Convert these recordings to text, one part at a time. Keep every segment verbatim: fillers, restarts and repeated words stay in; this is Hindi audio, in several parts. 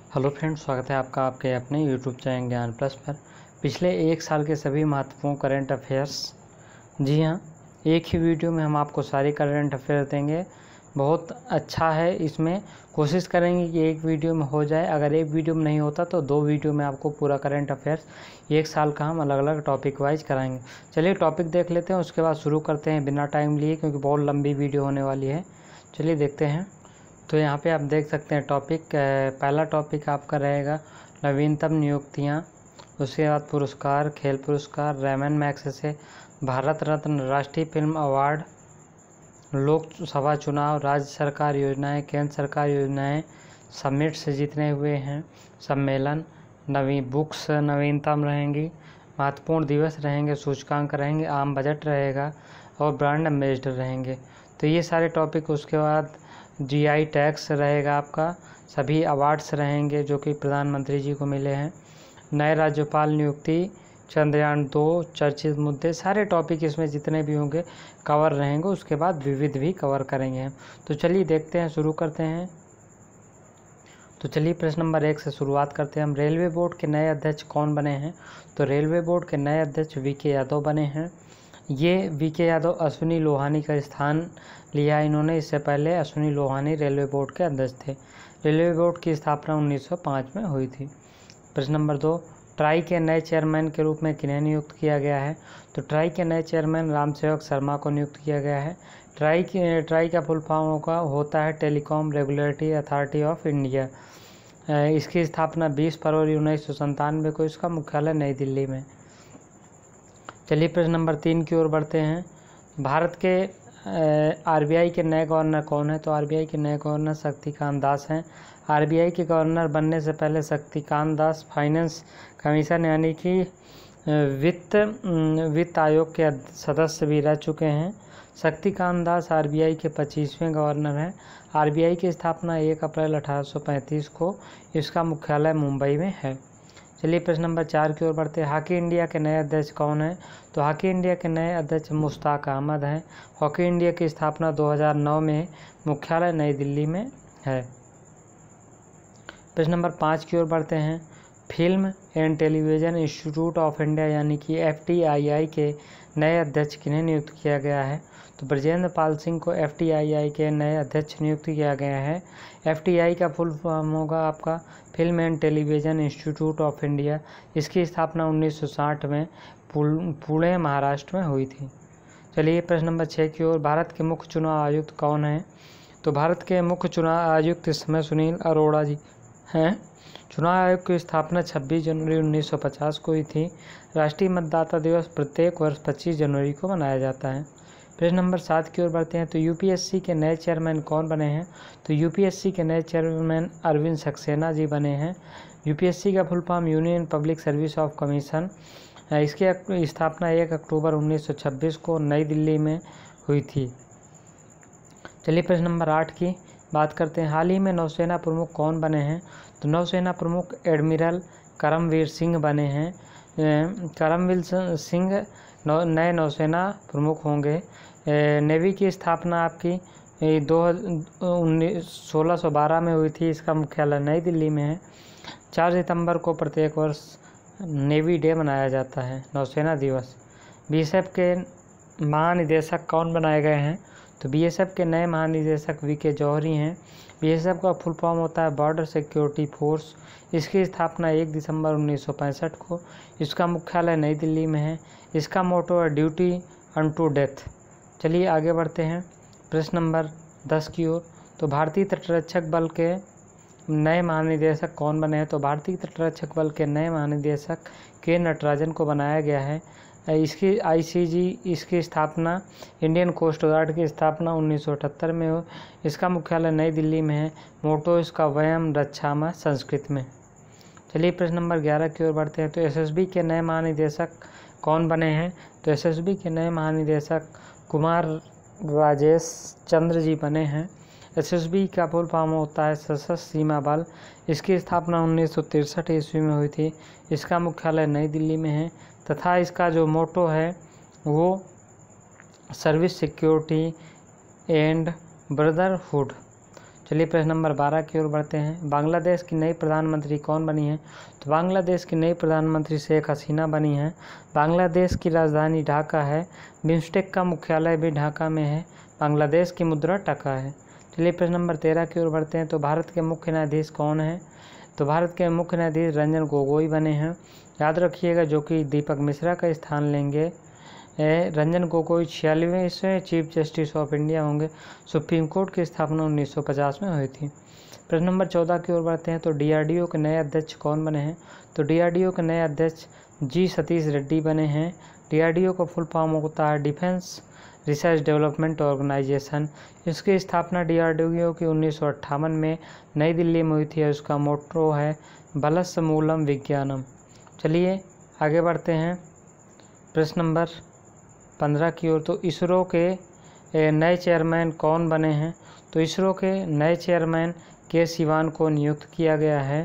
हेलो फ्रेंड्स, स्वागत है आपका आपके अपने यूट्यूब चैनल ज्ञान प्लस पर। पिछले एक साल के सभी महत्वपूर्ण करंट अफेयर्स, जी हाँ, एक ही वीडियो में हम आपको सारे करंट अफेयर देंगे। बहुत अच्छा है, इसमें कोशिश करेंगे कि एक वीडियो में हो जाए। अगर एक वीडियो में नहीं होता तो दो वीडियो में आपको पूरा करंट अफेयर्स एक साल का हम अलग अलग टॉपिक वाइज कराएंगे। चलिए टॉपिक देख लेते हैं, उसके बाद शुरू करते हैं बिना टाइम लिए, क्योंकि बहुत लंबी वीडियो होने वाली है। चलिए देखते हैं। तो यहाँ पे आप देख सकते हैं टॉपिक, पहला टॉपिक आपका रहेगा नवीनतम नियुक्तियाँ, उसके बाद पुरस्कार, खेल पुरस्कार, रेमन मैक्स से भारत रत्न, राष्ट्रीय फिल्म अवार्ड, लोकसभा चुनाव, राज्य सरकार योजनाएं, केंद्र सरकार योजनाएं, समिट से जितने हुए हैं, सम्मेलन, नवी बुक्स नवीनतम रहेंगी, महत्वपूर्ण दिवस रहेंगे, सूचकांक रहेंगे, आम बजट रहेगा और ब्रांड एम्बेसडर रहेंगे। तो ये सारे टॉपिक, उसके बाद जीआई टैक्स रहेगा आपका, सभी अवार्ड्स रहेंगे जो कि प्रधानमंत्री जी को मिले हैं, नए राज्यपाल नियुक्ति, चंद्रयान दो, चर्चित मुद्दे, सारे टॉपिक इसमें जितने भी होंगे कवर रहेंगे। उसके बाद विविध भी कवर करेंगे हम। तो चलिए देखते हैं, शुरू करते हैं। तो चलिए प्रश्न नंबर एक से शुरुआत करते हैं हम। रेलवे बोर्ड के नए अध्यक्ष कौन बने हैं? तो रेलवे बोर्ड के नए अध्यक्ष वी के यादव बने हैं। ये वी के यादव अश्विनी लोहानी का स्थान लिया इन्होंने। इससे पहले अश्विनी लोहानी रेलवे बोर्ड के अध्यक्ष थे। रेलवे बोर्ड की स्थापना उन्नीस सौ पाँच में हुई थी। प्रश्न नंबर दो, ट्राई के नए चेयरमैन के रूप में किन्हें नियुक्त किया गया है? तो ट्राई के नए चेयरमैन रामसेवक शर्मा को नियुक्त किया गया है। ट्राई की ट्राई का फुल फॉर्म का होता है telecom regulatory authority of India. इसकी स्थापना बीस फरवरी उन्नीस सौ संतानवे को, इसका मुख्यालय नई दिल्ली में। चलिए प्रश्न नंबर तीन की ओर बढ़ते हैं। भारत के आरबीआई के नए गवर्नर कौन है? तो आरबीआई के नए गवर्नर शक्तिकांत दास हैं। आरबीआई के गवर्नर बनने से पहले शक्तिकांत दास फाइनेंस कमीशन यानी कि वित्त वित्त आयोग के सदस्य भी रह चुके हैं। शक्तिकांत दास आरबीआई के पच्चीसवें गवर्नर हैं। आरबीआई की स्थापना एक अप्रैल अठारह सौ पैंतीस को, इसका मुख्यालय मुंबई में है। चलिए प्रश्न नंबर चार की ओर बढ़ते हैं। हॉकी इंडिया के नए अध्यक्ष कौन हैं? तो हॉकी इंडिया के नए अध्यक्ष मुश्ताक अहमद हैं। हॉकी इंडिया की स्थापना दो हज़ार नौ में, मुख्यालय नई दिल्ली में है। प्रश्न नंबर पाँच की ओर बढ़ते हैं। Film and television institute of India यानी कि एफ टी आई आई के नए अध्यक्ष किन्हें नियुक्त किया गया है? तो ब्रजेंद्र पाल सिंह को एफ टी आई आई के नए अध्यक्ष नियुक्त किया गया है। एफ टी आई का फुल फॉर्म होगा आपका film and television institute of India. इसकी स्थापना उन्नीस सौ साठ में पुणे महाराष्ट्र में हुई थी। चलिए प्रश्न नंबर छः की ओर। भारत के मुख्य चुनाव आयुक्त कौन हैं? तो भारत के मुख्य चुनाव आयुक्त इस समय सुनील अरोड़ा जी हैं। चुनाव आयोग की स्थापना छब्बीस जनवरी उन्नीस सौ पचास को हुई थी। राष्ट्रीय मतदाता दिवस प्रत्येक वर्ष पच्चीस जनवरी को मनाया जाता है। प्रश्न नंबर सात की ओर बढ़ते हैं। तो यूपीएससी के नए चेयरमैन कौन बने हैं? तो यूपीएससी के नए चेयरमैन अरविंद सक्सेना जी बने हैं। यूपीएससी का full form union public service of commission. इसकी स्थापना एक अक्टूबर उन्नीस सौ छब्बीस को नई दिल्ली में हुई थी। चलिए प्रश्न नंबर आठ की बात करते हैं। हाल ही में नौसेना प्रमुख कौन बने हैं? तो नौसेना प्रमुख एडमिरल करमवीर सिंह बने हैं। करमवीर सिंह नौ नए नौसेना प्रमुख होंगे। नेवी की स्थापना आपकी दो उन्नीस सोलह सौ बारह में हुई थी। इसका मुख्यालय नई दिल्ली में है। चार सितंबर को प्रत्येक वर्ष नेवी डे मनाया जाता है, नौसेना दिवस। बीएसएफ के महानिदेशक कौन बनाए गए हैं? तो बीएसएफ के नए महानिदेशक वी के जौहरी हैं। बीएसएफ का फुल फॉर्म होता है बॉर्डर सिक्योरिटी फोर्स। इसकी स्थापना एक दिसंबर उन्नीस सौ पैंसठ को, इसका मुख्यालय नई दिल्ली में है। इसका मोटो है ड्यूटी अनटू डेथ। चलिए आगे बढ़ते हैं प्रश्न नंबर दस की ओर। तो भारतीय तटरक्षक बल के नए महानिदेशक कौन बने हैं? तो भारतीय तटरक्षक बल के नए महानिदेशक के नटराजन को बनाया गया है। इसकी आईसीजी इसकी स्थापना, इंडियन कोस्ट गार्ड की स्थापना उन्नीस सौ अठहत्तर में हो। इसका मुख्यालय नई दिल्ली में है। मोटो इसका वयम रक्षामा संस्कृत में। चलिए प्रश्न नंबर ग्यारह की ओर बढ़ते हैं। तो एसएसबी के नए महानिदेशक कौन बने हैं? तो एसएसबी के नए महानिदेशक कुमार राजेश चंद्र जी बने हैं। एसएसबी का फुल फॉर्म होता है सशस्त्र सीमा बल। इसकी स्थापना उन्नीस सौ तिरसठ ईस्वी में हुई थी। इसका मुख्यालय नई दिल्ली में है तथा इसका जो मोटो है वो सर्विस सिक्योरिटी एंड ब्रदरहुड। चलिए प्रश्न नंबर बारह की ओर बढ़ते हैं। बांग्लादेश की नई प्रधानमंत्री कौन बनी है? तो बांग्लादेश की नई प्रधानमंत्री शेख हसीना बनी है। बांग्लादेश की राजधानी ढाका है। बिम्स्टेक का मुख्यालय भी ढाका में है। बांग्लादेश की मुद्रा टका है। चलिए प्रश्न नंबर तेरह की ओर बढ़ते हैं। तो भारत के मुख्य न्यायाधीश कौन है? तो भारत के मुख्य न्यायाधीश रंजन गोगोई बने हैं। याद रखिएगा जो कि दीपक मिश्रा का स्थान लेंगे। रंजन गोगोई छियालीसवें चीफ जस्टिस ऑफ इंडिया होंगे। सुप्रीम कोर्ट की स्थापना उन्नीस सौ पचास में हुई थी। प्रश्न नंबर चौदह की ओर बढ़ते हैं। तो डीआरडीओ के नए अध्यक्ष कौन बने हैं? तो डीआरडीओ के नए अध्यक्ष जी सतीश रेड्डी बने हैं। डीआरडीओ का फुल फॉर्म होता है डिफेंस रिसर्च डेवलपमेंट ऑर्गेनाइजेशन। इसकी स्थापना डीआरडीओ की उन्नीस सौ अट्ठावन में नई दिल्ली में हुई थी और उसका मोटो है बलस मूलम विज्ञानम। चलिए आगे बढ़ते हैं प्रश्न नंबर पंद्रह की ओर। तो इसरो के नए चेयरमैन कौन बने हैं? तो इसरो के नए चेयरमैन के सिवान को नियुक्त किया गया है।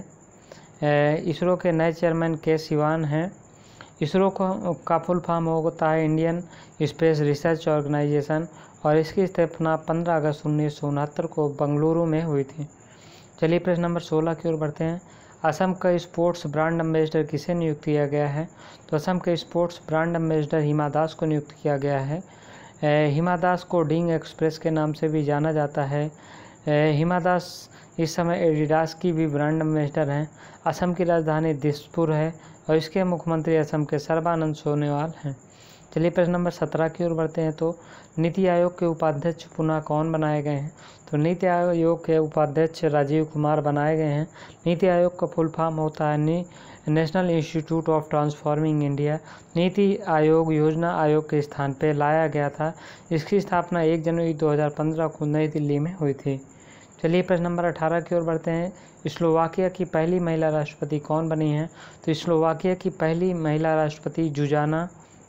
इसरो के नए चेयरमैन के सिवान हैं। इसरो को का फुल फॉर्म होता है इंडियन स्पेस रिसर्च ऑर्गेनाइजेशन और इसकी स्थापना पंद्रह अगस्त उन्नीस सौ उनहत्तर को बेंगलुरु में हुई थी। चलिए प्रश्न नंबर सोलह की ओर बढ़ते हैं। असम का स्पोर्ट्स ब्रांड एम्बेसडर किसे नियुक्त किया गया है? तो असम के sports brand ambassador Hima Das को नियुक्त किया गया है। हिमा दास को डींग एक्सप्रेस के नाम से भी जाना जाता है। हिमा दास इस समय एडिडास की भी ब्रांड एम्बेसडर हैं। असम की राजधानी दिसपुर है और इसके मुख्यमंत्री असम के सर्बानंद सोनोवाल हैं। चलिए प्रश्न नंबर सत्रह की ओर बढ़ते हैं। तो नीति आयोग के उपाध्यक्ष पुनः कौन बनाए गए हैं? तो नीति आयोग के उपाध्यक्ष राजीव कुमार बनाए गए हैं। नीति आयोग का फुल फॉर्म होता है national institute of transforming India. NITI Aayog योजना आयोग के स्थान पर लाया गया था। इसकी स्थापना एक जनवरी दो हज़ार पंद्रह को नई दिल्ली में हुई थी। चलिए प्रश्न नंबर अठारह की ओर बढ़ते हैं। स्लोवाकिया की पहली महिला राष्ट्रपति कौन बनी है? तो स्लोवाकिया की पहली महिला राष्ट्रपति जुजाना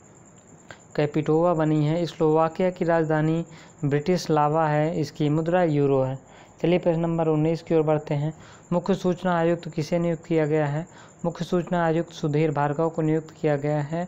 कैपिटोवा बनी है। स्लोवाकिया की राजधानी ब्रिटिस्लावा है। इसकी मुद्रा यूरो है। चलिए प्रश्न नंबर उन्नीस की ओर बढ़ते हैं। मुख्य सूचना आयुक्त किसे नियुक्त किया गया है? मुख्य सूचना आयुक्त सुधीर भार्गव को नियुक्त किया गया है।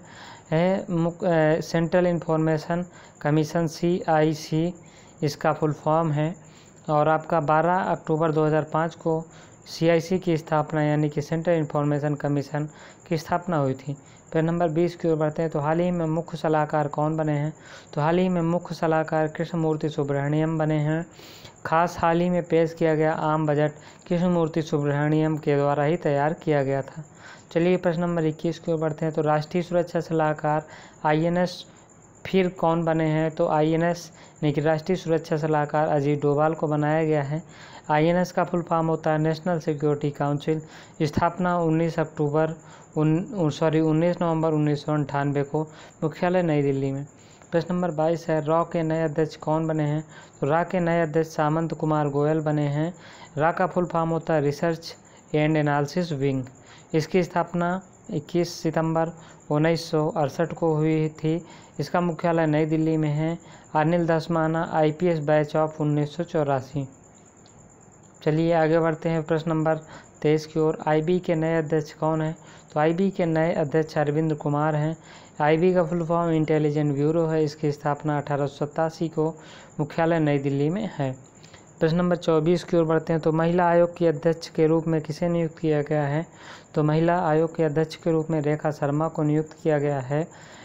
है central information commission C I C इसका फुल फॉर्म है। और आपका बारह अक्टूबर दो हज़ार पाँच को सी आई सी की स्थापना यानी कि सेंट्रल इंफॉर्मेशन कमीशन की स्थापना हुई थी। फिर नंबर बीस की ओर बढ़ते हैं। तो हाल ही में मुख्य सलाहकार कौन बने हैं? तो हाल ही में मुख्य सलाहकार कृष्णमूर्ति सुब्रमण्यम बने हैं। खास हाल ही में पेश किया गया आम बजट कृष्णमूर्ति सुब्रमण्यम के द्वारा ही तैयार किया गया था। चलिए प्रश्न नंबर इक्कीस की ओर बढ़ते हैं। तो राष्ट्रीय सुरक्षा सलाहकार आई एन एस फिर कौन बने हैं? तो आई एन एस यानी कि राष्ट्रीय सुरक्षा सलाहकार अजीत डोभाल को बनाया गया है। आई एन एस का फुल फॉर्म होता है नेशनल सिक्योरिटी काउंसिल। स्थापना उन्नीस अक्टूबर उन सॉरी उन्नीस नवंबर उन्नीस सौ अंठानवे को मुख्यालय नई दिल्ली में। प्रश्न नंबर बाईस है। रॉ के नए अध्यक्ष कौन बने हैं? तो रा के नए अध्यक्ष सामंत कुमार गोयल बने हैं। रा का फुल फॉर्म होता है रिसर्च एंड एनालिसिस विंग। इसकी स्थापना इक्कीस सितंबर उन्नीस सौ अड़सठ को हुई थी। इसका मुख्यालय नई दिल्ली में है। Anil Dhasmana I P S batch of उन्नीस सौ चौरासी। चलिए आगे बढ़ते हैं प्रश्न नंबर तेईस की ओर। आई बी के नए अध्यक्ष कौन हैं? तो आई बी के नए अध्यक्ष अरविंद कुमार हैं। आई बी का फुल फॉर्म इंटेलिजेंट ब्यूरो है। इसकी स्थापना अठारह सौ सतासी को मुख्यालय नई दिल्ली में है। प्रश्न नंबर चौबीस की ओर बढ़ते हैं। तो महिला आयोग की अध्यक्ष के रूप में किसे नियुक्त किया गया है? तो महिला आयोग के अध्यक्ष के रूप में रेखा शर्मा को नियुक्त किया गया है।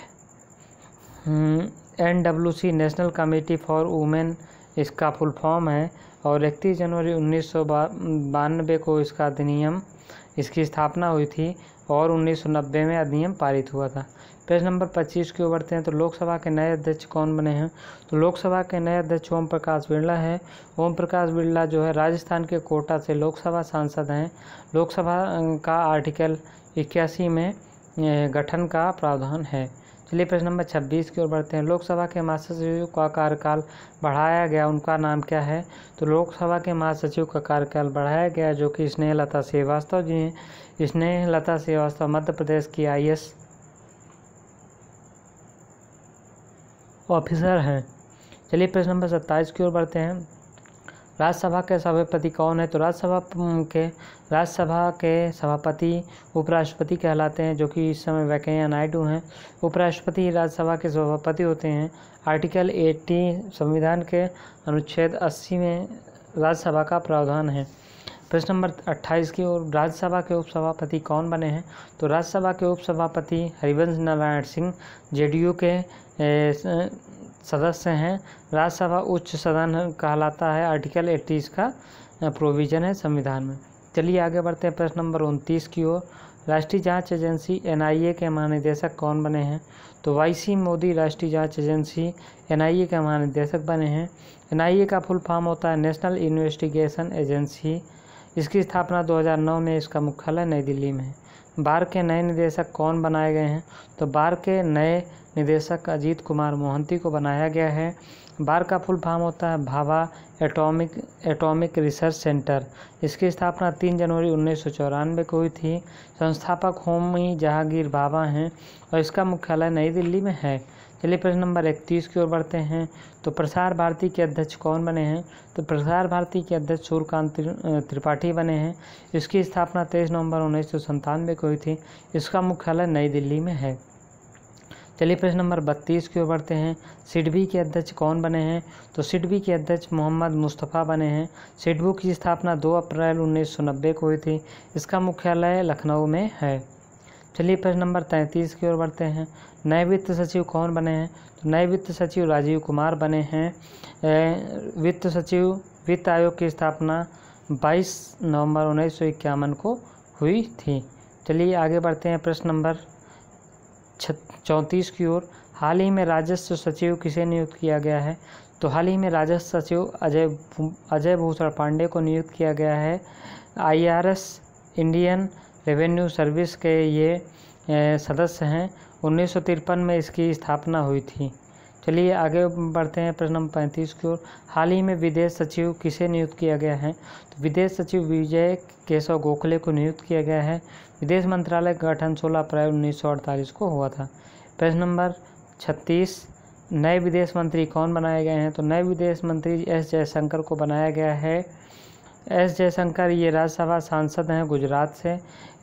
N W C national committee for women इसका फुल फॉर्म है और इकतीस जनवरी उन्नीस सौ बानवे को इसका अधिनियम इसकी स्थापना हुई थी और उन्नीस सौ नब्बे में अधिनियम पारित हुआ था। पेज नंबर पच्चीस की ओर बढ़ते हैं। तो लोकसभा के नए अध्यक्ष कौन बने हैं? तो लोकसभा के नए अध्यक्ष ओम प्रकाश बिरला है। ओम प्रकाश बिरला जो है राजस्थान के कोटा से लोकसभा सांसद हैं। लोकसभा का आर्टिकल इक्यासी में गठन का प्रावधान है। चलिए प्रश्न नंबर छब्बीस की ओर बढ़ते हैं। लोकसभा के महासचिव का कार्यकाल बढ़ाया गया, उनका नाम क्या है? तो लोकसभा के महासचिव का कार्यकाल बढ़ाया गया जो कि स्नेहलता श्रीवास्तव जी हैं। स्नेहलता श्रीवास्तव मध्य प्रदेश की आई ए एस ऑफिसर हैं। चलिए प्रश्न नंबर सत्ताईस की ओर बढ़ते हैं। राज्यसभा के सभापति कौन है? तो राज्यसभा के राज्यसभा के सभापति उपराष्ट्रपति कहलाते हैं जो कि इस समय वेंकैया नायडू हैं। उपराष्ट्रपति राज्यसभा के सभापति होते हैं। आर्टिकल अस्सी संविधान के अनुच्छेद अस्सी में राज्यसभा का प्रावधान है। प्रश्न नंबर अट्ठाईस की ओर, राज्यसभा के उपसभापति कौन बने हैं? तो राज्यसभा के उपसभापति हरिवंश नारायण सिंह जेडीयू के ए, सदस्य हैं। राज्यसभा उच्च सदन कहलाता है, आर्टिकल इक्कीस का प्रोविजन है संविधान में। चलिए आगे बढ़ते हैं प्रश्न नंबर उनतीस की ओर, राष्ट्रीय जांच एजेंसी एनआईए के महानिदेशक कौन बने हैं? तो वाई सी मोदी राष्ट्रीय जांच एजेंसी एनआईए के महानिदेशक बने हैं। एनआईए का फुल फॉर्म होता है नेशनल इन्वेस्टिगेशन एजेंसी। इसकी स्थापना दो हज़ार नौ में, इसका मुख्यालय नई दिल्ली में है। बार के नए निदेशक कौन बनाए गए हैं? तो बार के नए निदेशक अजीत कुमार मोहंती को बनाया गया है। बार का फुल फॉर्म होता है Bhabha atomic atomic research centre. इसकी स्थापना तीन जनवरी उन्नीस सौ चौरानवे को हुई थी। संस्थापक होमी जहांगीर भाभा हैं और इसका मुख्यालय नई दिल्ली में है। चलिए प्रश्न नंबर इकतीस की ओर बढ़ते हैं। तो प्रसार भारती के अध्यक्ष कौन बने हैं? तो प्रसार भारती के अध्यक्ष सूर्यकांत त्रिपाठी बने हैं। इसकी स्थापना तेईस नवंबर उन्नीस सौ संतानवे को हुई थी। इसका मुख्यालय नई दिल्ली में है। चलिए प्रश्न नंबर बत्तीस की ओर बढ़ते हैं। सिडबी के अध्यक्ष कौन बने हैं? तो सिडबी के अध्यक्ष मोहम्मद मुस्तफ़ा बने हैं। सिडबी की स्थापना दो अप्रैल उन्नीस सौ नब्बे को हुई थी। इसका मुख्यालय लखनऊ में है। चलिए प्रश्न नंबर तैंतीस की ओर बढ़ते हैं। नए वित्त सचिव कौन बने हैं? तो नए वित्त सचिव राजीव कुमार बने हैं। वित्त सचिव वित्त आयोग की स्थापना बाईस नवंबर उन्नीस सौ इक्यावन को हुई थी। चलिए आगे बढ़ते हैं प्रश्न नंबर चौंतीस की ओर। हाल ही में राजस्व सचिव किसे नियुक्त किया गया है? तो हाल ही में राजस्व सचिव अजय अजय भूषण पांडे को नियुक्त किया गया है। आईआरएस इंडियन रेवेन्यू सर्विस के ये सदस्य हैं। उन्नीस सौ तिरपन में इसकी स्थापना हुई थी। चलिए आगे बढ़ते हैं प्रश्न नंबर पैंतीस की ओर। हाल ही में विदेश सचिव किसे नियुक्त किया गया है? तो विदेश सचिव विजय केशव गोखले को नियुक्त किया गया है। विदेश मंत्रालय का गठन सोलह अप्रैल उन्नीस सौ अड़तालीस को हुआ था। प्रश्न नंबर छत्तीस, नए विदेश मंत्री कौन बनाए गए हैं? तो नए विदेश मंत्री एस जयशंकर को बनाया गया है। एस जयशंकर ये राज्यसभा सांसद हैं गुजरात से।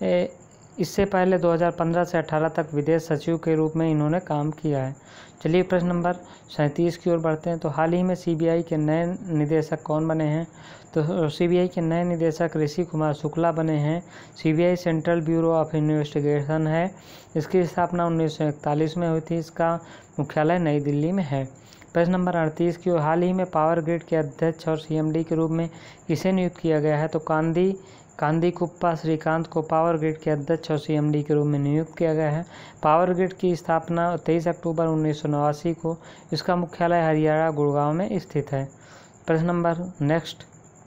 इससे पहले दो हज़ार पंद्रह से अठारह तक विदेश सचिव के रूप में इन्होंने काम किया है। चलिए प्रश्न नंबर सैंतीस की ओर बढ़ते हैं। तो हाल ही में सीबीआई के नए निदेशक कौन बने हैं? तो सीबीआई के नए निदेशक ऋषि कुमार शुक्ला बने हैं। CBI central bureau of investigation है। इसकी स्थापना उन्नीस सौ इकतालीस में हुई थी। इसका मुख्यालय नई दिल्ली में है। प्रश्न नंबर अड़तीस की ओर, हाल ही में पावर ग्रिड के अध्यक्ष और सीएमडी के रूप में किसे नियुक्त किया गया है? तो कांदी कांदी कुप्पा श्रीकांत को पावर ग्रिड के अध्यक्ष और सीएमडी के रूप में नियुक्त किया गया है। पावर ग्रिड की स्थापना तेईस अक्टूबर उन्नीस सौ नवासी को। इसका मुख्यालय हरियाणा गुड़गांव में स्थित है। प्रश्न नंबर नेक्स्ट,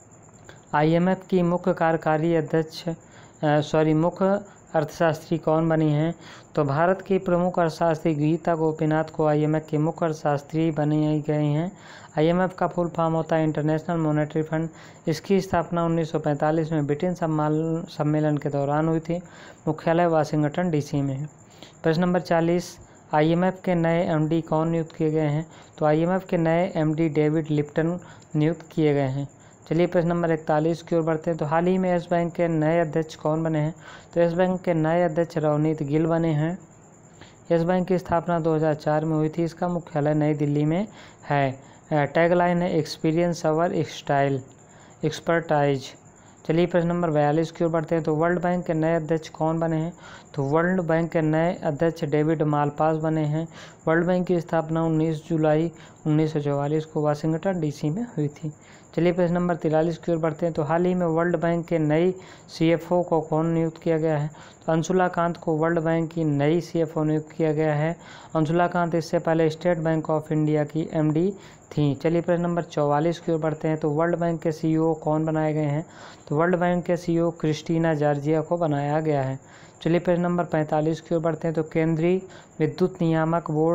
आईएमएफ की मुख्य कार्यकारी अध्यक्ष सॉरी मुख्य अर्थशास्त्री कौन बनी हैं? तो भारत की प्रमुख अर्थशास्त्री गीता गोपीनाथ को आईएमएफ के मुख्य अर्थशास्त्री बने गए हैं। आईएमएफ का फुल फॉर्म होता है इंटरनेशनल मॉनेटरी फंड। इसकी स्थापना उन्नीस सौ पैंतालीस में ब्रिटेन सम्मेलन के दौरान हुई थी। मुख्यालय वाशिंगटन डीसी में है। प्रश्न नंबर चालीस, आईएमएफ के नए एमडी कौन नियुक्त किए गए हैं? तो आईएमएफ के नए एमडी डेविड लिप्टन नियुक्त किए गए हैं। चलिए प्रश्न नंबर इकतालीस की ओर बढ़ते हैं। तो हाल ही में येस बैंक के नए अध्यक्ष कौन बने हैं? तो येस बैंक के नए अध्यक्ष रवनीत गिल बने हैं। येस बैंक की स्थापना दो हज़ार चार में हुई थी। इसका मुख्यालय नई दिल्ली में है। टैगलाइन है एक्सपीरियंस अवर स्टाइल एक्सपर्टाइज। चलिए प्रश्न नंबर बयालीस की ओर बढ़ते हैं। तो वर्ल्ड बैंक के नए अध्यक्ष कौन बने हैं? तो वर्ल्ड बैंक के नए अध्यक्ष डेविड मालपास बने हैं। वर्ल्ड बैंक की स्थापना उन्नीस जुलाई उन्नीस सौ चौवालीस को वाशिंगटन डीसी में हुई थी। चलिए प्रश्न नंबर तिरालीस की ओर बढ़ते हैं। तो हाल ही में वर्ल्ड बैंक के नई सीएफओ को कौन नियुक्त किया गया है? तो अंशुला कांत को वर्ल्ड बैंक की नई सीएफओ नियुक्त किया गया है। अंशुला कांत इससे पहले स्टेट बैंक ऑफ इंडिया की एमडी थी। चलिए प्रश्न नंबर चौवालीस की ओर बढ़ते हैं। तो वर्ल्ड बैंक के सीईओ कौन बनाए गए हैं? तो वर्ल्ड बैंक के सीईओ क्रिस्टीना जॉर्जिया को बनाया गया है। चलिए प्रश्न नंबर पैंतालीस की ओर बढ़ते हैं। तो केंद्रीय विद्युत नियामक बोर्ड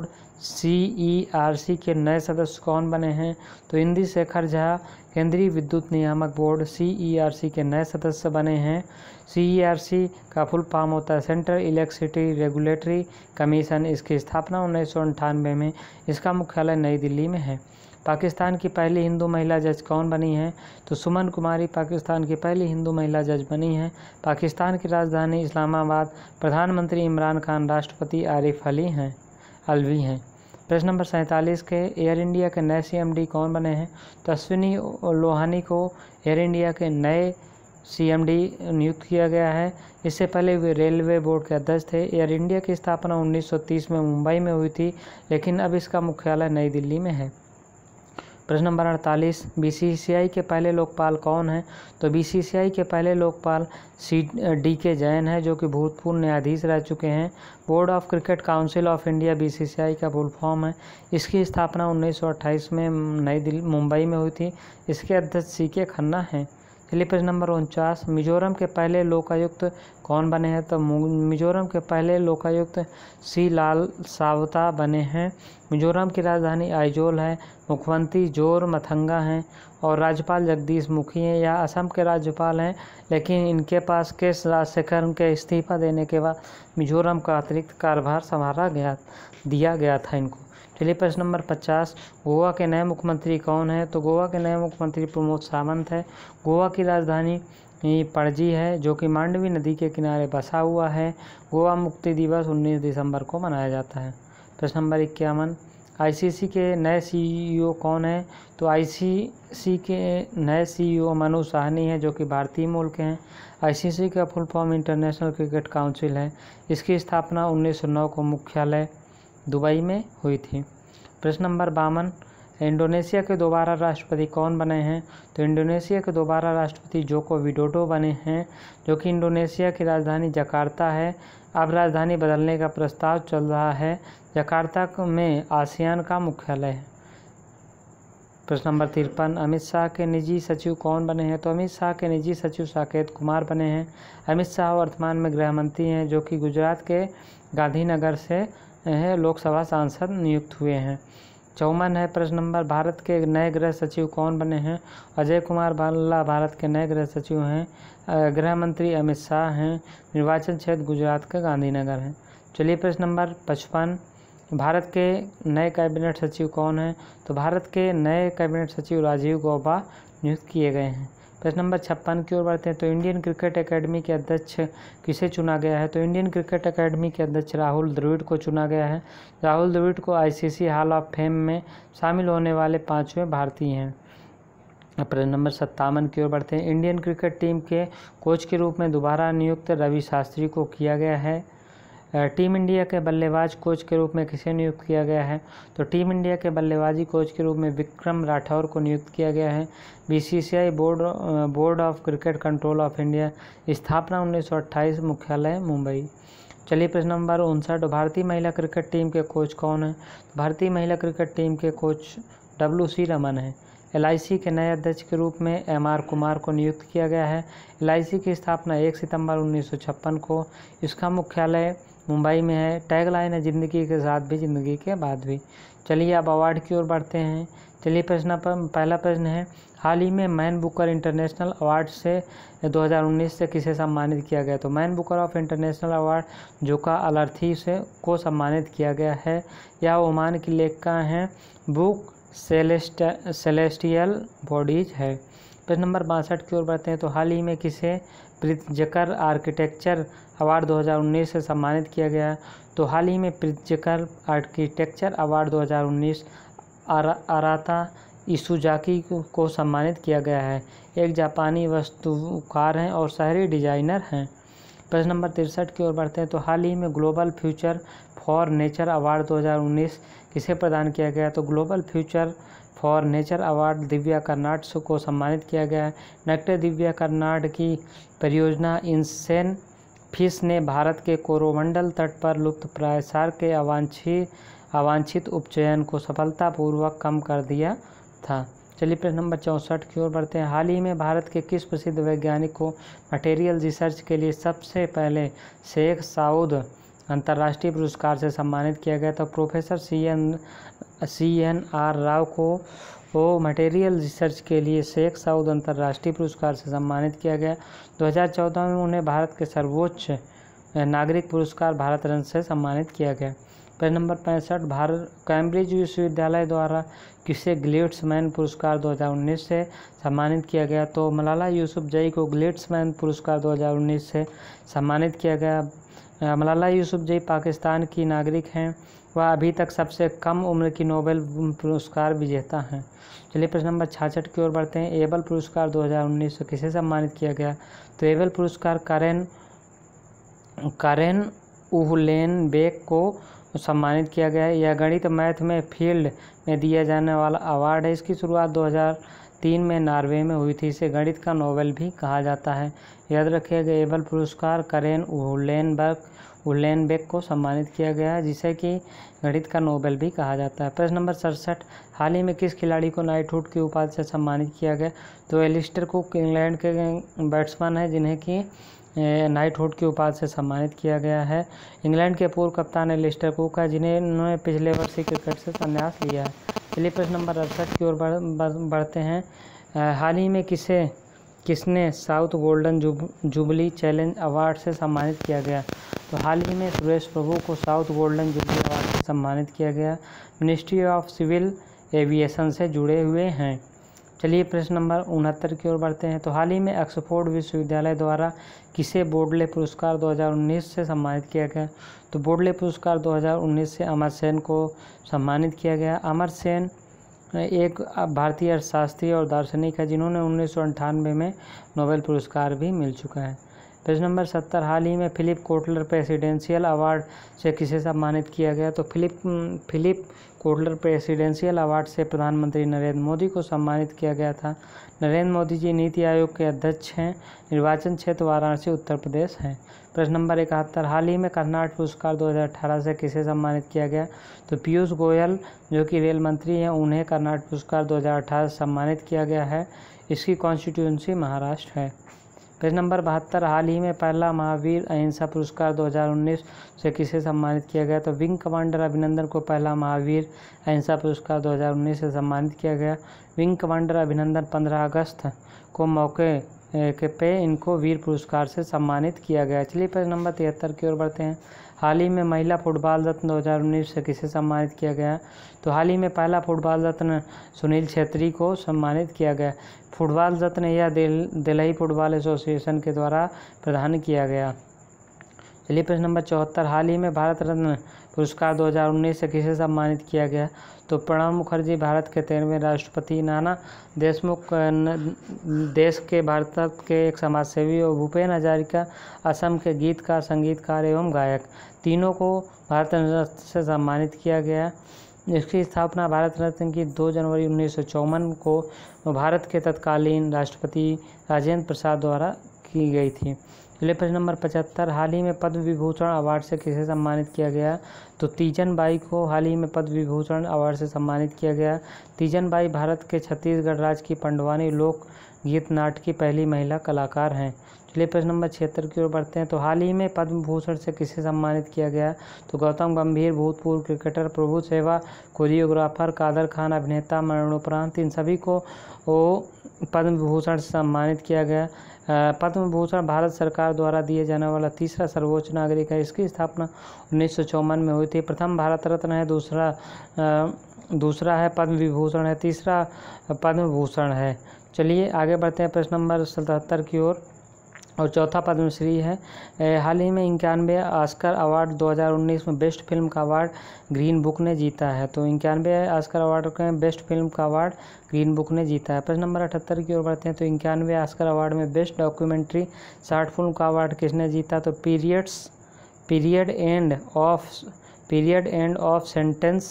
सीईआरसी के नए सदस्य कौन बने हैं? तो इंदी शेखर झा केंद्रीय विद्युत नियामक बोर्ड सीईआरसी के नए सदस्य बने हैं। सीईआरसी का फुल फॉर्म होता है सेंट्रल इलेक्ट्रिसिटी रेगुलेटरी कमीशन। इसकी स्थापना उन्नीस सौ अंठानवे में। इसका मुख्यालय नई दिल्ली में है। पाकिस्तान की पहली हिंदू महिला जज कौन बनी है? तो सुमन कुमारी पाकिस्तान की पहली हिंदू महिला जज बनी है। पाकिस्तान की राजधानी इस्लामाबाद। प्रधानमंत्री इमरान खान, राष्ट्रपति आरिफ अली हैं अलवी हैं। प्रश्न नंबर सैंतालीस के एयर इंडिया के नए सीएमडी कौन बने हैं? तो अश्विनी लोहानी को एयर इंडिया के नए सीएमडी नियुक्त किया गया है। इससे पहले वे रेलवे बोर्ड के अध्यक्ष थे। एयर इंडिया की स्थापना उन्नीस सौ तीस में मुंबई में हुई थी, लेकिन अब इसका मुख्यालय नई दिल्ली में है। प्रश्न नंबर अड़तालीस, बीसीसीआई के पहले लोकपाल कौन हैं? तो बीसीसीआई के पहले लोकपाल सी डी के जैन है, जो कि भूतपूर्व न्यायाधीश रह चुके हैं। Board of cricket council of India BCCI का फुल फॉर्म है। इसकी स्थापना उन्नीस सौ अट्ठाईस में नई दिल्ली मुंबई में हुई थी। इसके अध्यक्ष सी के खन्ना हैं। चलिए प्रश्न नंबर उनचास, मिजोरम के पहले लोकायुक्त कौन बने हैं? तो मिजोरम के पहले लोकायुक्त सी लाल सावता बने हैं। मिजोरम की राजधानी आइजोल है। मुख्यमंत्री जोर मथंगा हैं और राज्यपाल जगदीश मुखी हैं। यह असम के राज्यपाल हैं, लेकिन इनके पास केस राजशेखर के इस्तीफा देने के बाद मिजोरम का अतिरिक्त कार्यभार संभाला गया दिया गया था इनको। चलिए प्रश्न नंबर पचास, गोवा के नए मुख्यमंत्री कौन है? तो गोवा के नए मुख्यमंत्री प्रमोद सावंत है। गोवा की राजधानी पणजी है, जो कि मांडवी नदी के किनारे बसा हुआ है। गोवा मुक्ति दिवस उन्नीस दिसंबर को मनाया जाता है। प्रश्न नंबर इक्यावन, आईसीसी के नए सीईओ कौन है? तो आईसीसी के नए सीईओ मनु साहनी है, जो कि भारतीय मूल के हैं। आईसीसी का full form international cricket council है। इसकी स्थापना उन्नीस सौ नौ को मुख्यालय दुबई में हुई थी। प्रश्न नंबर बावन, इंडोनेशिया के दोबारा राष्ट्रपति कौन बने हैं? तो इंडोनेशिया के दोबारा राष्ट्रपति जोको विडोडो बने हैं, जो कि इंडोनेशिया की राजधानी जकार्ता है। अब राजधानी बदलने का प्रस्ताव चल रहा है। जकार्ता में आसियान का मुख्यालय है। प्रश्न नंबर तिरपन, अमित शाह के निजी सचिव कौन बने हैं? तो अमित शाह के निजी सचिव साकेत कुमार बने हैं। अमित शाह वर्तमान में गृह मंत्री हैं, जो कि गुजरात के गांधीनगर से लोकसभा सांसद नियुक्त हुए हैं। चौवन है प्रश्न नंबर, भारत के नए गृह सचिव कौन बने हैं? अजय कुमार भल्ला भारत के नए गृह सचिव हैं। गृह मंत्री अमित शाह हैं। निर्वाचन क्षेत्र गुजरात के गांधीनगर है। चलिए प्रश्न नंबर पचपन, भारत के नए कैबिनेट सचिव कौन हैं? तो भारत के नए कैबिनेट सचिव राजीव गौबा नियुक्त किए गए हैं। प्रश्न नंबर छप्पन की ओर बढ़ते हैं। तो इंडियन क्रिकेट एकेडमी के अध्यक्ष किसे चुना गया है? तो इंडियन क्रिकेट एकेडमी के अध्यक्ष राहुल द्रविड़ को चुना गया है। राहुल द्रविड़ को आईसीसी हॉल ऑफ फेम में शामिल होने वाले पाँचवें भारतीय हैं। प्रश्न नंबर सत्तावन की ओर बढ़ते हैं। इंडियन क्रिकेट टीम के कोच के रूप में दोबारा नियुक्त रवि शास्त्री को किया गया है। टीम इंडिया के बल्लेबाज कोच के रूप में किसे नियुक्त किया गया है? तो टीम इंडिया के बल्लेबाजी कोच के रूप में विक्रम राठौर को नियुक्त किया गया है। BCCI board board of cricket control of India, स्थापना उन्नीस सौ अट्ठाईस, मुख्यालय मुंबई। चलिए प्रश्न नंबर उनसठ, भारतीय महिला क्रिकेट टीम के कोच कौन हैं? भारतीय महिला क्रिकेट टीम के कोच डब्ल्यू सी रमन हैं। एलआईसी के नए अध्यक्ष के रूप में एम आर कुमार को नियुक्त किया गया है। एलआईसी की स्थापना एक सितंबर उन्नीस सौ छप्पन को। इसका मुख्यालय मुंबई में है। टैगलाइन है, जिंदगी के साथ भी जिंदगी के बाद भी। चलिए अब अवार्ड की ओर बढ़ते हैं। चलिए प्रश्न पर पहला प्रश्न है, हाल ही में मैन बुकर इंटरनेशनल अवार्ड से दो हज़ार उन्नीस से किसे सम्मानित किया गया? तो man booker of international award Jokha Alharthi से को सम्मानित किया गया है। यह ओमान की लेखिका हैं। बुक सेलेस्ट सेलेस्टियल बॉडीज है। प्रश्न नंबर बासठ की ओर बढ़ते हैं। तो हाल ही में किसे प्रित्जकर आर्किटेक्चर अवार्ड दो हज़ार उन्नीस से सम्मानित किया गया? तो हाल ही में प्रित्जकर आर्किटेक्चर अवार्ड दो हज़ार उन्नीस अराता इसुजाकी को सम्मानित किया गया है। एक जापानी वास्तुकार हैं और शहरी डिजाइनर हैं। प्रश्न नंबर तिरसठ की ओर बढ़ते हैं। तो हाल ही में global future for nature award दो हज़ार उन्नीस किसे प्रदान किया गया? तो global future for nature award Divya Karnad को सम्मानित किया गया है। डॉक्टर दिव्या कर्नाड की परियोजना इंसेन फिश ने भारत के कोरोमंडल तट पर लुप्तप्राय सार्क के अवांछित अवांछित उपचयन को सफलतापूर्वक कम कर दिया था। चलिए प्रश्न नंबर चौंसठ की ओर बढ़ते हैं। हाल ही में भारत के किस प्रसिद्ध वैज्ञानिक को मटेरियल रिसर्च के लिए सबसे पहले शेख साउद अंतर्राष्ट्रीय पुरस्कार से सम्मानित किया गया? तो professor C N C N R Rao को वो मटेरियल रिसर्च के लिए शेख साउद अंतर्राष्ट्रीय पुरस्कार से सम्मानित किया गया। दो हज़ार चौदह में उन्हें भारत के सर्वोच्च नागरिक पुरस्कार भारत रत्न से सम्मानित किया गया। प्रश्न नंबर पैंसठ, भारत कैम्ब्रिज विश्वविद्यालय द्वारा किसे ग्लिट्समैन पुरस्कार दो हज़ार उन्नीस से सम्मानित किया गया? तो मलाला यूसुफजई को ग्लिट्समैन पुरस्कार दो हज़ार उन्नीस से सम्मानित किया गया। मलाला यूसुफजई पाकिस्तान की नागरिक हैं। वह अभी तक सबसे कम उम्र की नोबेल पुरस्कार विजेता हैं। चलिए प्रश्न नंबर छियासठ की ओर बढ़ते हैं। एबल पुरस्कार दो हज़ार उन्नीस से किसे सम्मानित किया गया? तो एबल पुरस्कार कारेन कारेन उहलेनबेक को सम्मानित किया गया है। यह गणित मैथ में फील्ड में दिया जाने वाला अवार्ड है। इसकी शुरुआत दो हज़ार तीन में नॉर्वे में हुई थी। इसे गणित का नोबेल भी कहा जाता है। याद रखिएगा, एबल पुरस्कार कारेन उहलेनबेक उहलेनबेक को सम्मानित किया गया है, जिसे कि गणित का नोबेल भी कहा जाता है। प्रश्न नंबर सड़सठ, हाल ही में किस खिलाड़ी को नाइटहुड की उपाधि से सम्मानित किया गया? तो एलिस्टर कुक इंग्लैंड के बैट्समैन हैं, जिन्हें कि नाइटहुड की उपाधि से सम्मानित किया गया है। इंग्लैंड के पूर्व कप्तान एलिस्टर कुक है, जिन्हें उन्होंने पिछले वर्ष ही क्रिकेट से संन्यास लिया है। चलिए प्रश्न नंबर अड़सठ की ओर बढ़, बढ़ते हैं। हाल ही में किसे किसने south golden jub jubilee challenge award से सम्मानित किया गया? तो हाल ही में सुरेश प्रभु को साउथ गोल्डन जुबली अवार्ड से सम्मानित किया गया। मिनिस्ट्री ऑफ सिविल एविएशन से जुड़े हुए हैं। चलिए प्रश्न नंबर उनहत्तर की ओर बढ़ते हैं। तो हाल ही में ऑक्सफोर्ड विश्वविद्यालय द्वारा किसे बोर्डले पुरस्कार दो हज़ार उन्नीस से सम्मानित किया गया? तो बोर्डले पुरस्कार दो हज़ार उन्नीस से अमर सेन को सम्मानित किया गया। अमर सेन एक भारतीय अर्थशास्त्री और दार्शनिक है, जिन्होंने उन्नीस सौ अंठानवे में नोबेल पुरस्कार भी मिल चुका है। प्रश्न नंबर सत्तर, हाल ही में फिलिप कोटलर प्रेसिडेंशियल अवार्ड से किसे सम्मानित किया गया? तो Philip Philip Kotler presidential award से प्रधानमंत्री नरेंद्र मोदी को सम्मानित किया गया था। नरेंद्र मोदी जी नीति आयोग के अध्यक्ष हैं। निर्वाचन क्षेत्र वाराणसी उत्तर प्रदेश है। प्रश्न नंबर इकहत्तर, हाल ही में कर्नाटक पुरस्कार दो हज़ार अठारह से किसे सम्मानित किया गया? तो पीयूष गोयल, जो कि रेल मंत्री हैं, उन्हें कर्नाटक पुरस्कार दो हज़ार अठारह से सम्मानित किया गया है। इसकी कॉन्स्टिट्यूंसी महाराष्ट्र है। पेज नंबर बहत्तर, हाल ही में पहला महावीर अहिंसा पुरस्कार दो हज़ार उन्नीस से किसे सम्मानित किया गया? तो विंग कमांडर अभिनंदन को पहला महावीर अहिंसा पुरस्कार दो हज़ार उन्नीस से सम्मानित किया गया। विंग कमांडर अभिनंदन पंद्रह अगस्त को मौके के पे इनको वीर पुरस्कार से सम्मानित किया गया। चलिए पेज नंबर तिहत्तर की ओर बढ़ते हैं। हाल ही में महिला फुटबॉल रत्न दो हज़ार उन्नीस से किसे सम्मानित किया गया? तो हाल ही में पहला फुटबॉल रत्न सुनील छेत्री को सम्मानित किया गया। फुटबॉल रत्न यह दिल दिल्ली फुटबॉल एसोसिएशन के द्वारा प्रदान किया गया। चलिए प्रश्न नंबर चौहत्तर, हाल ही में भारत रत्न पुरस्कार दो हज़ार उन्नीस से किसे सम्मानित किया गया? तो प्रणब मुखर्जी भारत के तेरहवें राष्ट्रपति, नाना देशमुख देश के भारत के एक समाजसेवी और भूपेन हजारिका असम के गीतकार, संगीतकार एवं गायक, तीनों को भारत रत्न से सम्मानित किया गया। इसकी स्थापना भारत रत्न की दो जनवरी उन्नीस सौ चौवन को भारत के तत्कालीन राष्ट्रपति राजेंद्र प्रसाद द्वारा की गई थी। चलिए प्रश्न नंबर पचहत्तर, हाल ही में पद्म विभूषण अवार्ड से किसे सम्मानित किया गया? तो तीजन बाई को हाल ही में पद्म विभूषण अवार्ड से सम्मानित किया गया। तीजन बाई भारत के छत्तीसगढ़ राज्य की पंडवानी लोक गीत नाट्य की पहली महिला कलाकार हैं। चलिए प्रश्न नंबर छिहत्तर की ओर बढ़ते हैं। तो हाल ही में पद्म भूषण से किसे सम्मानित किया गया? तो गौतम गंभीर भूतपूर्व क्रिकेटर, प्रभु सेवा कोरियोग्राफर, कादर खान अभिनेता, मरणोपरांत, इन सभी को पद्म विभूषण से सम्मानित किया गया। पद्म विभूषण भारत सरकार द्वारा दिए जाने वाला तीसरा सर्वोच्च नागरिक है। इसकी स्थापना उन्नीस सौ चौवन में हुई थी। प्रथम भारत रत्न है, दूसरा दूसरा है पद्म विभूषण है, तीसरा पद्म भूषण है। चलिए आगे बढ़ते हैं प्रश्न नंबर सतहत्तर की ओर, और चौथा पद्मश्री है। हाल ही में इक्यानवे ऑस्कर अवार्ड दो हज़ार उन्नीस में बेस्ट फिल्म का अवार्ड ग्रीन बुक ने जीता है। तो इक्यानवे ऑस्कर अवार्ड के बेस्ट फिल्म का अवार्ड ग्रीन बुक ने जीता है। प्रश्न नंबर अठहत्तर की ओर बढ़ते हैं। तो इक्यानवे ऑस्कर अवार्ड में बेस्ट डॉक्यूमेंट्री शॉर्ट फिल्म का अवार्ड किसने जीता? तो periods period end of period end of sentence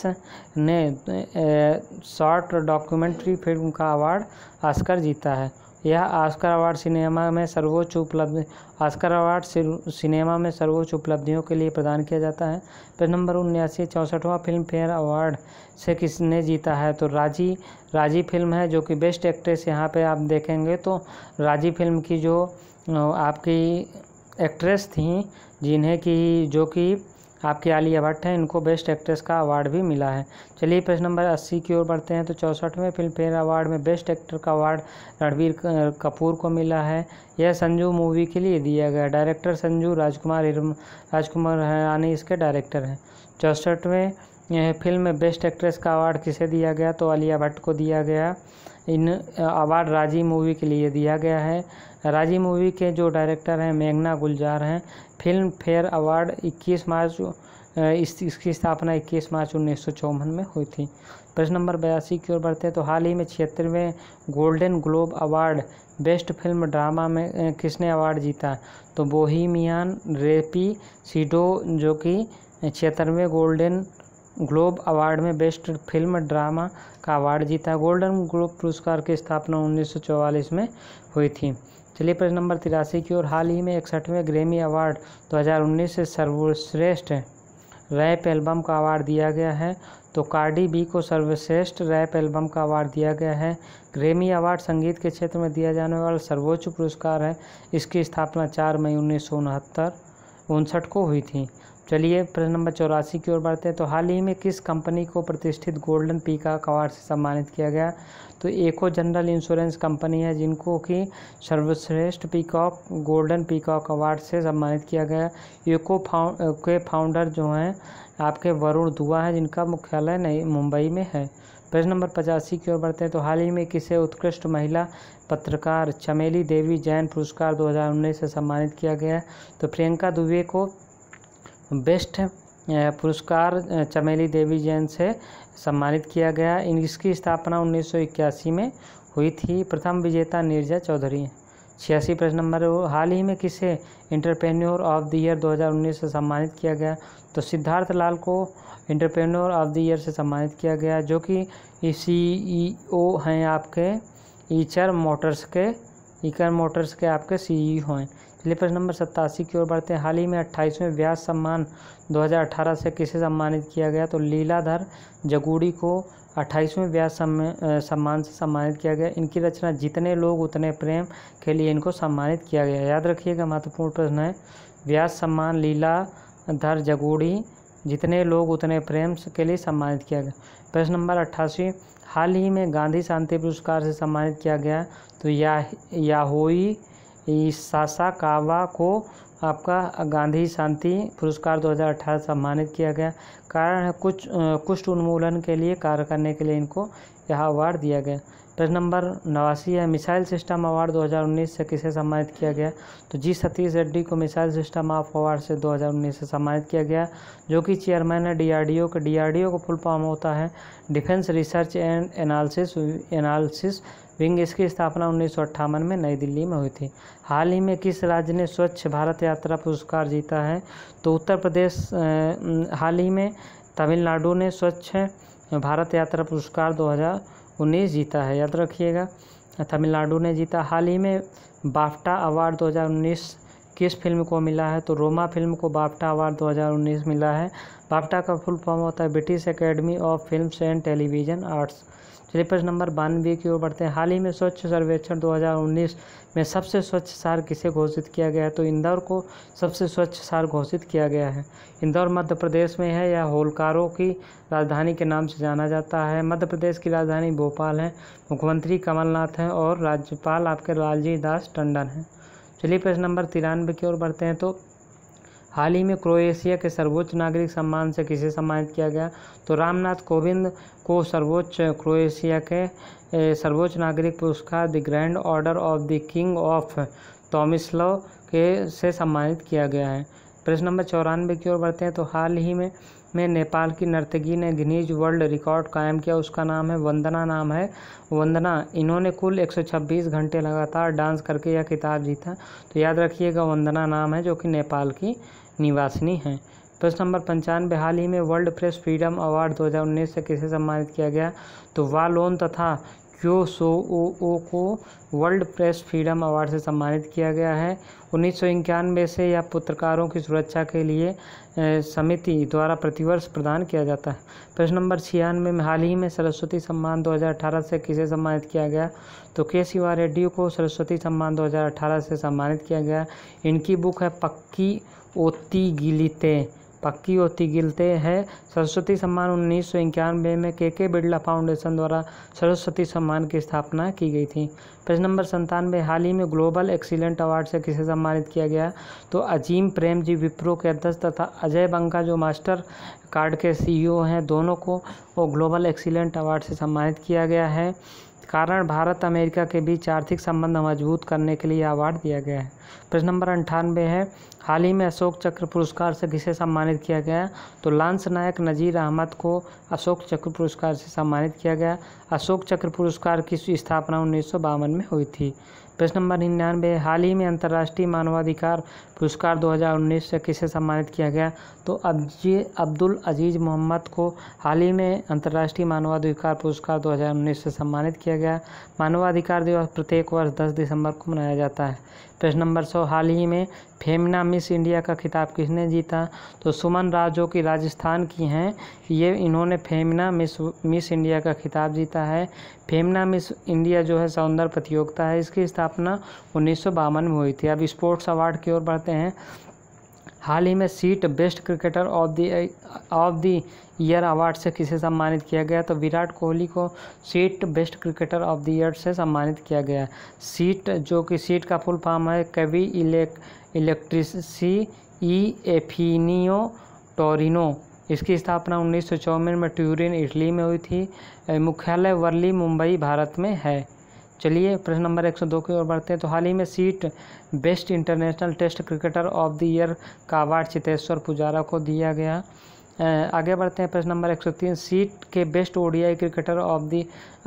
ने शॉर्ट डॉक्यूमेंट्री फिल्म का अवार्ड ऑस्कर जीता है। यह ऑस्कर अवार्ड सिनेमा में सर्वोच्च उपलब्धि ऑस्कर अवार्ड सिनेमा में सर्वोच्च उपलब्धियों के लिए प्रदान किया जाता है। प्रश्न नंबर उन्यासी, चौंसठवां फिल्म फेयर अवार्ड से किसने जीता है? तो राजी राजी फिल्म है, जो कि बेस्ट एक्ट्रेस, यहाँ पे आप देखेंगे तो राजी फिल्म की जो आपकी एक्ट्रेस थी, जिन्हें कि जो कि आपकी आलिया भट्ट है, इनको बेस्ट एक्ट्रेस का अवार्ड भी मिला है। चलिए प्रश्न नंबर अस्सी की ओर बढ़ते हैं। तो चौंसठवें फिल्म फेयर अवार्ड में बेस्ट एक्टर का अवार्ड रणबीर कपूर को मिला है। यह संजू मूवी के लिए दिया गया। डायरेक्टर संजू, राजकुमार राजकुमार हिरानी इसके डायरेक्टर हैं। चौंसठवें फिल्म में बेस्ट एक्ट्रेस का अवार्ड किसे दिया गया? तो आलिया भट्ट को दिया गया। इन अवार्ड राजी मूवी के लिए दिया गया है। राजी मूवी के जो डायरेक्टर हैं मेघना गुलजार हैं। फिल्म फेयर अवार्ड इक्कीस मार्च इस इसकी स्थापना इक्कीस मार्च उन्नीस सौ चौवन में हुई थी। प्रश्न नंबर बयासी की ओर बढ़ते हैं। तो हाल ही में छिहत्तरवें golden globe award best film drama में किसने अवार्ड जीता? तो बोहेमियन रैप्सोडी जो कि छिहत्तरवें गोल्डन ग्लोब अवार्ड में बेस्ट फिल्म ड्रामा का अवार्ड जीता। गोल्डन ग्लोब पुरस्कार की स्थापना उन्नीस सौ चौवालीस में हुई थी। चलिए प्रश्न नंबर तिरासी की ओर। हाल ही में इकसठवें ग्रैमी अवार्ड दो हज़ार उन्नीस से सर्वश्रेष्ठ रैप एल्बम का अवार्ड दिया गया है। तो कार्डी बी को सर्वश्रेष्ठ रैप एल्बम का अवार्ड दिया गया है। ग्रैमी अवार्ड संगीत के क्षेत्र में दिया जाने वाला सर्वोच्च पुरस्कार है। इसकी स्थापना चार मई उन्नीस सौ उनहत्तर उनसठ को हुई थी। चलिए प्रश्न नंबर चौरासी की ओर बढ़ते हैं। तो हाल ही में किस कंपनी को प्रतिष्ठित गोल्डन पीकॉक अवार्ड से सम्मानित किया गया? तो एको जनरल इंश्योरेंस कंपनी है जिनको कि सर्वश्रेष्ठ पीकॉक गोल्डन पीकॉक अवार्ड से सम्मानित किया गया। एको फाउंड के फाउंडर जो हैं आपके वरुण दुआ हैं जिनका मुख्यालय नई मुंबई में है। प्रश्न नंबर पचासी की ओर बढ़ते हैं। तो हाल ही में किसे उत्कृष्ट महिला पत्रकार चमेली देवी जैन पुरस्कार दो हज़ार उन्नीस से सम्मानित किया गया? तो प्रियंका दुबे को बेस्ट पुरस्कार चमेली देवी जैन से सम्मानित किया गया। इसकी स्थापना उन्नीस सौ इक्यासी में हुई थी। प्रथम विजेता नीरजा चौधरी है। छियासी प्रश्न नंबर। हाल ही में किसे एंटरप्रेन्योर ऑफ द ईयर दो हज़ार उन्नीस से सम्मानित किया गया? तो सिद्धार्थ लाल को एंटरप्रेन्योर ऑफ द ईयर से सम्मानित किया गया जो कि सीईओ हैं आपके ईचर मोटर्स के ईकर मोटर्स के आपके सीईओ हैं। चलिए प्रश्न नंबर सत्तासी की ओर बढ़ते हैं। हाल ही में अट्ठाईसवें व्यास सम्मान दो हज़ार अठारह से किसे सम्मानित किया गया? तो लीलाधर जगूड़ी को अट्ठाईसवें व्यास सम्मान से सम्मानित किया गया। इनकी रचना जितने लोग उतने प्रेम के लिए इनको सम्मानित किया गया। याद रखिएगा, महत्वपूर्ण प्रश्न है। व्यास सम्मान लीलाधर जगूड़ी जितने लोग उतने प्रेम के लिए सम्मानित किया गया। प्रश्न नंबर अट्ठासी। हाल ही में गांधी शांति पुरस्कार से सम्मानित किया गया। तो या याहोई सासाकावा को आपका गांधी शांति पुरस्कार दो हज़ार अठारह सम्मानित किया गया। कारण है कुछ कुष्ठ उन्मूलन के लिए कार्य करने के लिए इनको यह अवार्ड दिया गया। प्रश्न नंबर नवासी है। मिसाइल सिस्टम अवार्ड दो हज़ार उन्नीस से किसे सम्मानित किया गया? तो जी सतीश रेड्डी को मिसाइल सिस्टम ऑफ अवार्ड से दो हज़ार उन्नीस से सम्मानित किया गया जो कि चेयरमैन है डीआरडीओ के। डीआरडीओ को फुल फॉर्म होता है defence research and analysis analysis wing. इसकी स्थापना उन्नीस सौ अट्ठावन में नई दिल्ली में हुई थी। हाल ही में किस राज्य ने स्वच्छ भारत यात्रा पुरस्कार जीता है? तो उत्तर प्रदेश। हाल ही में तमिलनाडु ने स्वच्छ भारत यात्रा पुरस्कार दो हज़ार उन्नीस जीता है। याद रखिएगा, तमिलनाडु ने जीता। हाल ही में बाफ्टा अवार्ड दो हज़ार उन्नीस किस फिल्म को मिला है? तो रोमा फिल्म को बाफ्टा अवार्ड दो हज़ार उन्नीस मिला है। बाफ्टा का फुल फॉर्म होता है British Academy of Films and Television Arts. चलिए प्रश्न नंबर बानवे की ओर बढ़ते हैं। हाल ही में स्वच्छ सर्वेक्षण दो हज़ार उन्नीस में सबसे स्वच्छ शहर किसे घोषित किया गया है? तो इंदौर को सबसे स्वच्छ शहर घोषित किया गया है। इंदौर मध्य प्रदेश में है। यह होलकारों की राजधानी के नाम से जाना जाता है। मध्य प्रदेश की राजधानी भोपाल है। मुख्यमंत्री कमलनाथ हैं और राज्यपाल आपके लालजी दास टंडन हैं। चलिए प्रश्न नंबर तिरानवे की ओर बढ़ते हैं। तो हाल ही में क्रोएशिया के सर्वोच्च नागरिक सम्मान से किसे सम्मानित किया गया? तो रामनाथ कोविंद को सर्वोच्च क्रोएशिया के सर्वोच्च नागरिक पुरस्कार the grand order of the king of Tomislav के से सम्मानित किया गया है। प्रश्न नंबर चौरानवे की ओर बढ़ते हैं। तो हाल ही में में नेपाल की नर्तकी ने गिनीज वर्ल्ड रिकॉर्ड कायम किया। उसका नाम है वंदना नाम है वंदना। इन्होंने कुल एक सौ छब्बीस घंटे लगातार डांस करके यह खिताब जीता। तो याद रखिएगा, वंदना नाम है जो कि नेपाल की निवासिनी हैं। प्रश्न नंबर पंचानवे। हाल ही में वर्ल्ड प्रेस फ्रीडम अवार्ड दो हज़ार उन्नीस से किसे सम्मानित किया गया? तो वालोन तथा क्योसोओ को वर्ल्ड प्रेस फ्रीडम अवार्ड से सम्मानित किया गया है। उन्नीस सौ इक्यानवे से यह पत्रकारों की सुरक्षा के लिए समिति द्वारा प्रतिवर्ष प्रदान किया जाता है। प्रश्न नंबर छियानवे में हाल ही में सरस्वती सम्मान दो हज़ार अठारह से किसे सम्मानित किया गया? तो के शिवा रेड्डी को सरस्वती सम्मान दो हज़ार अठारह से सम्मानित किया गया। इनकी बुक है पक्की ओती गिलते पक्की ओती गिलते है। सरस्वती सम्मान उन्नीस सौ इक्यानवे में के के बिरला फाउंडेशन द्वारा सरस्वती सम्मान की स्थापना की गई थी। प्रश्न नंबर संतानवे। हाल ही में ग्लोबल एक्सीलेंट अवार्ड से किसे सम्मानित किया गया? तो अजीम प्रेम जी विप्रो के अध्यक्ष तथा अजय बंका जो मास्टर कार्ड के सीईओ हैं, दोनों को वो ग्लोबल एक्सीलेंट अवार्ड से सम्मानित किया गया है। कारण भारत अमेरिका के बीच आर्थिक संबंध मजबूत करने के लिए अवार्ड दिया गया है। प्रश्न नंबर अंठानवे है, हाल ही में अशोक चक्र पुरस्कार से किसे सम्मानित किया गया? तो लांस नायक नजीर अहमद को अशोक चक्र पुरस्कार से सम्मानित किया गया। अशोक चक्र पुरस्कार की स्थापना उन्नीस सौ बावन में हुई थी। प्रश्न नंबर निन्यानवे, हाल ही में अंतर्राष्ट्रीय मानवाधिकार पुरस्कार दो हज़ार उन्नीस से किसे सम्मानित किया गया? तो अब्दुल अजीज मोहम्मद को हाल ही में अंतर्राष्ट्रीय मानवाधिकार पुरस्कार दो हज़ार उन्नीस से सम्मानित किया गया। मानवाधिकार दिवस प्रत्येक वर्ष दस दिसंबर को मनाया जाता है। प्रश्न नंबर सौ, हाल ही में फेमिना मिस इंडिया का खिताब किसने जीता? तो सुमन राव जो कि राजस्थान की हैं, ये इन्होंने फेमिना मिस मिस इंडिया का खिताब जीता है। फेमिना मिस इंडिया जो है सौंदर्य प्रतियोगिता है, इसकी स्थापना उन्नीस सौ बावन में हुई थी। अब स्पोर्ट्स अवार्ड की ओर बढ़ते हैं। हाल ही में CEAT best cricketer of the of the year award से किसे सम्मानित किया गया? तो विराट कोहली को CEAT best cricketer of the year से सम्मानित किया गया। सीट जो कि सीट का फुल फॉर्म है कवि इलेक इलेक्ट्रिसी ई एफिनियो टोरिनो। इसकी स्थापना उन्नीस सौ चौवन में ट्यूरिन इटली में हुई थी। मुख्यालय वर्ली मुंबई भारत में है। चलिए प्रश्न नंबर एक सौ दो की ओर बढ़ते हैं। तो हाल ही में CEAT best international test cricketer of the year का अवार्ड चितेश्वर पुजारा को दिया गया। आगे बढ़ते हैं। प्रश्न नंबर एक सौ तीन, सीट के best ODI cricketer of the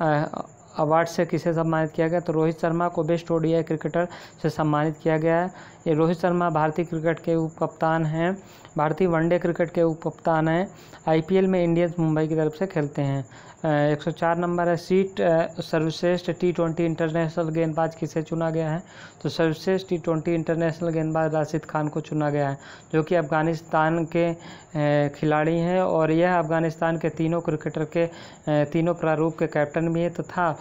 award से किसे सम्मानित किया गया? तो रोहित शर्मा को बेस्ट ओडीआई क्रिकेटर से सम्मानित किया गया है। ये रोहित शर्मा भारतीय क्रिकेट के उप कप्तान हैं, भारतीय वनडे क्रिकेट के उप कप्तान हैं। आईपीएल में इंडियंस मुंबई की तरफ से खेलते हैं। एक सौ चार नंबर है, सीट सर्वश्रेष्ठ टी ट्वेंटी इंटरनेशनल गेंदबाज किसे चुना गया है? तो सर्वश्रेष्ठ टी ट्वेंटी इंटरनेशनल गेंदबाज राशिद खान को चुना गया है, जो कि अफगानिस्तान के खिलाड़ी हैं और यह अफगानिस्तान के तीनों क्रिकेटर के तीनों प्रारूप के कैप्टन भी है तथा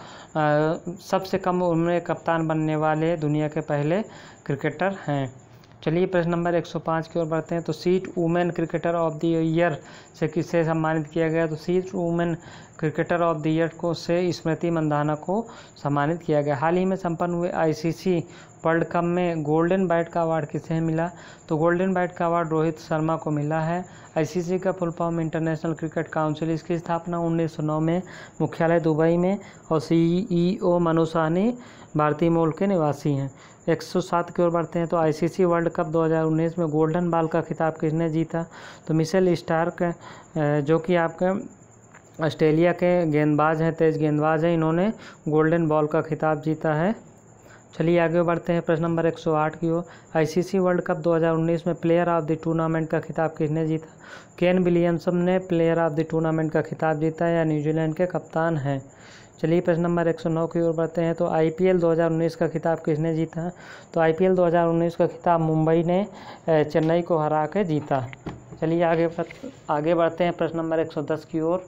सबसे कम उम्र में कप्तान बनने वाले दुनिया के पहले क्रिकेटर हैं। चलिए प्रश्न नंबर एक सौ पाँच की ओर बढ़ते हैं। तो CEAT women cricketer of the year से किसे सम्मानित किया गया? तो CEAT women cricketer of the year को से स्मृति मंधाना को सम्मानित किया गया। हाल ही में संपन्न हुए आईसीसी वर्ल्ड कप में गोल्डन बैट का अवार्ड किसे मिला? तो गोल्डन बैट का अवार्ड रोहित शर्मा को मिला है। आईसीसी का full form international cricket council, इसकी स्थापना उन्नीस सौ नौ में, मुख्यालय दुबई में और सीईओ मनु साहनी भारतीय मूल के निवासी हैं। एक सौ सात की ओर बढ़ते हैं। तो आईसीसी वर्ल्ड कप दो हज़ार उन्नीस में गोल्डन बॉल का खिताब किसने जीता? तो मिशेल स्टार्क जो कि आपके ऑस्ट्रेलिया के गेंदबाज हैं, तेज गेंदबाज हैं, इन्होंने गोल्डन बॉल का खिताब जीता है। चलिए आगे बढ़ते हैं। प्रश्न नंबर एक सौ आठ की ओर। आईसीसी वर्ल्ड कप दो हज़ार उन्नीस में प्लेयर ऑफ द टूर्नामेंट का खिताब किसने जीता? केन विलियमसन ने प्लेयर ऑफ द टूर्नामेंट का खिताब जीता या न्यूजीलैंड के कप्तान हैं। चलिए प्रश्न नंबर एक सौ नौ की ओर बढ़ते हैं। तो आईपीएल दो हज़ार उन्नीस का खिताब किसने जीता? तो आईपीएल दो हज़ार उन्नीस का खिताब मुंबई ने चेन्नई को हरा के जीता। चलिए आगे बढ़, आगे बढ़ते हैं। प्रश्न नंबर एक सौ दस की ओर।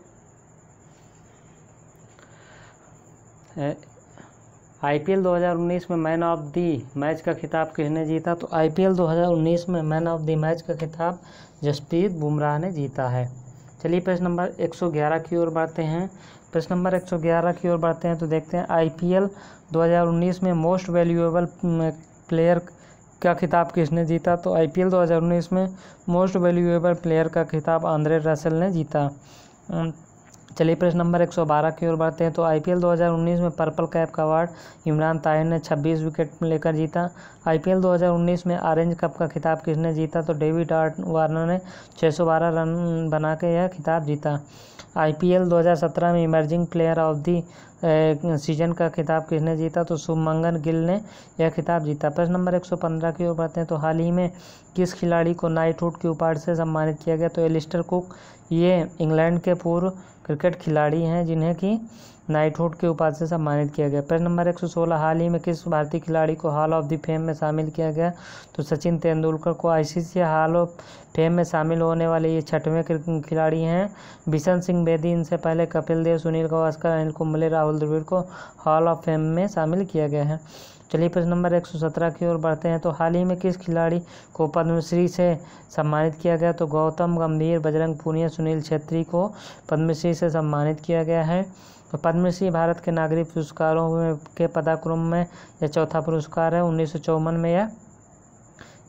आईपीएल दो हज़ार उन्नीस में मैन ऑफ द मैच का खिताब किसने जीता? तो आईपीएल दो हज़ार उन्नीस में मैन ऑफ द मैच का खिताब जसप्रीत बुमराह ने जीता है। चलिए प्रश्न नंबर एक सौ ग्यारह की ओर बढ़ते हैं। प्रश्न नंबर एक सौ ग्यारह की ओर बढ़ते हैं तो देखते हैं आईपीएल दो हज़ार उन्नीस में मोस्ट वैल्यूएबल प्लेयर का खिताब किसने जीता? तो आईपीएल दो हज़ार उन्नीस में मोस्ट वैल्यूएबल प्लेयर का खिताब आंद्रे रसेल ने जीता। चलिए प्रश्न नंबर एक सौ बारह की ओर बढ़ते हैं। तो आईपीएल दो हज़ार उन्नीस में पर्पल कैप का अवार्ड इमरान ताहिर ने छब्बीस विकेट लेकर जीता। आईपीएल दो हज़ार उन्नीस में ऑरेंज कप का खिताब किसने जीता? तो डेविड वार्नर ने छह सौ बारह रन बना के यह खिताब जीता। आईपीएल दो हज़ार सत्रह में emerging player of the season का खिताब किसने जीता? तो शुभमन गिल ने यह खिताब जीता। प्रश्न नंबर एक सौ पंद्रह की ओर बढ़ते हैं। तो हाल ही में किस खिलाड़ी को नाइटहुड की उपाधि से सम्मानित किया गया? तो एलिस्टर कुक, ये इंग्लैंड के पूर्व क्रिकेट खिलाड़ी हैं जिन्हें कि नाइटहुड के उपाधि से सम्मानित किया गया। प्रश्न नंबर एक सौ सोलह, हाल ही में किस भारतीय खिलाड़ी को हॉल ऑफ द फेम में शामिल किया गया? तो सचिन तेंदुलकर को। आईसीसी हॉल ऑफ फेम में शामिल होने वाले ये छठवें खिलाड़ी हैं। बिशन सिंह बेदी, इनसे पहले कपिल देव, सुनील गावस्कर, अनिल कुंबले, राहुल द्रविड़ को हॉल ऑफ फेम में शामिल किया गया है। चलिए प्रश्न नंबर एक सौ सत्रह की ओर बढ़ते हैं। तो हाल ही में किस खिलाड़ी को पद्मश्री से सम्मानित किया गया? तो गौतम गंभीर, बजरंग पूनिया, सुनील छेत्री को पद्मश्री से सम्मानित किया गया है। तो पद्मश्री भारत के नागरिक पुरस्कारों में के पदाक्रम में यह चौथा पुरस्कार है। उन्नीस सौ चौवन में यह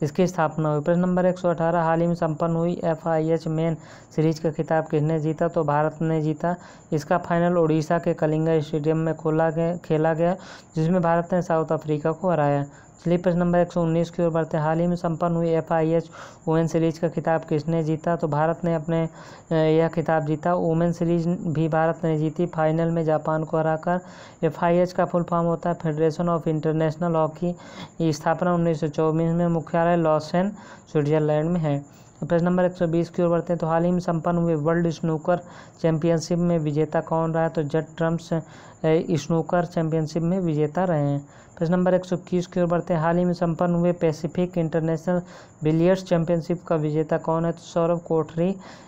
इसकी स्थापना हुई। प्रश्न नंबर एक सौ अठारह, हाल ही में संपन्न हुई F I H men series का खिताब किसने जीता? तो भारत ने जीता। इसका फाइनल ओडिशा के कलिंगा स्टेडियम में खोला गया खेला गया जिसमें भारत ने साउथ अफ्रीका को हराया। चलिए प्रश्न नंबर एक सौ उन्नीस की ओर बढ़ते हैं। हाल ही में संपन्न हुई F I H women series का खिताब किसने जीता? तो भारत ने अपने यह खिताब जीता। वुमेन सीरीज भी भारत ने जीती, फाइनल में जापान को हराकर। एफ आई एच का फुल फॉर्म होता है फेडरेशन ऑफ इंटरनेशनल हॉकी। स्थापना उन्नीस सौ चौबीस में, मुख्यालय लॉसेन स्विट्जरलैंड में है। प्रश्न नंबर एक सौ बीस की ओर बढ़ते हैं। तो हाल ही में संपन्न हुए वर्ल्ड स्नूकर चैंपियनशिप में विजेता कौन रहा है? तो जट ट्रम्प्स स्नूकर चैंपियनशिप में विजेता रहे हैं। प्रश्न नंबर एक सौ इक्कीस की ओर बढ़ते हैं। हाल ही में संपन्न हुए पैसिफिक इंटरनेशनल बिलियर्ड्स चैंपियनशिप का विजेता कौन है? तो सौरभ कोठरी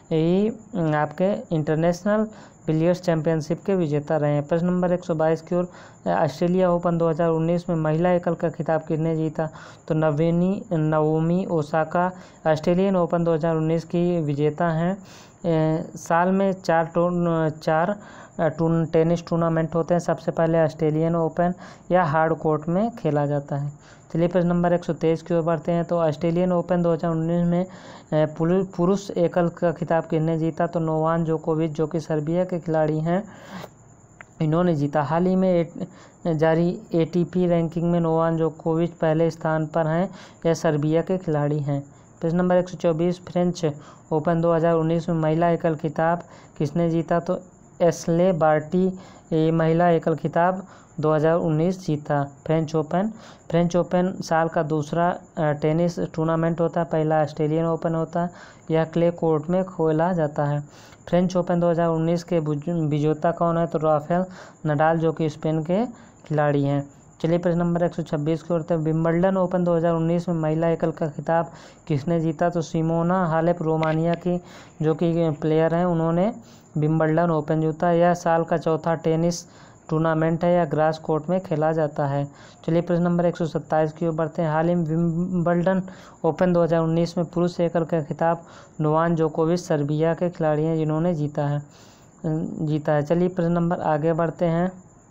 आपके इंटरनेशनल बिलियर्ड्स चैंपियनशिप के विजेता रहे हैं। प्रश्न नंबर एक सौ बाईस की ओर, ऑस्ट्रेलिया ओपन दो हज़ार उन्नीस में महिला एकल का खिताब किसने जीता? तो नवीनी नाओमी ओसाका ऑस्ट्रेलियन ओपन दो हज़ार उन्नीस की विजेता हैं। साल में चार टूर चार टूर टेनिस टूर्नामेंट होते हैं। सबसे पहले ऑस्ट्रेलियन ओपन या हार्ड कोर्ट में खेला जाता है। चलिए प्रश्न नंबर एक सौ तेईस की ओर बढ़ते हैं। तो ऑस्ट्रेलियन ओपन दो हज़ार उन्नीस में पुरुष एकल का खिताब किसने जीता? तो नोवाक जोकोविच, जो कि सर्बिया के खिलाड़ी हैं, इन्होंने जीता। हाल ही में जारी ए टी पी रैंकिंग में नोवाक जोकोविच पहले स्थान पर हैं। यह सर्बिया के खिलाड़ी हैं। प्रश्न नंबर एक सौ चौबीस, फ्रेंच ओपन दो हज़ार उन्नीस में महिला एकल खिताब किसने जीता? तो एस्ले बार्टी महिला एकल खिताब दो हज़ार उन्नीस जीता। फ्रेंच ओपन फ्रेंच ओपन साल का दूसरा टेनिस टूर्नामेंट होता है। पहला ऑस्ट्रेलियन ओपन होता है। यह क्ले कोर्ट में खेला जाता है। फ्रेंच ओपन दो हज़ार उन्नीस के विजेता कौन है? तो राफेल नडाल, जो कि स्पेन के खिलाड़ी हैं। चलिए प्रश्न नंबर एक सौ छब्बीस की ओर। विंबलडन ओपन दो हज़ार उन्नीस में महिला एकल का खिताब किसने जीता? तो सिमोना हालेप रोमानिया की जो कि प्लेयर हैं, उन्होंने विंबलडन ओपन जीता। यह साल का चौथा टेनिस टूर्नामेंट है या ग्रास कोर्ट में खेला जाता है। चलिए प्रश्न नंबर एक सौ सत्ताईस की ओर बढ़ते हैं। हाल ही में विंबलडन ओपन दो हज़ार उन्नीस में पुरुष एकल का खिताब नोवाक जोकोविच सर्बिया के खिलाड़ी हैं, जिन्होंने जीता है जीता है चलिए प्रश्न नंबर आगे बढ़ते हैं।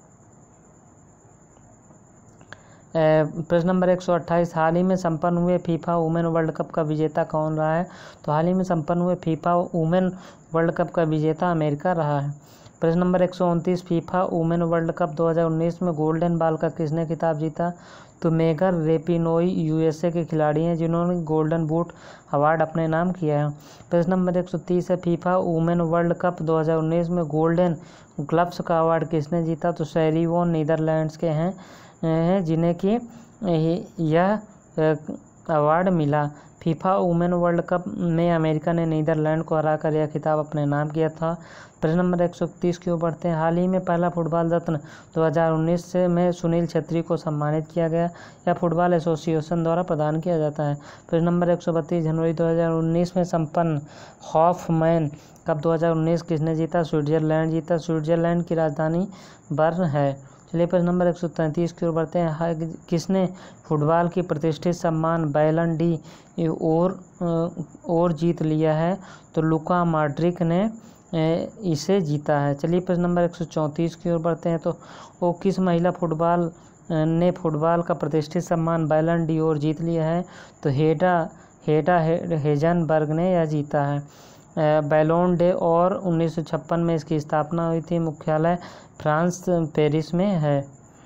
प्रश्न नंबर एक सौ अट्ठाईस, हाल ही में संपन्न हुए फीफा वुमेन वर्ल्ड कप का विजेता कौन रहा है? तो हाल ही में संपन्न हुए फीफा वुमेन वर्ल्ड कप का विजेता अमेरिका रहा है। प्रश्न नंबर एक सौ उनतीस, फीफा वुमेन वर्ल्ड कप दो हज़ार उन्नीस में गोल्डन बॉल का किसने खिताब जीता? तो मेगर रेपिनोई यूएसए के खिलाड़ी हैं, जिन्होंने गोल्डन बूट अवार्ड अपने नाम किया है। प्रश्न नंबर एक सौ तीस है, फीफा वुमेन वर्ल्ड कप दो हज़ार उन्नीस में गोल्डन ग्लव्स का अवार्ड किसने जीता? तो शेरिवोन नीदरलैंड्स के हैं हैं जिन्हें कि यह अवार्ड मिला। फीफा वुमेन वर्ल्ड कप में अमेरिका ने नीदरलैंड को हराकर यह खिताब अपने नाम किया था। प्रश्न नंबर एक सौ इकतीस की ओर बढ़ते हैं। हाल ही में पहला फुटबॉल रत्न दो हज़ार उन्नीस से में सुनील छेत्री को सम्मानित किया गया। यह फुटबॉल एसोसिएशन द्वारा प्रदान किया जाता है। प्रश्न नंबर एक सौ बत्तीस, जनवरी दो हज़ार उन्नीस में संपन्न हॉफमैन कप दो हज़ार उन्नीस किसने जीता? स्विट्जरलैंड जीता। स्विट्जरलैंड की राजधानी बर्न है। चलिए प्रश्न नंबर एक सौ तैंतीस की ओर बढ़ते हैं। किसने फुटबॉल की प्रतिष्ठित सम्मान बैलन डी और और जीत लिया है? तो लुका मॉड्रिक ने इसे जीता है। चलिए प्रश्न नंबर एक सौ चौंतीस की ओर बढ़ते हैं। तो वो किस महिला फुटबॉल ने फुटबॉल का प्रतिष्ठित सम्मान बैलन डी और जीत लिया है? तो हेडा हेडा हेजनबर्ग ने यह जीता है। बैलोन डे और उन्नीस सौ छप्पन में इसकी स्थापना हुई थी। मुख्यालय फ्रांस पेरिस में है।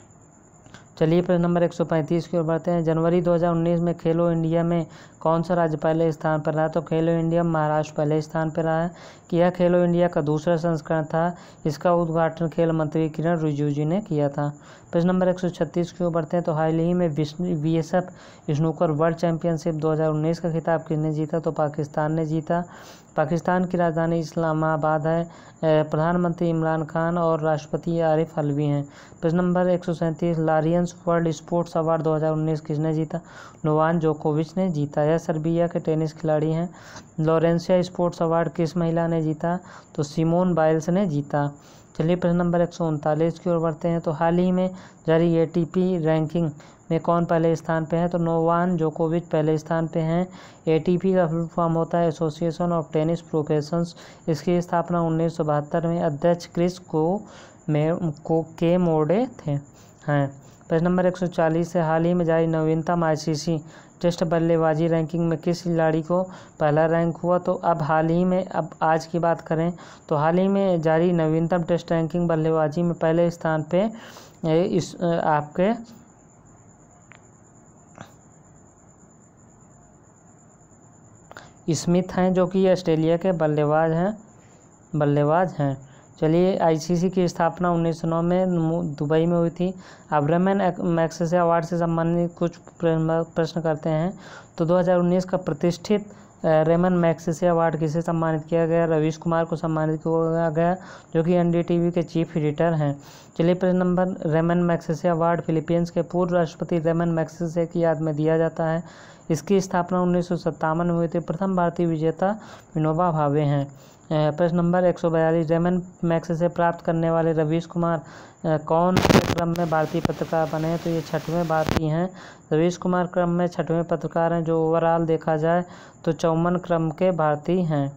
चलिए प्रश्न नंबर एक सौ पैंतीस की ओर बढ़ते हैं। जनवरी दो हज़ार उन्नीस में खेलो इंडिया में कौन सा राज्य पहले स्थान पर रहा? तो खेलो इंडिया महाराष्ट्र पहले स्थान पर रहा है। कि यह खेलो इंडिया का दूसरा संस्करण था। इसका उद्घाटन खेल मंत्री किरण रिजिजू ने किया था। प्रश्न नंबर एक सौ छत्तीस की ओर बढ़ते हैं। तो हाल ही में V S F snooker world championship दो हज़ार उन्नीस का खिताब किसने जीता? तो पाकिस्तान ने जीता। पाकिस्तान की राजधानी इस्लामाबाद है। प्रधानमंत्री इमरान खान और राष्ट्रपति आरिफ अलवी हैं। प्रश्न नंबर एक सौ सैंतीस, लारियंस वर्ल्ड स्पोर्ट्स अवार्ड दो हज़ार उन्नीस किसने जीता? नोवाक जोकोविच ने जीता। यह सर्बिया के टेनिस खिलाड़ी हैं। लॉरेंसिया स्पोर्ट्स अवार्ड किस महिला ने जीता? तो सिमोन बाइल्स ने जीता। चलिए प्रश्न नंबर एक सौ उनतालीस की ओर बढ़ते हैं। तो हाल ही में जारी ए टी पी रैंकिंग में कौन पहले स्थान पे है? तो नोवाक जोकोविच पहले स्थान पे हैं। ए टी पी का फुल फॉर्म होता है एसोसिएशन ऑफ टेनिस प्रोफेशंस। इसकी स्थापना उन्नीस सौ बहत्तर में अध्यक्ष क्रिस को में को के मोडे थे हैं। प्रश्न नंबर एक सौ चालीस है, हाल ही में जारी नवीनतम आईसीसी टेस्ट बल्लेबाजी रैंकिंग में किस खिलाड़ी को पहला रैंक हुआ? तो अब हाल ही में, अब आज की बात करें तो हाल ही में जारी नवीनतम टेस्ट रैंकिंग बल्लेबाजी में पहले स्थान पे इस आपके स्मिथ हैं, जो कि ऑस्ट्रेलिया के बल्लेबाज हैं बल्लेबाज हैं चलिए, आईसीसी की स्थापना उन्नीस सौ नौ में दुबई में हुई थी। अब रेमन मैग्सेसे अवार्ड से संबंधित कुछ प्रश्न करते हैं। तो दो हज़ार उन्नीस का प्रतिष्ठित रेमन मैग्सेसे अवार्ड किसे सम्मानित किया गया? रवीश कुमार को सम्मानित किया गया, जो कि एनडीटीवी के चीफ एडिटर हैं। चलिए प्रश्न number, Ramon Magsaysay award Philippines के पूर्व राष्ट्रपति रेमन मैग्सेसे की याद में दिया जाता है। इसकी स्थापना उन्नीस सौ सत्तावन में हुई थी। प्रथम भारतीय विजेता विनोबा भावे हैं। प्रश्न नंबर एक सौ बयालीस, रेमन मैग्सेसे प्राप्त करने वाले रवीश कुमार कौन से क्रम में भारतीय पत्रकार बने हैं? तो ये छठवें भारतीय हैं। रवीश कुमार क्रम में छठवें पत्रकार हैं, जो ओवरऑल देखा जाए तो चौवन क्रम के भारतीय हैं।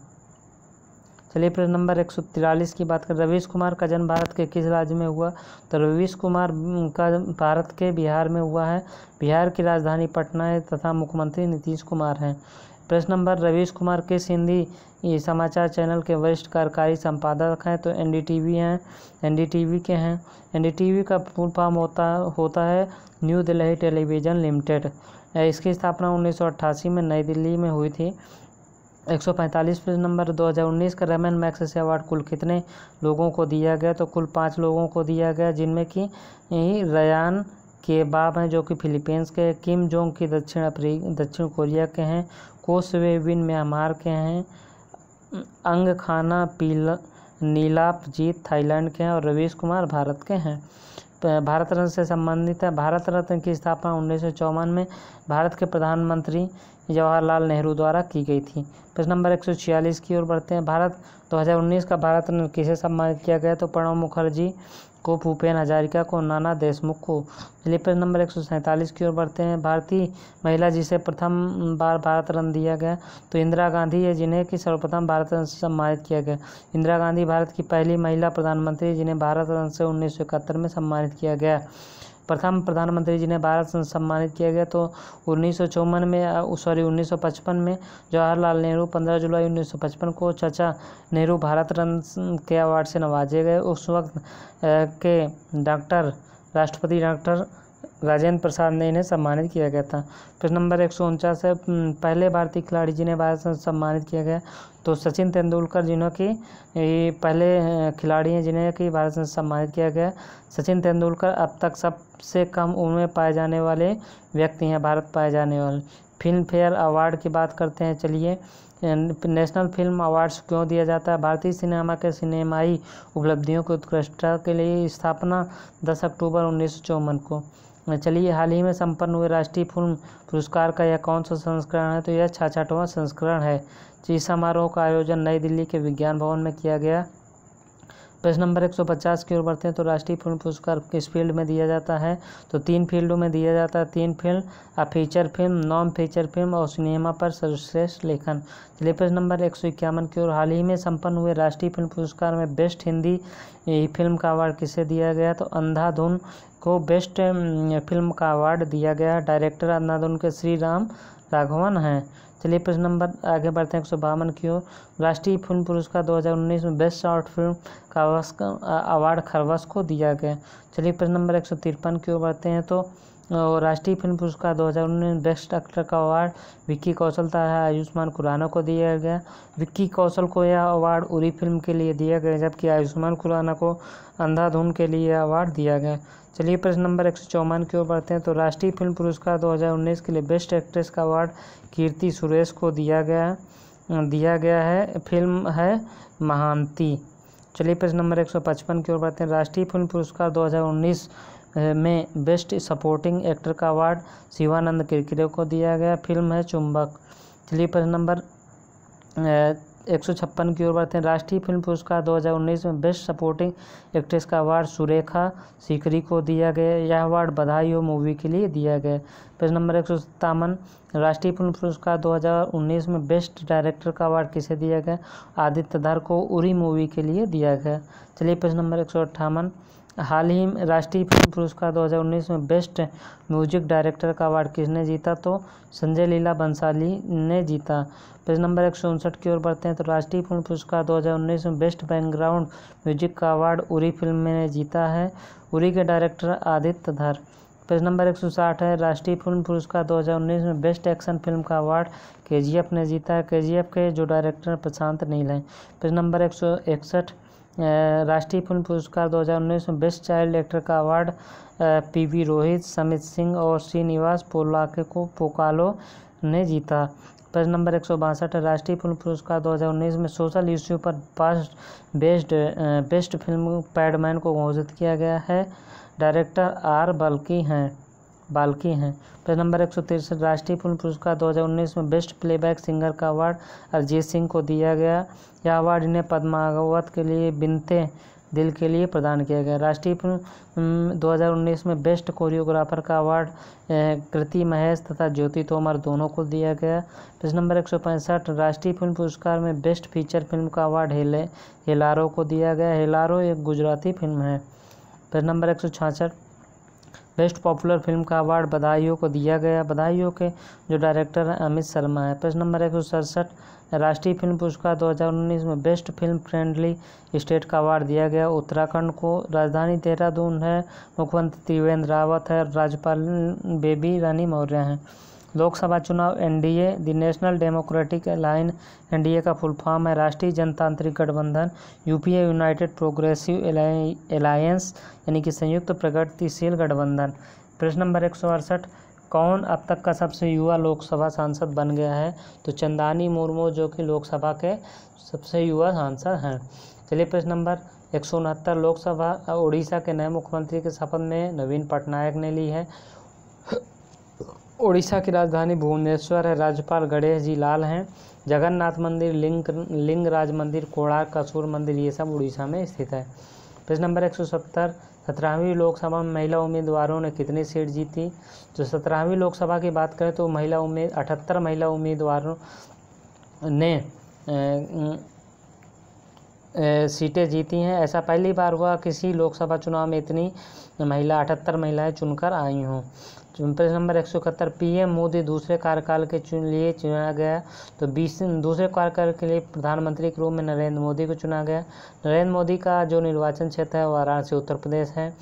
चलिए प्रश्न नंबर एक सौ तिरालीस की बात करें, रवीश कुमार का जन्म भारत के किस राज्य में हुआ? तो रवीश कुमार का भारत के बिहार में हुआ है। बिहार की राजधानी पटना है तथा मुख्यमंत्री नीतीश कुमार हैं। प्रश्न नंबर, रवीश कुमार किस हिंदी समाचार चैनल के वरिष्ठ कार्यकारी संपादक हैं? तो एनडीटीवी हैं एनडीटीवी के हैं। एनडीटीवी का फुल फॉर्म होता होता है न्यू दिल्ली टेलीविज़न लिमिटेड। इसकी स्थापना उन्नीस सौ अट्ठासी में नई दिल्ली में हुई थी। एक सौ पैंतालीस प्रश्न नंबर, दो हज़ार उन्नीस का रेमन मैग्सेसे अवार्ड कुल कितने लोगों को दिया गया? तो कुल पाँच लोगों को दिया गया, जिनमें कि रयान के बाब हैं, जो कि फिलीपींस के, किम जोंग की दक्षिण अफ्रीका दक्षिण कोरिया के हैं, कोसवे विन म्यांमार के हैं, अंग खाना पीला नीलाप जीत थाईलैंड के हैं और रवीश कुमार भारत के हैं। भारत रत्न से संबंधित है। भारत रत्न की स्थापना उन्नीस सौ चौवन में भारत के प्रधानमंत्री जवाहरलाल नेहरू द्वारा की गई थी। प्रश्न नंबर एक सौ छियालीस की ओर बढ़ते हैं। भारत दो हज़ार उन्नीस का भारत रत्न किसे सम्मानित किया गया? तो प्रणब मुखर्जी को, भूपेन हजारिका को, नाना देशमुख को। चलिए प्रश्न नंबर एक सौ सैंतालीस की ओर बढ़ते हैं। भारतीय महिला जिसे प्रथम बार भारत रत्न दिया गया? तो इंदिरा गांधी है, जिन्हें कि सर्वप्रथम भारत रत्न से सम्मानित किया गया। इंदिरा गांधी भारत की पहली महिला प्रधानमंत्री, जिन्हें भारत रत्न से उन्नीस सौ इकहत्तर में सम्मानित किया गया। प्रथम प्रधानमंत्री जिन्हें भारत रत्न सम्मानित किया गया तो उन्नीस सौ चौवन में सॉरी उन्नीस सौ पचपन में जवाहरलाल नेहरू पंद्रह जुलाई उन्नीस सौ पचपन को चाचा नेहरू भारत रत्न के अवार्ड से नवाजे गए। उस वक्त के डॉक्टर राष्ट्रपति डॉक्टर राजेंद्र प्रसाद ने इन्हें सम्मानित किया गया था। प्रश्न नंबर एक सौ उनचास है, पहले भारतीय खिलाड़ी जिन्हें भारत रत्न सम्मानित किया गया? तो सचिन तेंदुलकर, जिन्हों की पहले खिलाड़ी हैं जिन्हें कि भारत रत्न सम्मानित किया गया। सचिन तेंदुलकर अब तक सबसे कम उम्र में पाए जाने वाले व्यक्ति हैं, भारत पाए जाने वाले। फिल्म फेयर अवार्ड की बात करते हैं। चलिए, नेशनल फिल्म अवार्ड्स क्यों दिया जाता है? भारतीय सिनेमा के सिनेमाई उपलब्धियों की उत्कृष्टता के लिए स्थापना दस अक्टूबर उन्नीस सौ चौवन को। चलिए, हाल ही में संपन्न हुए राष्ट्रीय फिल्म पुरस्कार का यह कौन सा संस्करण है? तो यह छाछठवां संस्करण है। इस समारोह का आयोजन नई दिल्ली के विज्ञान भवन में किया गया। प्रश्न नंबर एक सौ पचास की ओर बढ़ते हैं। तो राष्ट्रीय फिल्म पुरस्कार किस फील्ड में दिया जाता है? तो तीन फील्डों में दिया जाता है। तीन field, a feature film, non feature film और सिनेमा पर सर्वश्रेष्ठ लेखन। चलिए प्रश्न नंबर एक सौ इक्यावन की ओर, हाल ही में संपन्न हुए राष्ट्रीय फिल्म पुरस्कार में बेस्ट हिंदी फिल्म का अवार्ड किसे दिया गया? तो अंधाधुन को बेस्ट फिल्म का अवार्ड दिया गया। डायरेक्टर अंधाधुन के श्री राम राघवन हैं। चलिए प्रश्न नंबर आगे बढ़ते हैं एक सौ बावन की ओर। राष्ट्रीय फिल्म पुरस्कार दो हज़ार उन्नीस में बेस्ट शॉर्ट फिल्म का अवार्ड खरवस को दिया गया। चलिए प्रश्न नंबर एक सौ तिरपन की ओर बढ़ते हैं। तो राष्ट्रीय फिल्म पुरस्कार दो हज़ार उन्नीस में बेस्ट एक्टर का अवार्ड विक्की कौशल तथा आयुष्मान खुराना को दिया गया। विक्की कौशल को यह अवार्ड उरी फिल्म के लिए दिया गया, जबकि आयुष्मान खुराना को अंधाधुन के लिए अवार्ड दिया गया। चलिए प्रश्न नंबर एक सौ चौवन की ओर बढ़ते हैं। तो राष्ट्रीय फिल्म पुरस्कार दो हज़ार उन्नीस के लिए बेस्ट एक्ट्रेस का अवार्ड कीर्ति सुरेश को दिया गया दिया गया है। फिल्म है महांती। चलिए प्रश्न नंबर एक सौ पचपन की ओर बढ़ते हैं। राष्ट्रीय फिल्म पुरस्कार दो हज़ार उन्नीस में बेस्ट सपोर्टिंग एक्टर का अवार्ड शिवानंद किरकिरे को दिया गया। फिल्म है चुंबक। चलिए प्रश्न नंबर एक सौ छप्पन की ओर बढ़ते हैं। राष्ट्रीय फिल्म पुरस्कार दो हज़ार उन्नीस में बेस्ट सपोर्टिंग एक्ट्रेस का अवार्ड सुरेखा सीकरी को दिया गया। यह अवार्ड बधाई हो मूवी के लिए दिया गया। प्रश्न नंबर एक सौ सत्तावन, राष्ट्रीय फिल्म पुरस्कार दो हज़ार उन्नीस में बेस्ट डायरेक्टर का अवार्ड किसे दिया गया? आदित्य धर को उरी मूवी के लिए दिया गया। चलिए प्रश्न नंबर एक सौ अट्ठावन, हाल ही में राष्ट्रीय फिल्म पुरस्कार दो हज़ार उन्नीस में बेस्ट म्यूजिक डायरेक्टर का अवार्ड किसने जीता? तो संजय लीला बंसाली ने जीता। पेज नंबर एक सौ उनसठ की ओर बढ़ते हैं। तो राष्ट्रीय फिल्म पुरस्कार दो हज़ार उन्नीस में बेस्ट बैकग्राउंड म्यूजिक का अवार्ड उरी फिल्म ने जीता है। उरी के डायरेक्टर आदित्य धर। पेज नंबर एक सौ साठ है। राष्ट्रीय फिल्म पुरस्कार दो हज़ार उन्नीस में बेस्ट एक्शन फिल्म का अवार्ड केजीएफ ने जीता है। केजीएफ के जो डायरेक्टर प्रशांत नील हैं। पेज नंबर एक सौ इकसठ राष्ट्रीय फिल्म पुरस्कार दो हज़ार उन्नीस में बेस्ट चाइल्ड एक्टर का अवार्ड पीवी रोहित, समित सिंह और श्रीनिवास पोलाके को पोकालो ने जीता। पेज नंबर एक सौ बासठ राष्ट्रीय फिल्म पुरस्कार दो हज़ार उन्नीस में सोशल इश्यू पर past best best film Padman को घोषित किया गया है। डायरेक्टर आर बाल्की हैं बाल्की हैं पेज नंबर एक सौ तिरसठ राष्ट्रीय फिल्म पुरस्कार दो हज़ार उन्नीस में बेस्ट प्लेबैक सिंगर का अवार्ड अरिजीत सिंह को दिया गया। यह अवार्ड इन्हें पद्मावत के लिए बिनते दिल के लिए प्रदान किया गया। राष्ट्रीय फिल्म दो हज़ार उन्नीस में बेस्ट कोरियोग्राफर का अवार्ड कृति महेश तथा ज्योति तोमर दोनों को दिया गया। पेज नंबर एक सौ पैंसठ राष्ट्रीय फिल्म पुरस्कार में बेस्ट फीचर फिल्म का अवार्ड हेले हेलारो को दिया गया। हेलारो एक गुजराती फिल्म है। पेज नंबर एक सौ छियासठ बेस्ट पॉपुलर फिल्म का अवार्ड बधाइयों को दिया गया। बधाइयों के जो डायरेक्टर हैं अमित शर्मा है। पेज नंबर एक सौ सड़सठ राष्ट्रीय फिल्म पुरस्कार दो हज़ार उन्नीस में बेस्ट फिल्म फ्रेंडली स्टेट का अवार्ड दिया गया उत्तराखंड को। राजधानी देहरादून है। मुख्यमंत्री त्रिवेंद्र रावत है। राज्यपाल बेबी रानी मौर्य हैं। लोकसभा चुनाव NDA the National Democratic Alliance NDA का फुल फॉर्म है राष्ट्रीय जनतांत्रिक गठबंधन। यूपीए यूनाइटेड प्रोग्रेसिव अलायंस यानी कि संयुक्त प्रगतिशील गठबंधन। प्रश्न नंबर एक सौ अड़सठ कौन अब तक का सबसे युवा लोकसभा सांसद बन गया है? तो चंदानी मुर्मू जो कि लोकसभा के सबसे युवा सांसद हैं। चलिए प्रश्न नंबर एक सौ उनहत्तर लोकसभा उड़ीसा के नए मुख्यमंत्री के शपथ में नवीन पटनायक ने ली है। उड़ीसा की राजधानी भुवनेश्वर है। राज्यपाल गणेश जी लाल हैं। जगन्नाथ मंदिर, लिंग लिंगराज मंदिर, कोणार्क का सूर्य मंदिर ये सब उड़ीसा में स्थित है। प्रश्न नंबर एक सौ सत्तर सत्रहवीं लोकसभा में महिला उम्मीदवारों ने कितनी सीट जीती? तो सत्रहवीं लोकसभा की बात करें तो महिला उम्मीद अठहत्तर महिला उम्मीदवारों ने सीटें जीती हैं। ऐसा पहली बार हुआ किसी लोकसभा चुनाव में इतनी महिला अठहत्तर महिलाएं चुनकर आई हों। प्रश्न नंबर एक सौ इकहत्तर पीएम मोदी दूसरे कार्यकाल के चुन लिए चुना गया। तो बीस दूसरे कार्यकाल के लिए प्रधानमंत्री के रूप में नरेंद्र मोदी को चुना गया। नरेंद्र मोदी का जो निर्वाचन क्षेत्र है वाराणसी उत्तर प्रदेश है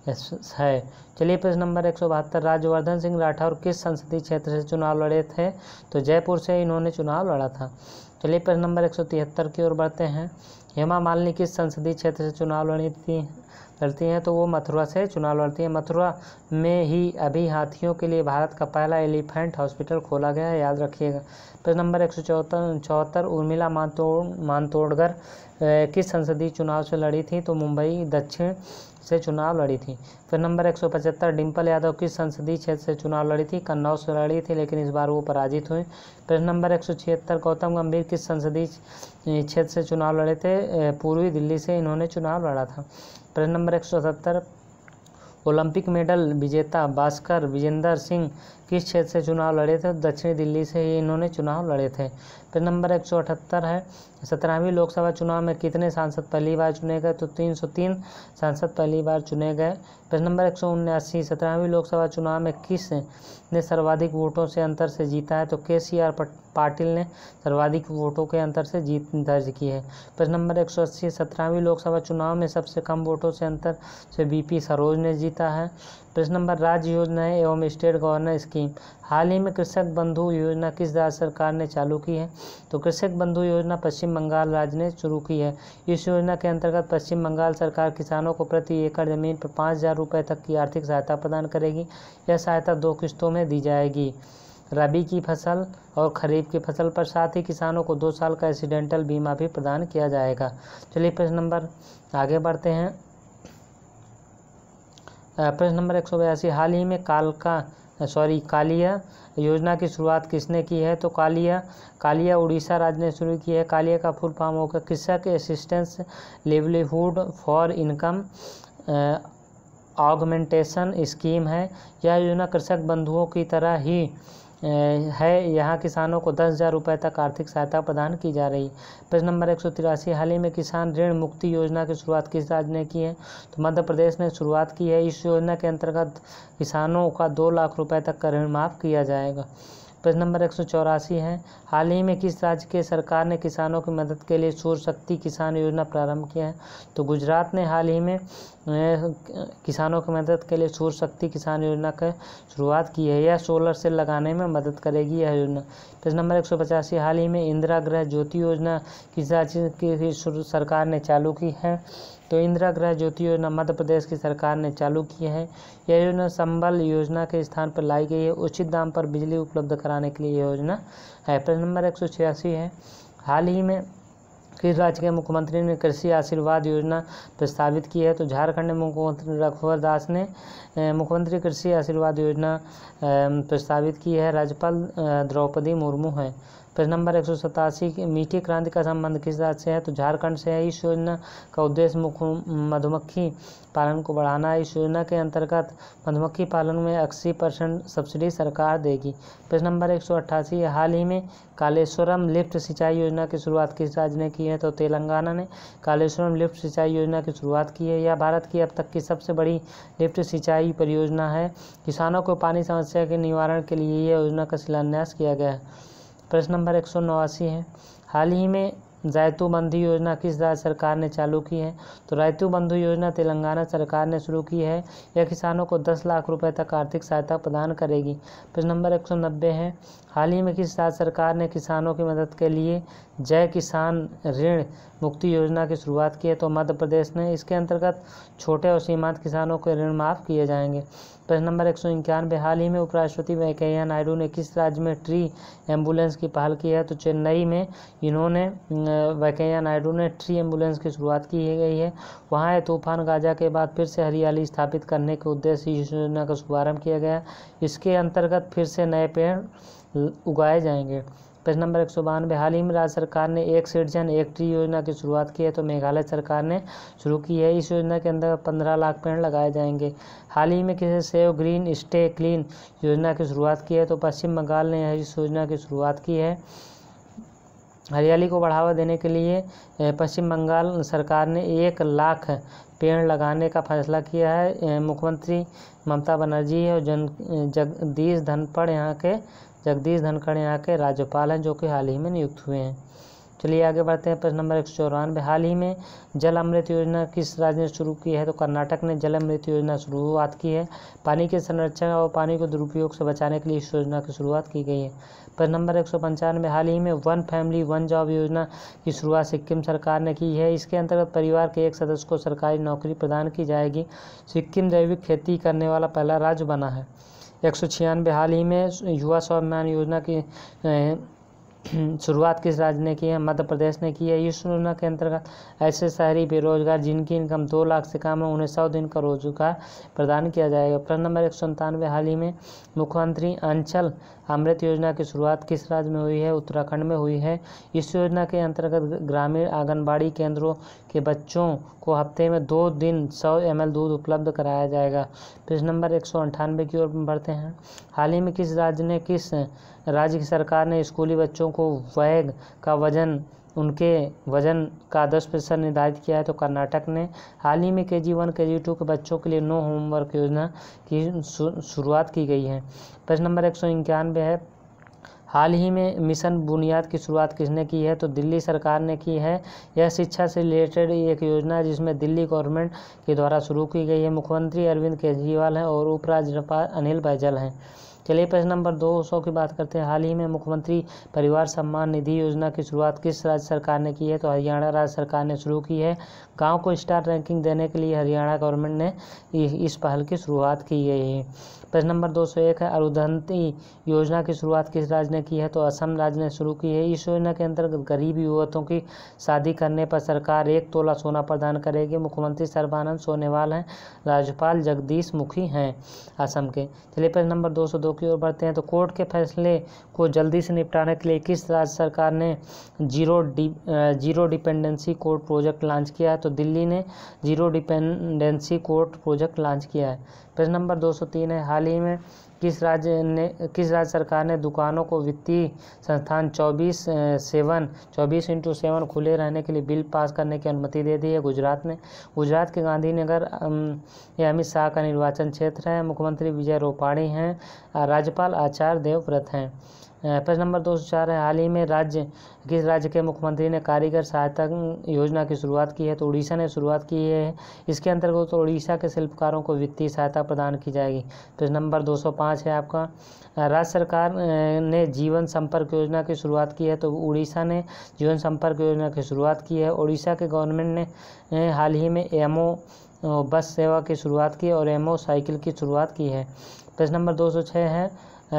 है चलिए प्रश्न नंबर एक सौ बहत्तर राज्यवर्धन सिंह राठौर किस संसदीय क्षेत्र से चुनाव लड़े थे? तो जयपुर से इन्होंने चुनाव लड़ा था। चलिए प्रश्न नंबर एक सौ तिहत्तर की ओर बढ़ते हैं। हेमा मालिनी किस संसदीय क्षेत्र से चुनाव लड़ी थी लड़ती हैं? तो वो मथुरा से चुनाव लड़ती हैं। मथुरा में ही अभी हाथियों के लिए भारत का पहला एलिफेंट हॉस्पिटल खोला गया है, याद रखिएगा। प्रश्न नंबर एक सौ चौहत्तर चौहत्तर उर्मिला मातोड़ मातोंडकर किस संसदीय चुनाव से लड़ी थी? तो मुंबई दक्षिण से चुनाव लड़ी थी। फिर नंबर एक सौ पचहत्तर डिम्पल यादव किस संसदीय क्षेत्र से चुनाव लड़ी थी? कन्नौज से लड़ी थी, लेकिन इस बार वो पराजित हुई। प्रश्न नंबर एक सौ छिहत्तर गौतम गंभीर किस संसदीय क्षेत्र से चुनाव लड़े थे? पूर्वी दिल्ली से इन्होंने चुनाव लड़ा था। प्रश्न नंबर एक सौ सत्तर ओलंपिक मेडल विजेता भास्कर विजेंदर सिंह किस क्षेत्र से चुनाव लड़े थे? दक्षिणी दिल्ली से ही इन्होंने चुनाव लड़े थे। प्रश्न नंबर एक सौ अठहत्तर है सत्रहवीं लोकसभा चुनाव में कितने सांसद पहली बार चुने गए? तो तीन सौ तीन सांसद पहली बार चुने गए। प्रश्न नंबर एक सौ उन्यासी सत्रहवीं लोकसभा चुनाव में किस ने सर्वाधिक वोटों से अंतर से जीता है? तो के सी आर पाटिल ने सर्वाधिक वोटों के अंतर से जीत दर्ज की है। प्रश्न नंबर एक सौ अस्सी सत्रहवीं लोकसभा चुनाव में सबसे कम वोटों से अंतर से बीपी सरोज ने जीता है। प्रश्न नंबर राज्य योजनाएं एवं स्टेट गवर्नर स्कीम हाल ही में कृषक बंधु योजना किस राज्य सरकार ने चालू की है? तो कृषक बंधु योजना पश्चिम बंगाल राज्य ने शुरू की है। इस योजना के अंतर्गत पश्चिम बंगाल सरकार किसानों को प्रति एकड़ जमीन पर पाँच हजार रुपये तक की आर्थिक सहायता प्रदान करेगी। यह सहायता दो किस्तों में दी जाएगी, रबी की फसल और खरीफ की फसल पर। साथ ही किसानों को दो साल का एक्सीडेंटल बीमा भी प्रदान किया जाएगा। चलिए प्रश्न नंबर आगे बढ़ते हैं। प्रश्न नंबर एक सौ बयासी हाल ही में कालका सॉरी कालिया योजना की शुरुआत किसने की है? तो कालिया कालिया उड़ीसा राज्य ने शुरू की है। कालिया का फुल फॉर्म होकर Krishak assistance livelihood for income augmentation scheme है। यह योजना कृषक बंधुओं की तरह ही है, यहाँ किसानों को दस हज़ार रुपये तक आर्थिक सहायता प्रदान की जा रही। प्रश्न नंबर एक सौ तिरासी, हाल ही में किसान ऋण मुक्ति योजना की शुरुआत किस राज्य ने की है? तो मध्य प्रदेश ने शुरुआत की है। इस योजना के अंतर्गत किसानों का दो लाख रुपए तक का ऋण माफ़ किया जाएगा। प्रश्न नंबर एक सौ चौरासी है, हाल ही में किस राज्य के सरकार ने किसानों की मदद के लिए सौर शक्ति किसान योजना प्रारंभ किया है? तो गुजरात ने हाल ही में किसानों की मदद के लिए सौर शक्ति किसान योजना की शुरुआत की है। यह सोलर सेल लगाने में मदद करेगी यह योजना। प्रश्न नंबर एक सौ पचासी, हाल ही में इंदिरा गृह ज्योति योजना किस राज्य की सरकार ने चालू की है? तो इंदिरा गृह ज्योति योजना मध्य प्रदेश की सरकार ने चालू की है। यह योजना संबल योजना के स्थान पर लाई गई है। उचित दाम पर बिजली उपलब्ध कराने के लिए यह योजना है। प्रश्न नंबर एक सौ छियासी है, हाल ही में किस राज्य के मुख्यमंत्री ने कृषि आशीर्वाद योजना प्रस्तावित की है? तो झारखंड में मुख्यमंत्री रघुवर दास ने मुख्यमंत्री कृषि आशीर्वाद योजना प्रस्तावित की है। राज्यपाल द्रौपदी मुर्मू हैं। प्रश्न नंबर एक सौ सतासी, मीठी क्रांति का संबंध किस राज्य से है? तो झारखंड से है। इस योजना का उद्देश्य मधुमक्खी पालन को बढ़ाना है। इस योजना के अंतर्गत मधुमक्खी पालन में अस्सी परसेंट सब्सिडी सरकार देगी। प्रश्न नंबर एक सौ अट्ठासी, हाल ही में कालेश्वरम लिफ्ट सिंचाई योजना की शुरुआत किस राज्य ने की है? तो तेलंगाना ने कालेश्वरम लिफ्ट सिंचाई योजना की शुरुआत की है। यह भारत की अब तक की सबसे बड़ी लिफ्ट सिंचाई परियोजना है। किसानों को पानी समस्या के निवारण के लिए यह योजना का शिलान्यास किया गया है। प्रश्न नंबर एक सौ नवासी है, हाल ही में रैतु बंधु योजना किस राज्य सरकार ने चालू की है? तो रैतु बंधु योजना तेलंगाना सरकार ने शुरू की है। यह किसानों को दस लाख रुपए तक आर्थिक सहायता प्रदान करेगी। प्रश्न नंबर एक सौ नब्बे है, हाल ही में किस राज्य सरकार ने किसानों की मदद के लिए जय किसान ऋण मुक्ति योजना की शुरुआत की है? तो मध्य प्रदेश ने। इसके अंतर्गत छोटे और सीमांत किसानों के ऋण माफ़ किए जाएंगे। प्रश्न नंबर एक सौ इक्यानवे, हाल ही में उपराष्ट्रपति वेंकैया नायडू ने किस राज्य में ट्री एम्बुलेंस की पहल की है? तो चेन्नई में इन्होंने वेंकैया नायडू ने ट्री एम्बुलेंस की शुरुआत की गई है। वहाँ तूफान गाजा के बाद फिर से हरियाली स्थापित करने के उद्देश्य से इस योजना का शुभारंभ किया गया। इसके अंतर्गत फिर से नए पेड़ उगाए जाएंगे। प्रश्न नंबर एक सौ बानवे, हाल ही में राज्य सरकार ने एक सिटीजन एक ट्री योजना की शुरुआत की है। तो मेघालय सरकार ने शुरू की है। इस योजना के अंदर पंद्रह लाख पेड़ लगाए जाएंगे। हाल ही में किसी सेव ग्रीन स्टे क्लीन योजना की शुरुआत की है? तो पश्चिम बंगाल ने इस योजना की शुरुआत की है। हरियाली को बढ़ावा देने के लिए पश्चिम बंगाल सरकार ने एक लाख पेड़ लगाने का फैसला किया है। मुख्यमंत्री ममता बनर्जी और जन जगदीश धनखड़ यहाँ के जगदीश धनखड़ यहाँ के राज्यपाल हैं, जो कि हाल ही में नियुक्त हुए हैं। चलिए आगे बढ़ते हैं। प्रश्न नंबर एक सौ चौरानवे, हाल ही में जल अमृत योजना किस राज्य ने शुरू की है? तो कर्नाटक ने जल अमृत योजना शुरुआत की है। पानी के संरक्षण और पानी को दुरुपयोग से बचाने के लिए इस योजना की शुरुआत की गई है। प्रश्न नंबर एक सौ पंचानवे, हाल ही में वन फैमिली वन जॉब योजना की शुरुआत सिक्किम सरकार ने की है। इसके अंतर्गत परिवार के एक सदस्य को सरकारी नौकरी प्रदान की जाएगी। सिक्किम जैविक खेती करने वाला पहला राज्य बना है। एक सौ छियानवे, हाल ही में युवा स्वाभिमान योजना की शुरुआत किस राज्य ने की है? मध्य प्रदेश ने की है। इस योजना के अंतर्गत ऐसे शहरी बेरोजगार जिनकी इनकम दो लाख से कम है उन्हें सौ दिन का रोजगार प्रदान किया जाएगा। प्रश्न नंबर एक सौ संतानवे, हाल ही में मुख्यमंत्री अंचल अमृत योजना की शुरुआत किस राज्य में हुई है? उत्तराखंड में हुई है। इस योजना के अंतर्गत ग्रामीण आंगनबाड़ी केंद्रों के बच्चों को हफ्ते में दो दिन सौ एम एल दूध उपलब्ध कराया जाएगा। प्रश्न नंबर एक सौ अंठानवे की ओर बढ़ते हैं। हाल ही में किस राज्य ने किस राज्य की सरकार ने स्कूली बच्चों को बैग का वजन उनके वजन का दस प्रतिशत निर्धारित किया है? तो कर्नाटक ने। हाल ही में के जी वन के जी टू के बच्चों के लिए नो होमवर्क योजना की शुरुआत की गई है। प्रश्न नंबर एक सौ इक्यानवे है, हाल ही में मिशन बुनियाद की शुरुआत किसने की है? तो दिल्ली सरकार ने की है। यह शिक्षा से रिलेटेड एक योजना है जिसमें दिल्ली गवर्नमेंट के द्वारा शुरू की गई है। मुख्यमंत्री अरविंद केजरीवाल हैं और उपराज्यपाल अनिल बैजल हैं। चलिए प्रश्न नंबर दो सौ की बात करते हैं। हाल ही में मुख्यमंत्री परिवार सम्मान निधि योजना की शुरुआत किस राज्य सरकार ने की है? तो हरियाणा राज्य सरकार ने शुरू की है। गांव को स्टार रैंकिंग देने के लिए हरियाणा गवर्नमेंट ने इस पहल की शुरुआत की गई है। प्रश्न नंबर दो सौ एक है, अरुंधति योजना की शुरुआत किस राज्य ने की है? तो असम राज्य ने शुरू की है। इस योजना के अंतर्गत गरीब युवकों की शादी करने पर सरकार एक तोला सोना प्रदान करेगी। मुख्यमंत्री सर्बानंद सोनोवाल हैं। राज्यपाल जगदीश मुखी हैं असम के। चलिए प्रश्न नंबर दो सौ दो की ओर बढ़ते हैं। तो कोर्ट के फैसले को जल्दी से निपटाने के लिए किस राज्य सरकार ने zero D zero dependency court project launch किया है? तो दिल्ली ने zero dependency court project launch किया है। प्रश्न नंबर दो सौ तीन है, हाल ही में किस राज्य ने किस राज्य सरकार ने दुकानों को वित्तीय संस्थान चौबीस सेवन चौबीस इंटू सेवन खुले रहने के लिए बिल पास करने की अनुमति दे दी है? गुजरात ने। गुजरात के गांधीनगर ये अमित शाह का निर्वाचन क्षेत्र है। मुख्यमंत्री विजय रूपाणी हैं। राज्यपाल आचार्य देवव्रत हैं। प्रश्न नंबर दो सौ चार है, हाल ही में राज्य किस राज्य के मुख्यमंत्री ने कारीगर सहायता योजना की शुरुआत की है? तो उड़ीसा ने शुरुआत की है। इसके अंतर्गत तो उड़ीसा के शिल्पकारों को वित्तीय सहायता प्रदान की जाएगी। प्रश्न नंबर दो सौ पाँच है आपका, राज्य सरकार ने जीवन संपर्क योजना की शुरुआत की है? तो उड़ीसा ने जीवन संपर्क योजना की शुरुआत की है। उड़ीसा के गवर्नमेंट ने हाल ही में एमओ बस सेवा की शुरुआत की और एमओ साइकिल की शुरुआत की है। प्रश्न नंबर दो सौ छः है,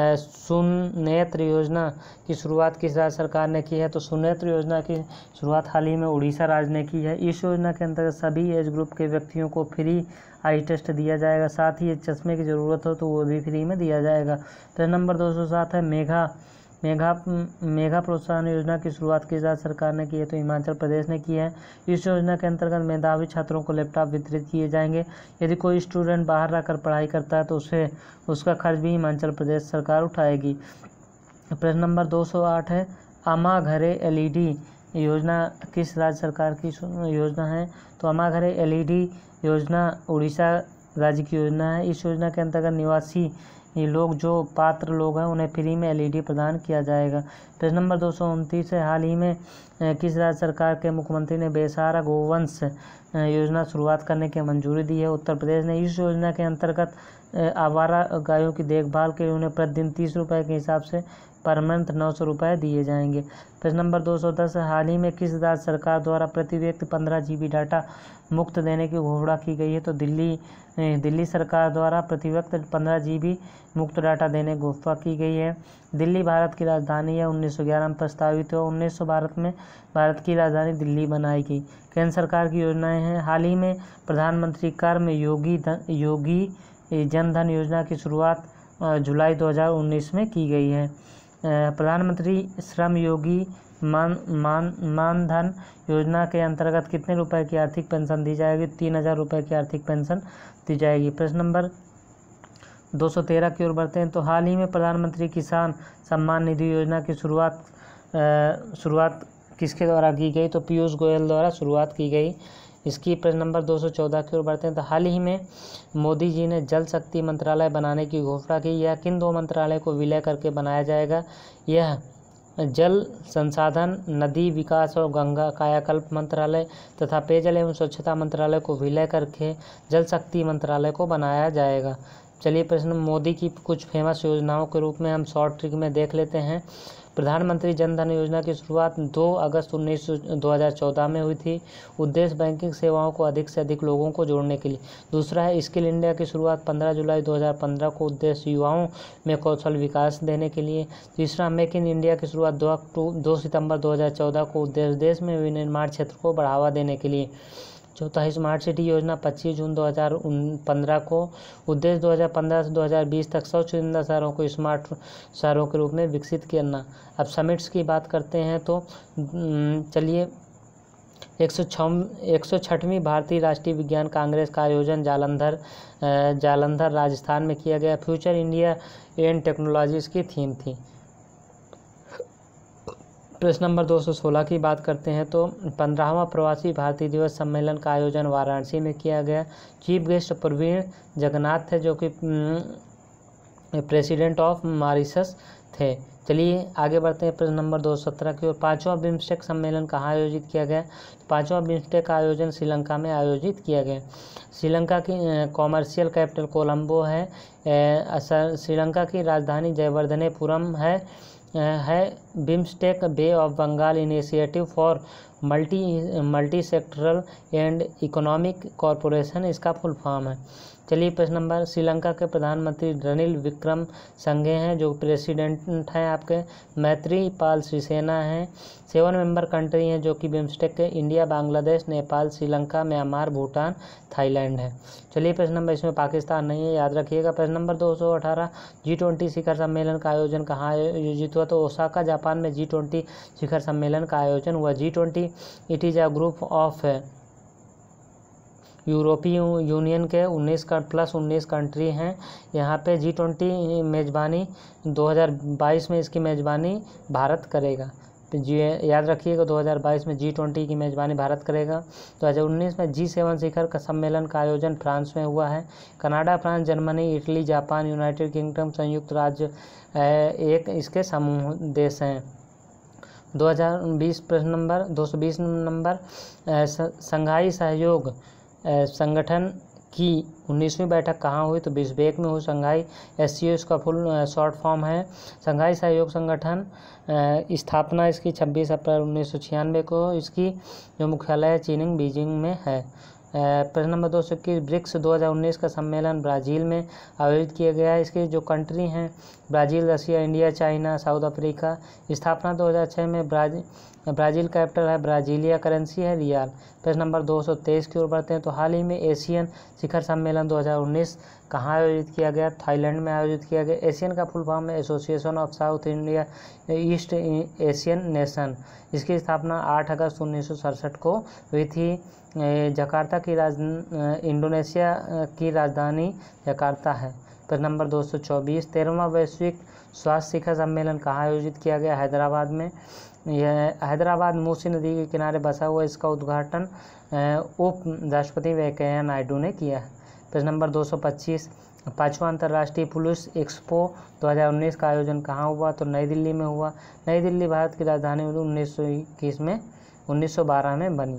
सुनेत्र योजना की शुरुआत किस राज्य सरकार ने की है? तो सुनेत्र योजना की शुरुआत हाल ही में उड़ीसा राज्य ने की है। इस योजना के अंतर्गत सभी एज ग्रुप के व्यक्तियों को फ्री आई टेस्ट दिया जाएगा, साथ ही चश्मे की ज़रूरत हो तो वो भी फ्री में दिया जाएगा। प्रश्न नंबर दो सौ सात है, मेघा मेघा मेघा प्रोत्साहन योजना की शुरुआत किस राज्य सरकार ने की है? तो हिमाचल प्रदेश ने की है। इस योजना के अंतर्गत मेधावी छात्रों को लैपटॉप वितरित किए जाएंगे। यदि कोई स्टूडेंट बाहर रहकर पढ़ाई करता है तो उसे उसका खर्च भी हिमाचल प्रदेश सरकार उठाएगी। प्रश्न नंबर दो सौ आठ है, अमा घरे एलईडी योजना किस राज्य सरकार की योजना है? तो अमा घरे एलईडी योजना उड़ीसा राज्य की योजना है। इस योजना के अंतर्गत निवासी ये लोग जो पात्र लोग हैं उन्हें फ्री में एलईडी प्रदान किया जाएगा। प्रश्न नंबर दो सौ उनतीस है, हाल ही में किस राज्य सरकार के मुख्यमंत्री ने बेसहारा गोवंश योजना शुरुआत करने की मंजूरी दी है? उत्तर प्रदेश ने। इस योजना के अंतर्गत आवारा गायों की देखभाल के लिए उन्हें प्रतिदिन तीस रुपये के हिसाब से पर मंथ नौ सौ रुपये दिए जाएंगे। प्रश्न नंबर दो सौ दस है, हाल ही में किस राज्य सरकार द्वारा प्रति व्यक्ति पंद्रह जी बी डाटा मुफ्त देने की घोषणा की गई है? तो दिल्ली दिल्ली सरकार द्वारा प्रति व्यक्ति पंद्रह जी बी मुफ्त डाटा देने की घोषणा की गई है। दिल्ली भारत की राजधानी है, उन्नीस सौ ग्यारह में प्रस्तावित हुआ। उन्नीस सौ भारत में भारत की राजधानी दिल्ली बनाई गई। केंद्र सरकार की योजनाएं हैं, हाल ही में प्रधानमंत्री कर्म योगी धन योगी जन धन योजना की शुरुआत जुलाई दो हज़ार उन्नीस में की गई है। प्रधानमंत्री श्रम योगी मान मान मानधन योजना के अंतर्गत कितने रुपए की आर्थिक पेंशन दी जाएगी? तीन हज़ार रुपये की आर्थिक पेंशन दी जाएगी। प्रश्न नंबर दो सौ तेरह की ओर बढ़ते हैं, तो हाल ही में प्रधानमंत्री किसान सम्मान निधि योजना की शुरुआत शुरुआत किसके द्वारा की गई? तो पीयूष गोयल द्वारा शुरुआत की गई इसकी। प्रश्न नंबर दो सौ चौदह की ओर बढ़ते हैं, तो हाल ही में मोदी जी ने जल शक्ति मंत्रालय बनाने की घोषणा की। यह किन दो मंत्रालय को विलय करके बनाया जाएगा? यह जल संसाधन, नदी विकास और गंगा कायाकल्प मंत्रालय तथा पेयजल एवं स्वच्छता मंत्रालय को विलय करके जल शक्ति मंत्रालय को बनाया जाएगा। चलिए प्रश्न मोदी की कुछ फेमस योजनाओं के रूप में हम शॉर्ट ट्रिक में देख लेते हैं। प्रधानमंत्री जन धन योजना की शुरुआत दो अगस्त उन्नीस दो हज़ार चौदह में हुई थी। उद्देश्य बैंकिंग सेवाओं को अधिक से अधिक लोगों को जोड़ने के लिए। दूसरा है स्किल इंडिया की शुरुआत पंद्रह जुलाई दो हज़ार पंद्रह को, उद्देश्य युवाओं में कौशल विकास देने के लिए। तीसरा मेक इन इंडिया की शुरुआत दो अक्टूबर दो सितंबर दो हज़ार चौदह को, उद्देश्य देश में विनिर्माण क्षेत्र को बढ़ावा देने के लिए। चौथा स्मार्ट सिटी योजना पच्चीस जून दो हज़ार पंद्रह को, उद्देश्य दो हज़ार पंद्रह से दो हज़ार बीस तक सौ चुनिंदा शहरों को स्मार्ट शहरों के रूप में विकसित करना। अब समिट्स की बात करते हैं तो चलिए एक सौ छः एक सौ छठवीं भारतीय राष्ट्रीय विज्ञान कांग्रेस का आयोजन जालंधर जालंधर राजस्थान में किया गया। फ्यूचर इंडिया एंड टेक्नोलॉजी इसकी थीम थी। प्रश्न नंबर दो सौ सोलह की बात करते हैं तो पंद्रहवां प्रवासी भारतीय दिवस सम्मेलन का आयोजन वाराणसी में किया गया। चीफ गेस्ट प्रवीण जगन्नाथ थे जो कि प्रेसिडेंट ऑफ मॉरिशस थे। चलिए आगे बढ़ते हैं प्रश्न नंबर दो सौ सत्रह की ओर। पाँचवां बिम्स्टेक सम्मेलन कहाँ आयोजित किया गया? पाँचवां बिम्स्टेक का आयोजन श्रीलंका में आयोजित किया गया। श्रीलंका की कॉमर्शियल कैपिटल कोलंबो है। श्रीलंका की राजधानी जयवर्धनेपुरम है है BIMSTEC bay of Bengal initiative for multi multi sectoral and economic corporation इसका फुल फॉर्म है। चलिए प्रश्न नंबर, श्रीलंका के प्रधानमंत्री रनिल विक्रम संघे हैं जो प्रेसिडेंट हैं आपके। मैत्रीपाल सिरिसेना हैं। सेवन मेंबर कंट्री हैं जो कि बिम्स्टेक के India, Bangladesh, Nepal, Sri Lanka, Myanmar, Bhutan, Thailand है। चलिए प्रश्न नंबर, इसमें पाकिस्तान नहीं है, याद रखिएगा। प्रश्न नंबर दो सौ अठारह, जी ट्वेंटी शिखर सम्मेलन का आयोजन कहाँ आयोजित हुआ? तो ओसाका जापान में जी ट्वेंटी शिखर सम्मेलन का आयोजन हुआ। G twenty it is a group of यूरोपीय यूनियन के उन्नीस का प्लस उन्नीस कंट्री हैं। यहाँ पे जी ट्वेंटी मेज़बानी दो हज़ार बाईस में इसकी मेज़बानी भारत करेगा। जी याद रखिएगा, दो हज़ार बाईस में जी ट्वेंटी की मेज़बानी भारत करेगा। दो हज़ार उन्नीस में जी सेवन शिखर का सम्मेलन का आयोजन फ्रांस में हुआ है। Canada, France, Germany, Italy, Japan, United Kingdom, संयुक्त राज्य एक इसके समूह देश हैं। दो हज़ार बीस प्रश्न नंबर दो सौ बीस नंबर, संघाई सहयोग संगठन की उन्नीसवीं बैठक कहाँ हुई? तो बिश्केक में हुई। संघाई एस सी ओ इसका फुल शॉर्ट फॉर्म है। संघाई सहयोग संगठन स्थापना इसकी छब्बीस अप्रैल उन्नीस सौ छियानवे को, इसकी जो मुख्यालय चीनिंग बीजिंग में है। प्रश्न नंबर दो सौ इक्कीस, ब्रिक्स दो हज़ार उन्नीस का सम्मेलन ब्राज़ील में आयोजित किया गया है। इसके जो कंट्री हैं Brazil, Russia, India, China, South Africa. स्थापना दो हज़ार छह में। ब्राज़ील ब्राज़ील कैपिटल है ब्राज़ीलिया, करेंसी है रियाल। प्रश्न नंबर दो सौ तेईस की ओर बढ़ते हैं। तो हाल ही में एशियन शिखर सम्मेलन दो हज़ार उन्नीस कहाँ आयोजित किया गया? थाईलैंड में आयोजित किया गया। एशियन का फुल फॉर्म है association of South India East Asian nation. इसकी स्थापना आठ अगस्त उन्नीस सौ सड़सठ को हुई थी। जकार्ता की राज इंडोनेशिया की राजधानी जकार्ता है। प्रश्न नंबर दो सौ चौबीस, तेरहवां वैश्विक स्वास्थ्य शिखर सम्मेलन कहाँ आयोजित किया गया? हैदराबाद में। यह हैदराबाद मूसी नदी के किनारे बसा हुआ, इसका उद्घाटन उप राष्ट्रपति वेंकैया नायडू ने किया है। प्रश्न नंबर दो सौ पच्चीस, पाँचवा अंतर्राष्ट्रीय पुलिस एक्सपो दो हज़ार उन्नीस का आयोजन कहाँ हुआ? तो नई दिल्ली में हुआ। नई दिल्ली भारत की राजधानी उन्नीस सौ इक्कीस में उन्नीस सौ बारह में बनी।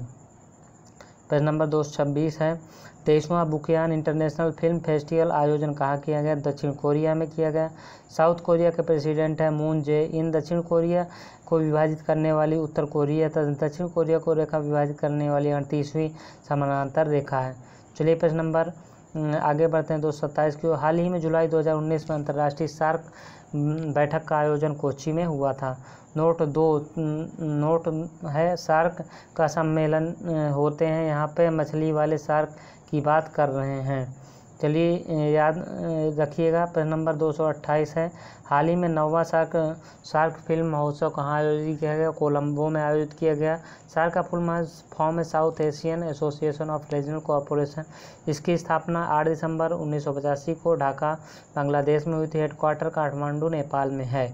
प्रश्न नंबर दो सौ छब्बीस है, तेईसवां बुकियान इंटरनेशनल फिल्म फेस्टिवल आयोजन कहाँ किया गया? दक्षिण कोरिया में किया गया। साउथ कोरिया के प्रेसिडेंट है मून जे इन। दक्षिण कोरिया को विभाजित करने वाली उत्तर कोरिया तथा दक्षिण कोरिया को रेखा विभाजित करने वाली अड़तीसवीं समानांतर रेखा है। चलिए प्रश्न नंबर आगे बढ़ते हैं दो सौ सत्ताईस की। हाल ही में जुलाई दो हज़ार उन्नीस में अंतर्राष्ट्रीय सार्क बैठक का आयोजन कोच्चि में हुआ था। नोट दो नोट है, सार्क का सम्मेलन होते हैं, यहाँ पे मछली वाले सार्क की बात कर रहे हैं। चलिए याद रखिएगा। प्रश्न नंबर दो सौ अट्ठाईस है, हाल ही में नौवां सार्क सार्क फिल्म महोत्सव कहाँ आयोजित किया गया? कोलंबो में आयोजित किया गया। सार्क का फुल फॉर्म है South Asian association of regional cooperation. इसकी स्थापना आठ दिसंबर उन्नीस सौ पचासी को ढाका बांग्लादेश में हुई थी। हेडक्वार्टर काठमांडू नेपाल में है।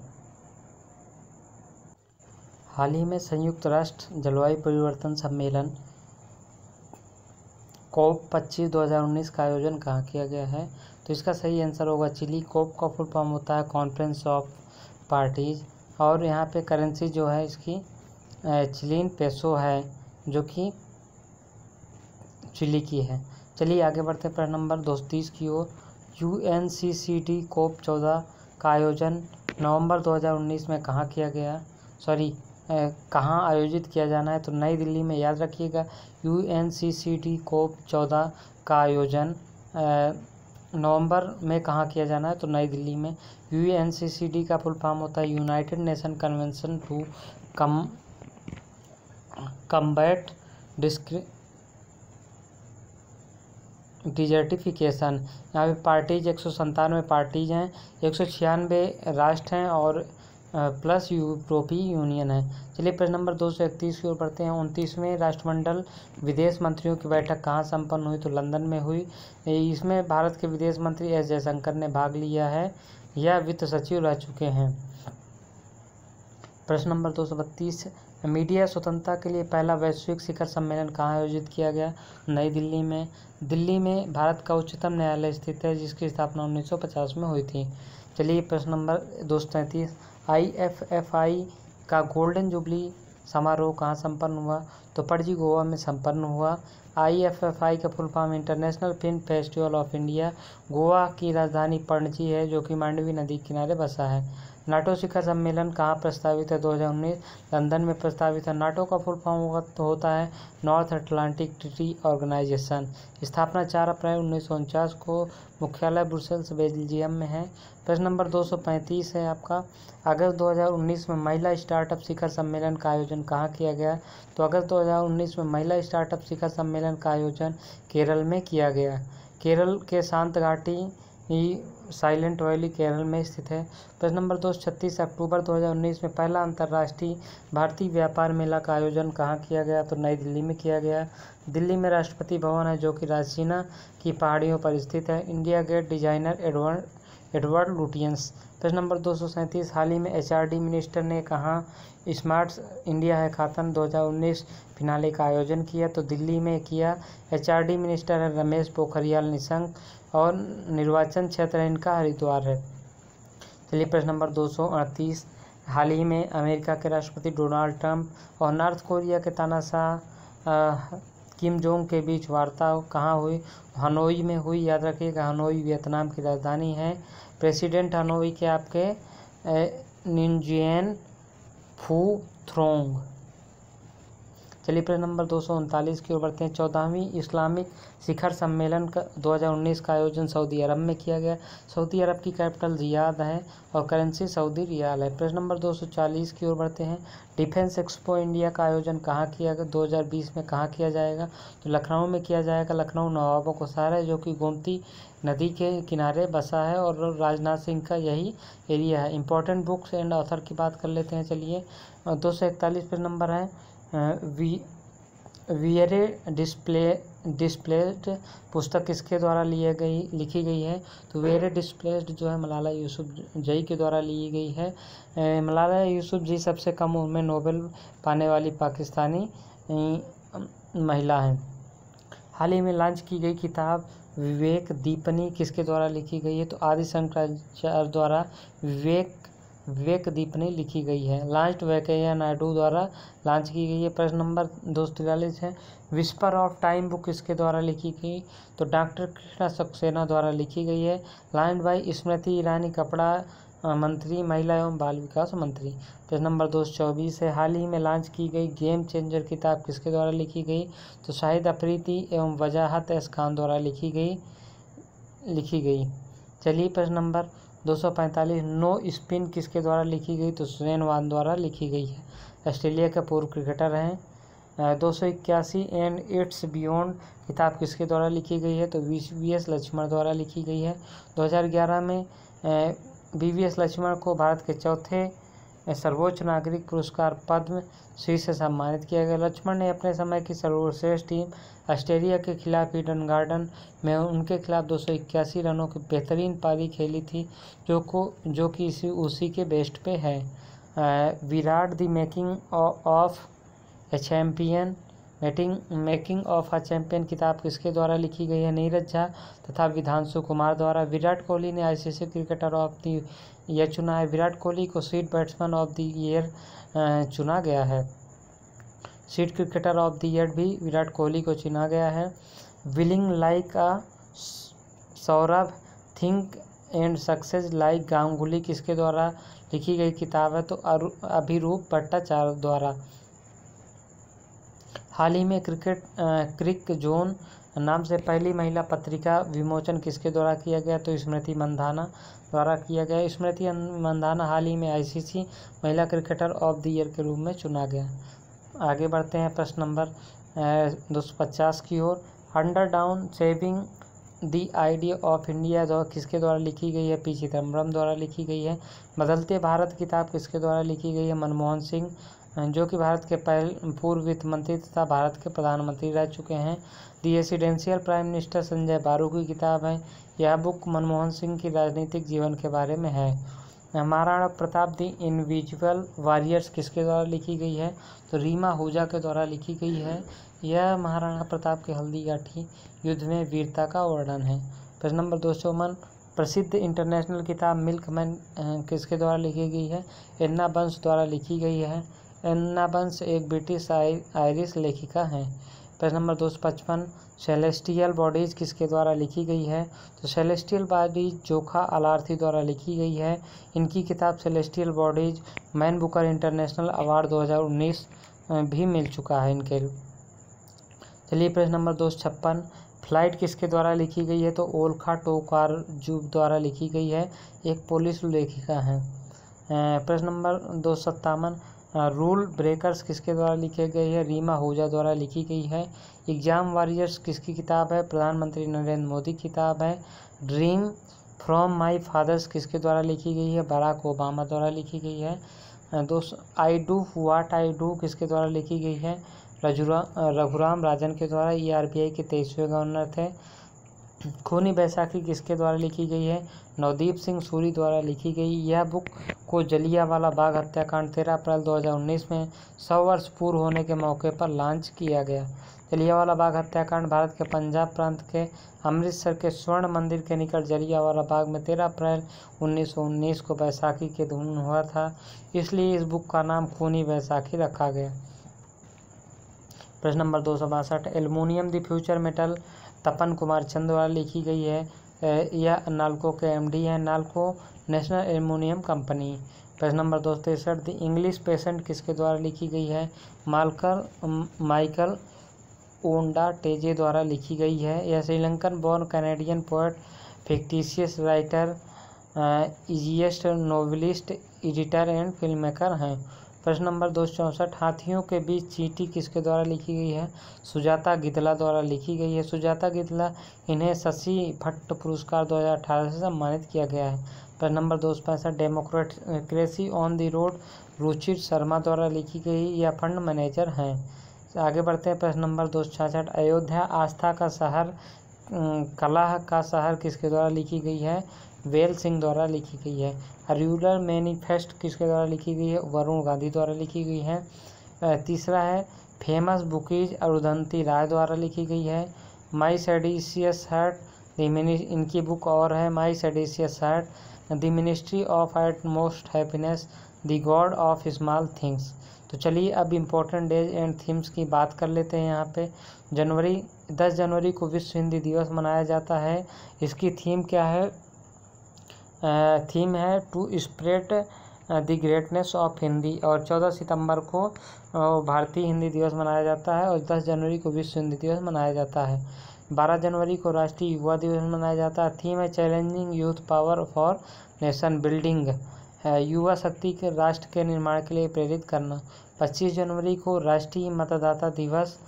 हाल ही में संयुक्त राष्ट्र जलवायु परिवर्तन सम्मेलन कोप पच्चीस दो हज़ार उन्नीस का आयोजन कहाँ किया गया है? तो इसका सही आंसर होगा चिली। कोप का फुल फॉर्म होता है कॉन्फ्रेंस ऑफ पार्टीज, और यहाँ पे करेंसी जो है इसकी चिलीन पेसो है, जो कि चिली की है। चलिए आगे बढ़ते हैं प्रश्न नंबर दो सौ तीस की ओर। U N C C T COP चौदह का आयोजन नवंबर दो हज़ार उन्नीस में कहाँ किया गया? सॉरी कहाँ आयोजित किया जाना है? तो नई दिल्ली में। याद रखिएगा, U N C C T COP चौदह का आयोजन नवंबर में कहाँ किया जाना है? तो नई दिल्ली में। U N C C T का फुल फॉर्म होता है United Nation convention to com combat डिस्क्रि डिजर्टिफिकेशन। यहाँ पे पार्टीज एक सौ संतानवे पार्टीज हैं, एक सौ छियानवे राष्ट्र हैं और प्लस यूरोपीय यूनियन है। चलिए प्रश्न नंबर दो सौ इकतीस की ओर बढ़ते हैं। उनतीसवें राष्ट्रमंडल विदेश मंत्रियों की बैठक कहाँ संपन्न हुई? तो लंदन में हुई। इसमें भारत के विदेश मंत्री एस जयशंकर ने भाग लिया है, या वित्त सचिव रह चुके हैं। प्रश्न नंबर दो सौ बत्तीस, मीडिया स्वतंत्रता के लिए पहला वैश्विक शिखर सम्मेलन कहाँ आयोजित किया गया? नई दिल्ली में। दिल्ली में भारत का उच्चतम न्यायालय स्थित है, जिसकी स्थापना उन्नीस सौ पचास में हुई थी। चलिए प्रश्न नंबर दो सौ तैंतीस, आई एफ एफ आई का गोल्डन जुबली समारोह कहाँ संपन्न हुआ? तो पणजी गोवा में संपन्न हुआ। आई एफ एफ आई का full form international film festival of India. Goa की राजधानी पणजी है, जो कि मांडवी नदी किनारे बसा है। नाटो शिखर सम्मेलन कहाँ प्रस्तावित है? दो हज़ार उन्नीस लंदन में प्रस्तावित है। नाटो का फुल फॉर्म होता है नॉर्थ अटलांटिक ट्रीटी ऑर्गेनाइजेशन। स्थापना चार अप्रैल उन्नीस सौ उनचास को, मुख्यालय ब्रुसेल्स बेल्जियम में है। प्रश्न नंबर दो सौ पैंतीस है आपका, अगस्त दो हज़ार उन्नीस में महिला स्टार्टअप शिखर सम्मेलन का आयोजन कहाँ किया गया? तो अगस्त दो हज़ार उन्नीस में महिला स्टार्टअप शिखर सम्मेलन का आयोजन केरल में किया गया। केरल के शांत घाटी ये साइलेंट वैली केरल में स्थित है। प्रश्न नंबर दो सौ छत्तीस, अक्टूबर दो हज़ार उन्नीस में पहला अंतर्राष्ट्रीय भारतीय व्यापार मेला का आयोजन कहाँ किया गया? तो नई दिल्ली में किया गया। दिल्ली में राष्ट्रपति भवन है जो कि राजसीना की पहाड़ियों पर स्थित है। India Gate designer Edward Edward Lutyens. प्रश्न नंबर दो सौ सैंतीस, हाल ही में एचआरडी मिनिस्टर ने कहाँ स्मार्ट इंडिया हैकाथन दो हज़ार उन्नीस फिनाले का आयोजन किया? तो दिल्ली में किया। एचआरडी मिनिस्टर है रमेश पोखरियाल निशंक और निर्वाचन क्षेत्र इनका हरिद्वार है। चलिए प्रश्न नंबर दो सौ अड़तीस, हाल ही में अमेरिका के राष्ट्रपति डोनाल्ड ट्रंप और नॉर्थ कोरिया के तानाशाह किम जोंग के बीच वार्ता कहाँ हुई? हनोई में हुई। याद रखिएगा, हनोई वियतनाम की राजधानी है। प्रेसिडेंट हनोई के आपके निन्जियन फू थ्रोंग। चलिए प्रश्न नंबर दो सौ उनतालीस की ओर बढ़ते हैं। चौदहवीं इस्लामिक शिखर सम्मेलन का दो हज़ार उन्नीस का आयोजन सऊदी अरब में किया गया। सऊदी अरब की कैपिटल रियाद है और करेंसी सऊदी रियाल है। प्रश्न नंबर दो सौ चालीस की ओर बढ़ते हैं। डिफेंस एक्सपो इंडिया का आयोजन कहाँ किया गया? दो हज़ार बीस में कहाँ किया जाएगा? तो लखनऊ में किया जाएगा। लखनऊ नवाबों का शहर है जो कि गोमती नदी के किनारे बसा है और राजनाथ सिंह का यही एरिया है। इंपॉर्टेंट बुक्स एंड ऑथर की बात कर लेते हैं। चलिए दो सौ इकतालीस पे नंबर है वी वियरे डिस्प्ले डिस्प्लेस्ड पुस्तक किसके द्वारा लिए गई लिखी गई है? तो वियरे डिस्प्लेस्ड जो है मलाला यूसुफजई के द्वारा ली गई है। ए, मलाला यूसुफजई सबसे कम उम्र में नोबेल पाने वाली पाकिस्तानी महिला हैं। हाल ही में लॉन्च की गई किताब विवेक दीपनी किसके द्वारा लिखी गई है? तो आदि शंकराचार्य द्वारा विवेक विवेक दीपनी लिखी गई है। लॉन्च वैंकैया नायडू द्वारा लॉन्च की गई है। प्रश्न नंबर दो सौ तिरालीस है। विस्पर ऑफ टाइम बुक किसके द्वारा लिखी गई? तो डॉक्टर कृष्णा सक्सेना द्वारा लिखी गई है। लॉन्च बाई स्मृति ईरानी, कपड़ा मंत्री, महिला एवं बाल विकास मंत्री। प्रश्न नंबर दो सौ चौबीस है। हाल ही में लॉन्च की गई गेम चेंजर किताब किसके द्वारा लिखी गई? तो शाहिद अफरीदी एवं वजाहत एस खान द्वारा लिखी गई लिखी गई चलिए प्रश्न नंबर दो सौ पैंतालीस, नो स्पिन किसके द्वारा लिखी गई? तो शेन वॉर्न द्वारा लिखी गई है। ऑस्ट्रेलिया के पूर्व क्रिकेटर हैं। दो सौ इक्यासी, एंड इट्स बियॉन्ड किताब किसके द्वारा लिखी गई है? तो वी एस लक्ष्मण द्वारा लिखी गई है। दो हज़ार ग्यारह में वी एस लक्ष्मण को भारत के चौथे सर्वोच्च नागरिक पुरस्कार पद्म श्री से सम्मानित किया गया। लक्ष्मण ने अपने समय की सर्वश्रेष्ठ टीम ऑस्ट्रेलिया के खिलाफ ईडन गार्डन में उनके खिलाफ दो सौ इक्यासी रनों की बेहतरीन पारी खेली थी जो को जो कि इसी उसी के बेस्ट पे है। Virat the making of a champion making making of a champion किताब किसके द्वारा लिखी गई है? नीरज झा तथा विधांशु कुमार द्वारा। विराट कोहली ने ICC cricketer of the year चुना है। विराट कोहली को CEAT batsman of the year चुना गया है। CEAT cricketer of the year भी विराट कोहली को चुना गया है। Willing like a Sourav, think and success like Ganguly किसके द्वारा लिखी गई किताब है? तो अभिरूप भट्टाचार्य द्वारा। हाल ही में क्रिकेट क्रिक जोन नाम से पहली महिला पत्रिका विमोचन किसके द्वारा किया गया? तो स्मृति मंधाना द्वारा किया गया। स्मृति मंधाना हाल ही में आईसीसी महिला क्रिकेटर ऑफ द ईयर के रूप में चुना गया। आगे बढ़ते हैं प्रश्न नंबर दो सौ पचास की ओर। Under down saving the idea of India द्वारा किसके द्वारा लिखी गई है? पी चिदम्बरम द्वारा लिखी गई है। बदलते भारत किताब किसके द्वारा लिखी गई है? मनमोहन सिंह, जो कि भारत के पहले पूर्व वित्त मंत्री तथा भारत के प्रधानमंत्री रह चुके हैं। The residential prime minister Sanjaya Baru की किताब है। यह बुक मनमोहन सिंह की राजनीतिक जीवन के बारे में है। Maharana Pratap the invisible warriors किसके द्वारा लिखी गई है? तो रीमा आहूजा के द्वारा लिखी गई है। यह महाराणा प्रताप के हल्दीघाटी युद्ध में वीरता का वर्णन है। प्रश्न नंबर दो सौ उन, प्रसिद्ध इंटरनेशनल किताब मिल्कमैन किसके द्वारा लिखी गई है? एन्ना बंस द्वारा लिखी गई है। एन्ना बंस एक ब्रिटिश आयरिश लेखिका हैं। प्रश्न नंबर दो सौ पचपन, सेलेस्टियल बॉडीज किसके द्वारा लिखी गई है? तो सेलेस्टियल बॉडीज जोखा अलार्थी द्वारा लिखी गई है। इनकी किताब celestial bodies Man Booker international award दो हज़ार उन्नीस भी मिल चुका है इनके। चलिए प्रश्न नंबर दो सौ छप्पन, फ्लाइट किसके द्वारा लिखी गई है? तो ओल्खा टोकारजू द्वारा लिखी गई है, एक पोलिश लेखिका हैं। प्रश्न नंबर दो सौ सत्तावन, रूल ब्रेकर्स किसके द्वारा लिखे गई है? रीमा आहूजा द्वारा लिखी गई है। एग्जाम वॉरियर्स किसकी किताब है? प्रधानमंत्री नरेंद्र मोदी की किताब है। ड्रीम फ्रॉम माई फादर्स किसके द्वारा लिखी गई है? बराक ओबामा द्वारा लिखी गई है। दोस्त I do what I do किसके द्वारा लिखी गई है? रघुराम राजन के द्वारा। ये आरबीआई के तेईसवें गवर्नर थे। खूनी बैसाखी किसके द्वारा लिखी गई है? नवदीप सिंह सूरी द्वारा लिखी गई। यह बुक को जलियांवाला बाग हत्याकांड तेरह अप्रैल दो हज़ार उन्नीस में सौ वर्ष पूर्व होने के मौके पर लॉन्च किया गया। जलियांवाला बाग हत्याकांड भारत के पंजाब प्रांत के अमृतसर के स्वर्ण मंदिर के निकट जलियांवाला बाग में तेरह अप्रैल उन्नीस सौ उन्नीस को बैसाखी के दिन हुआ था, इसलिए इस बुक का नाम खूनी बैसाखी रखा गया। प्रश्न नंबर दो सौ बासठ, aluminium the future metal Tapan Kumar Chand द्वारा लिखी गई है। यह नाल्को के एमडी हैं, नाल्को नेशनल एल्युमिनियम कंपनी। प्रश्न नंबर दो सौ तिरसठ, द इंग्लिश पेशेंट किसके द्वारा लिखी गई है? मालकर माइकल ओंडा टेजे द्वारा लिखी गई है। यह Sri Lankan born Canadian poet, fictitious writer, essayist novelist, editor and film maker हैं। प्रश्न नंबर दो सौ चौंसठ, हाथियों के बीच चींटी किसके द्वारा लिखी गई है? सुजाता गिदला द्वारा लिखी गई है। सुजाता गिदला, इन्हें शशि भट्ट पुरस्कार दो हज़ार अठारह से सम्मानित किया गया है। प्रश्न नंबर दो सौ पैंसठ, democracy on the road Ruchir Sharma द्वारा लिखी गई। यह फंड मैनेजर हैं। आगे बढ़ते हैं। प्रश्न नंबर दो सौ छियासठ, अयोध्या आस्था का शहर, कला का शहर किसके द्वारा लिखी गई है? वेल सिंह द्वारा लिखी गई है। रूरल मैनिफेस्ट किसके द्वारा लिखी गई है? वरुण गांधी द्वारा लिखी गई है। तीसरा है फेमस बुकीज, अरुंधति राय द्वारा लिखी गई है। माई सेडिशियस हार्ट, इनकी बुक और है my seditious heart, the ministry of utmost happiness, the god of small things. तो चलिए अब इम्पोर्टेंट डेज एंड थीम्स की बात कर लेते हैं। यहाँ पे जनवरी दस जनवरी को विश्व हिंदी दिवस मनाया जाता है। इसकी थीम क्या है? थीम है to spread the greatness of Hindi. और चौदह सितंबर को भारतीय हिंदी दिवस मनाया जाता है और दस जनवरी को विश्व हिंदी दिवस मनाया जाता है। बारह जनवरी को राष्ट्रीय युवा दिवस मनाया जाता है। थीम है challenging youth power for nation building, युवा शक्ति के राष्ट्र के निर्माण के लिए प्रेरित करना। पच्चीस जनवरी को राष्ट्रीय मतदाता दिवस,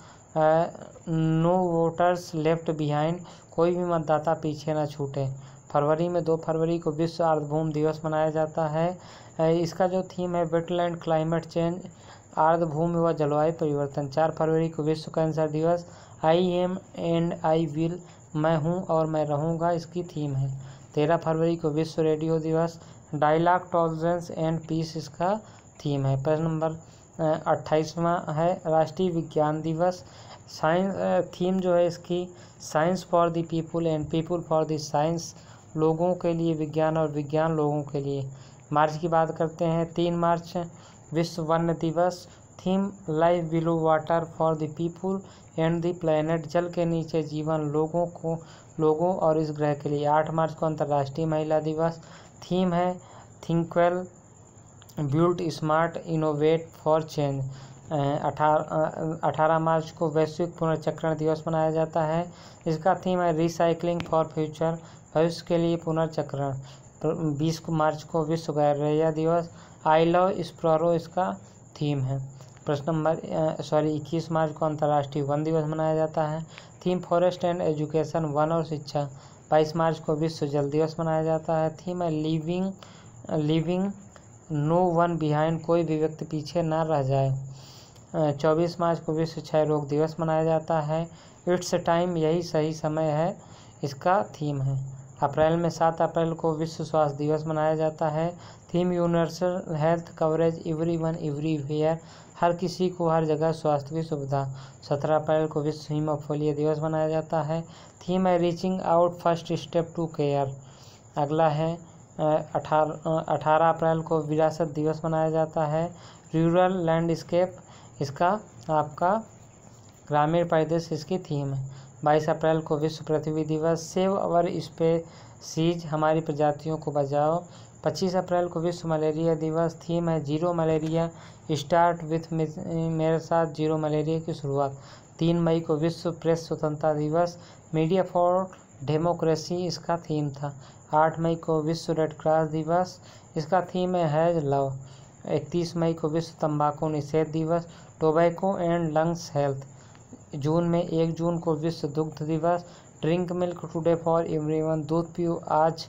नो वोटर्स लेफ्ट बिहाइंड, कोई भी मतदाता पीछे न छूटे। फरवरी में दो फरवरी को विश्व आर्द्रभूमि दिवस मनाया जाता है। इसका जो थीम है वेटलैंड क्लाइमेट चेंज, आर्द्रभूमि व जलवायु परिवर्तन। चार फरवरी को विश्व कैंसर दिवस, I am and I will, मैं हूँ और मैं रहूँगा, इसकी थीम है। तेरह फरवरी को विश्व रेडियो दिवस, डायलॉग टॉलरेंस एंड पीस इसका थीम है। प्रश्न नंबर अट्ठाईसवां है राष्ट्रीय विज्ञान दिवस। साइंस थीम जो है इसकी science for the people and people for the science, लोगों के लिए विज्ञान और विज्ञान लोगों के लिए। मार्च की बात करते हैं। तीन मार्च विश्व वन्य दिवस, theme life below water for the people and the planet, जल के नीचे जीवन लोगों को लोगों और इस ग्रह के लिए। आठ मार्च को अंतर्राष्ट्रीय महिला दिवस, थीम है think well build smart innovate for change. अठारह मार्च को वैश्विक पुनर्चक्रण दिवस मनाया जाता है। इसका थीम है रिसाइकलिंग फॉर फ्यूचर, भविष्य के लिए पुनर्चक्रण। बीस मार्च को विश्व गौरैया दिवस, आई लव स्प्रोरो इसका थीम है। प्रश्न नंबर सॉरी इक्कीस मार्च को अंतर्राष्ट्रीय वन दिवस मनाया जाता है। थीम फॉरेस्ट एंड एजुकेशन, वन और शिक्षा। बाईस मार्च को विश्व जल दिवस मनाया जाता है। थीम है living living no one behind, कोई भी व्यक्ति पीछे ना रह जाए। चौबीस मार्च को विश्व क्षय रोग दिवस मनाया जाता है। इट्स टाइम, यही सही समय है, इसका थीम है। अप्रैल में सात अप्रैल को विश्व स्वास्थ्य दिवस मनाया जाता है। Theme universal health coverage, everyone everywhere, हर किसी को हर जगह स्वास्थ्य की सुविधा। सत्रह अप्रैल को विश्व हीमोफीलिया दिवस मनाया जाता है। थीम है reaching out first step to care. अगला है अठारह अठारह अप्रैल को विरासत दिवस मनाया जाता है। रूरल लैंडस्केप, इसका आपका ग्रामीण परिदृश्य इसकी थीम है। बाईस अप्रैल को विश्व पृथ्वी दिवस, सेव अवर स्पेसीज, हमारी प्रजातियों को बचाओ। पच्चीस अप्रैल को विश्व मलेरिया दिवस, थीम है जीरो मलेरिया, स्टार्ट विथ मेरे साथ जीरो मलेरिया की शुरुआत। तीन मई को विश्व प्रेस स्वतंत्रता दिवस, मीडिया फॉर डेमोक्रेसी इसका थीम था। आठ मई को विश्व रेड क्रॉस दिवस, इसका थीम है हैज लव। इकतीस मई को विश्व तंबाकू निषेध दिवस, टोबैको एंड लंग्स हेल्थ। जून में एक जून को विश्व दुग्ध दिवस, drink milk today for everyone, दूध पियो आज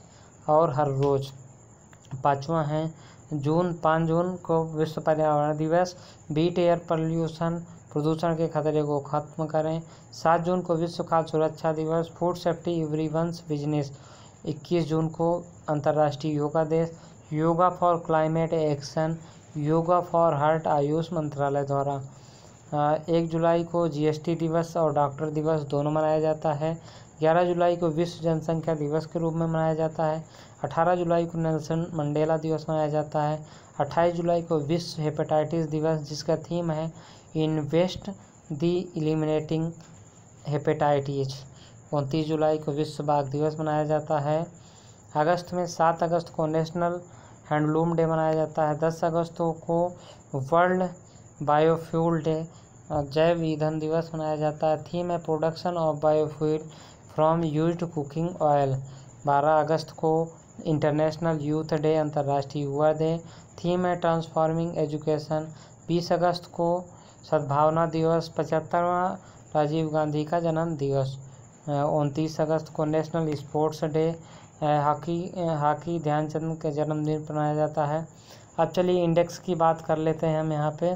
और हर रोज़। पाँचवा है जून पाँच जून को विश्व पर्यावरण दिवस, बीट एयर पोल्यूशन, प्रदूषण के खतरे को खत्म करें। सात जून को विश्व खाद्य सुरक्षा दिवस, फूड सेफ्टी एवरीवन्स बिजनेस। इक्कीस जून को अंतर्राष्ट्रीय योगा दिवस, yoga for climate action, yoga for heart, AYUSH मंत्रालय द्वारा। एक जुलाई को जीएसटी दिवस और डॉक्टर दिवस दोनों मनाया जाता है। ग्यारह जुलाई को विश्व जनसंख्या दिवस के रूप में मनाया जाता है। अठारह जुलाई को नेल्सन मंडेला दिवस मनाया जाता है। अट्ठाईस जुलाई को विश्व हेपेटाइटिस दिवस, जिसका थीम है इन्वेस्ट दी इलिमिनेटिंग हेपेटाइटिस। उनतीस जुलाई को विश्व बाघ दिवस मनाया जाता है। अगस्त में सात अगस्त को नेशनल हैंडलूम डे मनाया जाता है। दस अगस्त को वर्ल्ड बायोफ्यूल डे, जैव ईंधन दिवस मनाया जाता है। थीम है production of biofuel from used cooking oil. बारह अगस्त को इंटरनेशनल यूथ डे, अंतर्राष्ट्रीय युवा डे। थीम है ट्रांसफॉर्मिंग एजुकेशन। बीस अगस्त को सद्भावना दिवस, पचहत्तरवां राजीव गांधी का जन्म दिवस। उनतीस अगस्त को national sports day, hockey hockey Dhyanchand का जन्मदिन मनाया जाता है। अब चलिए इंडेक्स की बात कर लेते हैं। हम यहाँ पे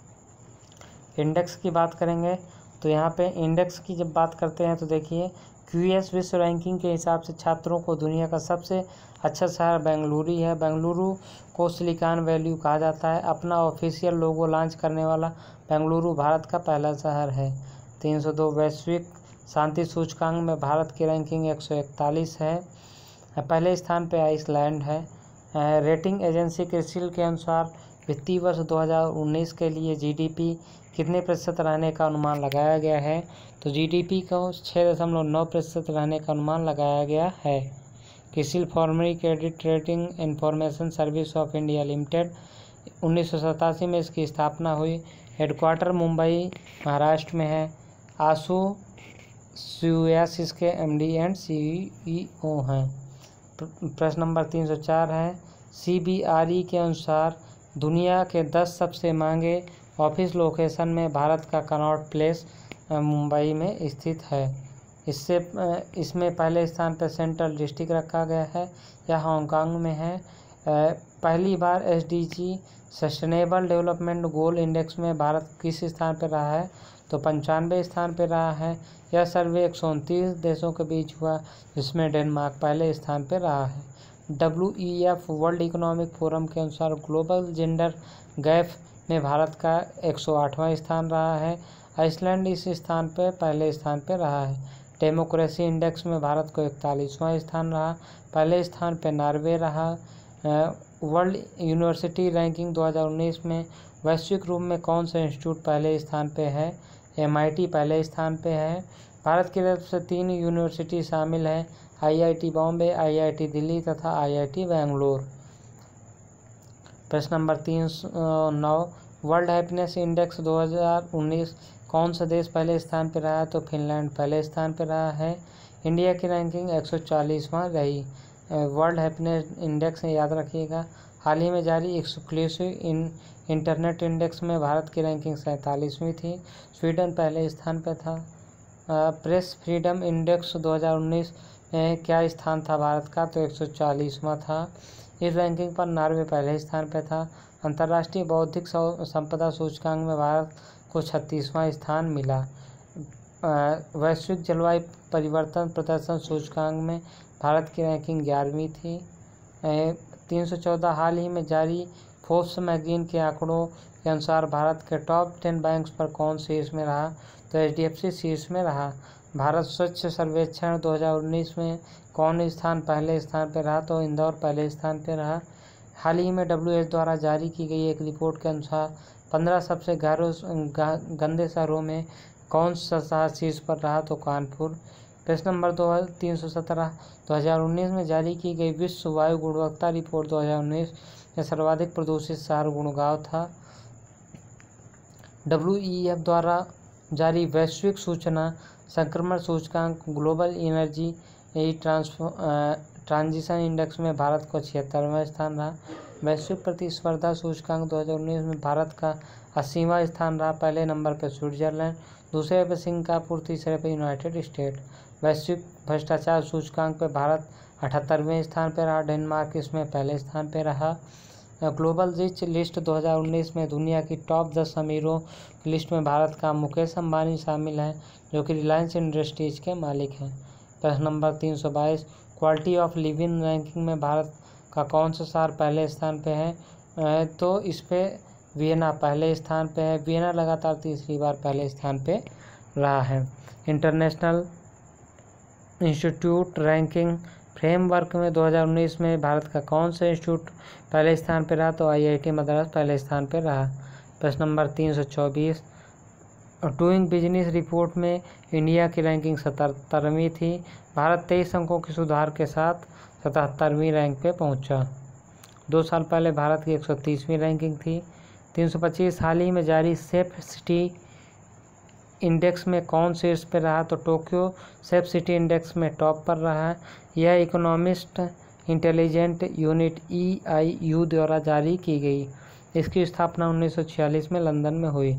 इंडेक्स की बात करेंगे तो यहाँ पे इंडेक्स की जब बात करते हैं तो देखिए क्यूएस विश्व रैंकिंग के हिसाब से छात्रों को दुनिया का सबसे अच्छा शहर बेंगलुरु है। बेंगलुरु को सिलिकॉन वैली कहा जाता है। अपना ऑफिशियल लोगो लॉन्च करने वाला बेंगलुरु भारत का पहला शहर है। तीन सौ दो वैश्विक शांति सूचकांक में भारत की रैंकिंग एक सौ इकतालीस है। पहले स्थान पर आइसलैंड है। रेटिंग एजेंसी क्रिसिल के अनुसार वित्तीय वर्ष दो हज़ार उन्नीस के लिए जीडीपी कितने प्रतिशत रहने का अनुमान लगाया गया है, तो जीडीपी को छः दशमलव नौ प्रतिशत रहने का अनुमान लगाया गया है। CRISIL formerly credit rating information service of India limited, उन्नीस सौ सतासी में इसकी स्थापना हुई। हेडक्वार्टर मुंबई महाराष्ट्र में है। आशु सुयास इसके एमडी एंड सीईओ हैं। प्रश्न नंबर तीन सौ चार है सीबीआरई के अनुसार दुनिया के दस सबसे महंगे ऑफिस लोकेशन में भारत का कनॉट प्लेस मुंबई में स्थित है। इससे इसमें पहले स्थान पर सेंट्रल डिस्ट्रिक्ट रखा गया है। यह हांगकांग में है। पहली बार SDG sustainable development goal index में भारत किस स्थान पर रहा है, तो पंचानवे स्थान पर रहा है। यह सर्वे एक सौ उनतीस देशों के बीच हुआ, जिसमें डेनमार्क पहले स्थान पर रहा है। W E F world economic forum के अनुसार ग्लोबल जेंडर गैप में भारत का एक सौ आठवां स्थान रहा है। आइसलैंड इस स्थान पर पहले स्थान पर रहा है। डेमोक्रेसी इंडेक्स में भारत को इकतालीसवां स्थान रहा, पहले स्थान पर नॉर्वे रहा। वर्ल्ड यूनिवर्सिटी रैंकिंग दो हज़ार उन्नीस में वैश्विक रूप में कौन सा इंस्टीट्यूट पहले स्थान पे है, एमआईटी पहले स्थान पे है। भारत की तरफ से तीन यूनिवर्सिटी शामिल हैं, आईआईटी बॉम्बे, आईआईटी दिल्ली तथा आईआईटी बेंगलोर। प्रश्न नंबर तीन सौ नौ वर्ल्ड हैप्पीनेस इंडेक्स दो हज़ार उन्नीस कौन सा देश पहले स्थान पर रहा है, तो फिनलैंड पहले स्थान पर रहा है। इंडिया की रैंकिंग एक सौ चालीसवां रही। वर्ल्ड हैप्पीनेस इंडेक्स याद रखिएगा। हाल ही में जारी एक्सक्लूसिव इन इंटरनेट इंडेक्स में भारत की रैंकिंग सैंतालीसवीं थी। स्वीडन पहले स्थान पर था। प्रेस फ्रीडम इंडेक्स दो हज़ार उन्नीस में क्या स्थान था भारत का, तो एक सौ चालीसवां था। इस रैंकिंग पर नॉर्वे पहले स्थान पर था। अंतर्राष्ट्रीय बौद्धिक संपदा सूचकांक में भारत को छत्तीसवां स्थान मिला। वैश्विक जलवायु परिवर्तन प्रदर्शन सूचकांक में भारत की रैंकिंग ग्यारहवीं थी। तीन सौ चौदह हाल ही में जारी फोर्ब्स मैगजीन के आंकड़ों के अनुसार भारत के टॉप टेन बैंक्स पर कौन शीर्ष में रहा, तो एचडीएफसी शीर्ष में रहा। भारत स्वच्छ सर्वेक्षण दो हज़ार उन्नीस में कौन स्थान पहले स्थान पर रहा, तो इंदौर पहले स्थान पर रहा। हाल ही में डब्ल्यूएच द्वारा जारी की गई एक रिपोर्ट के अनुसार पंद्रह सबसे गहरों गंदे शहरों में कौन सा शहर शीर्ष पर रहा, तो कानपुर। प्रश्न नंबर दो तीन सौ सत्रह दो हज़ार उन्नीस में जारी की गई विश्व वायु गुणवत्ता रिपोर्ट दो हज़ार उन्नीस में सर्वाधिक प्रदूषित शहर गुड़गांव था। डब्ल्यू ई एफ द्वारा जारी वैश्विक सूचना संक्रमण सूचकांक ग्लोबल एनर्जी ट्रांजिशन इंडेक्स में भारत को छिहत्तरवां स्थान रहा। वैश्विक प्रतिस्पर्धा सूचकांक दो हज़ार उन्नीस में भारत का अस्सीवां स्थान रहा। पहले नंबर पर स्विट्जरलैंड, दूसरे पर सिंगापुर, तीसरे पर यूनाइटेड स्टेट। वैश्विक भ्रष्टाचार सूचकांक पर भारत अठहत्तरवें स्थान पर रहा। डेनमार्क इसमें पहले स्थान पर रहा। ग्लोबल रिच लिस्ट दो हज़ार उन्नीस में दुनिया की टॉप दस अमीरों की लिस्ट में भारत का मुकेश अंबानी शामिल है, जो कि रिलायंस इंडस्ट्रीज के मालिक हैं। प्रश्न नंबर तीन सौ बाईस, क्वालिटी ऑफ लिविंग रैंकिंग में भारत का कौन सा शहर पहले स्थान पे है? तो इस पे वियना पहले स्थान पे है। वियना लगातार तीसरी बार पहले स्थान पे रहा है। इंटरनेशनल इंस्टीट्यूट रैंकिंग फ्रेमवर्क में दो हज़ार उन्नीस में भारत का कौन सा इंस्टीट्यूट पहले स्थान पर रहा? तो आई आई टी मद्रास पहले स्थान पर रहा। प्रश्न नंबर तीन सौ चौबीस, डूइंग बिजनेस रिपोर्ट में इंडिया की रैंकिंग सतहत्तरवीं थी। भारत तेईस अंकों के सुधार के साथ सतहत्तरवीं रैंक पे पहुंचा। दो साल पहले भारत की एक सौ तीसवीं रैंकिंग थी। तीन सौ पच्चीस, हाल ही में जारी सेफ सिटी इंडेक्स में कौन शीर्ष पर रहा? तो टोक्यो सेफ सिटी इंडेक्स में टॉप पर रहा है। यह economist intelligent unit E I U द्वारा जारी की गई। इसकी स्थापना उन्नीस सौ छियालीस में लंदन में हुई।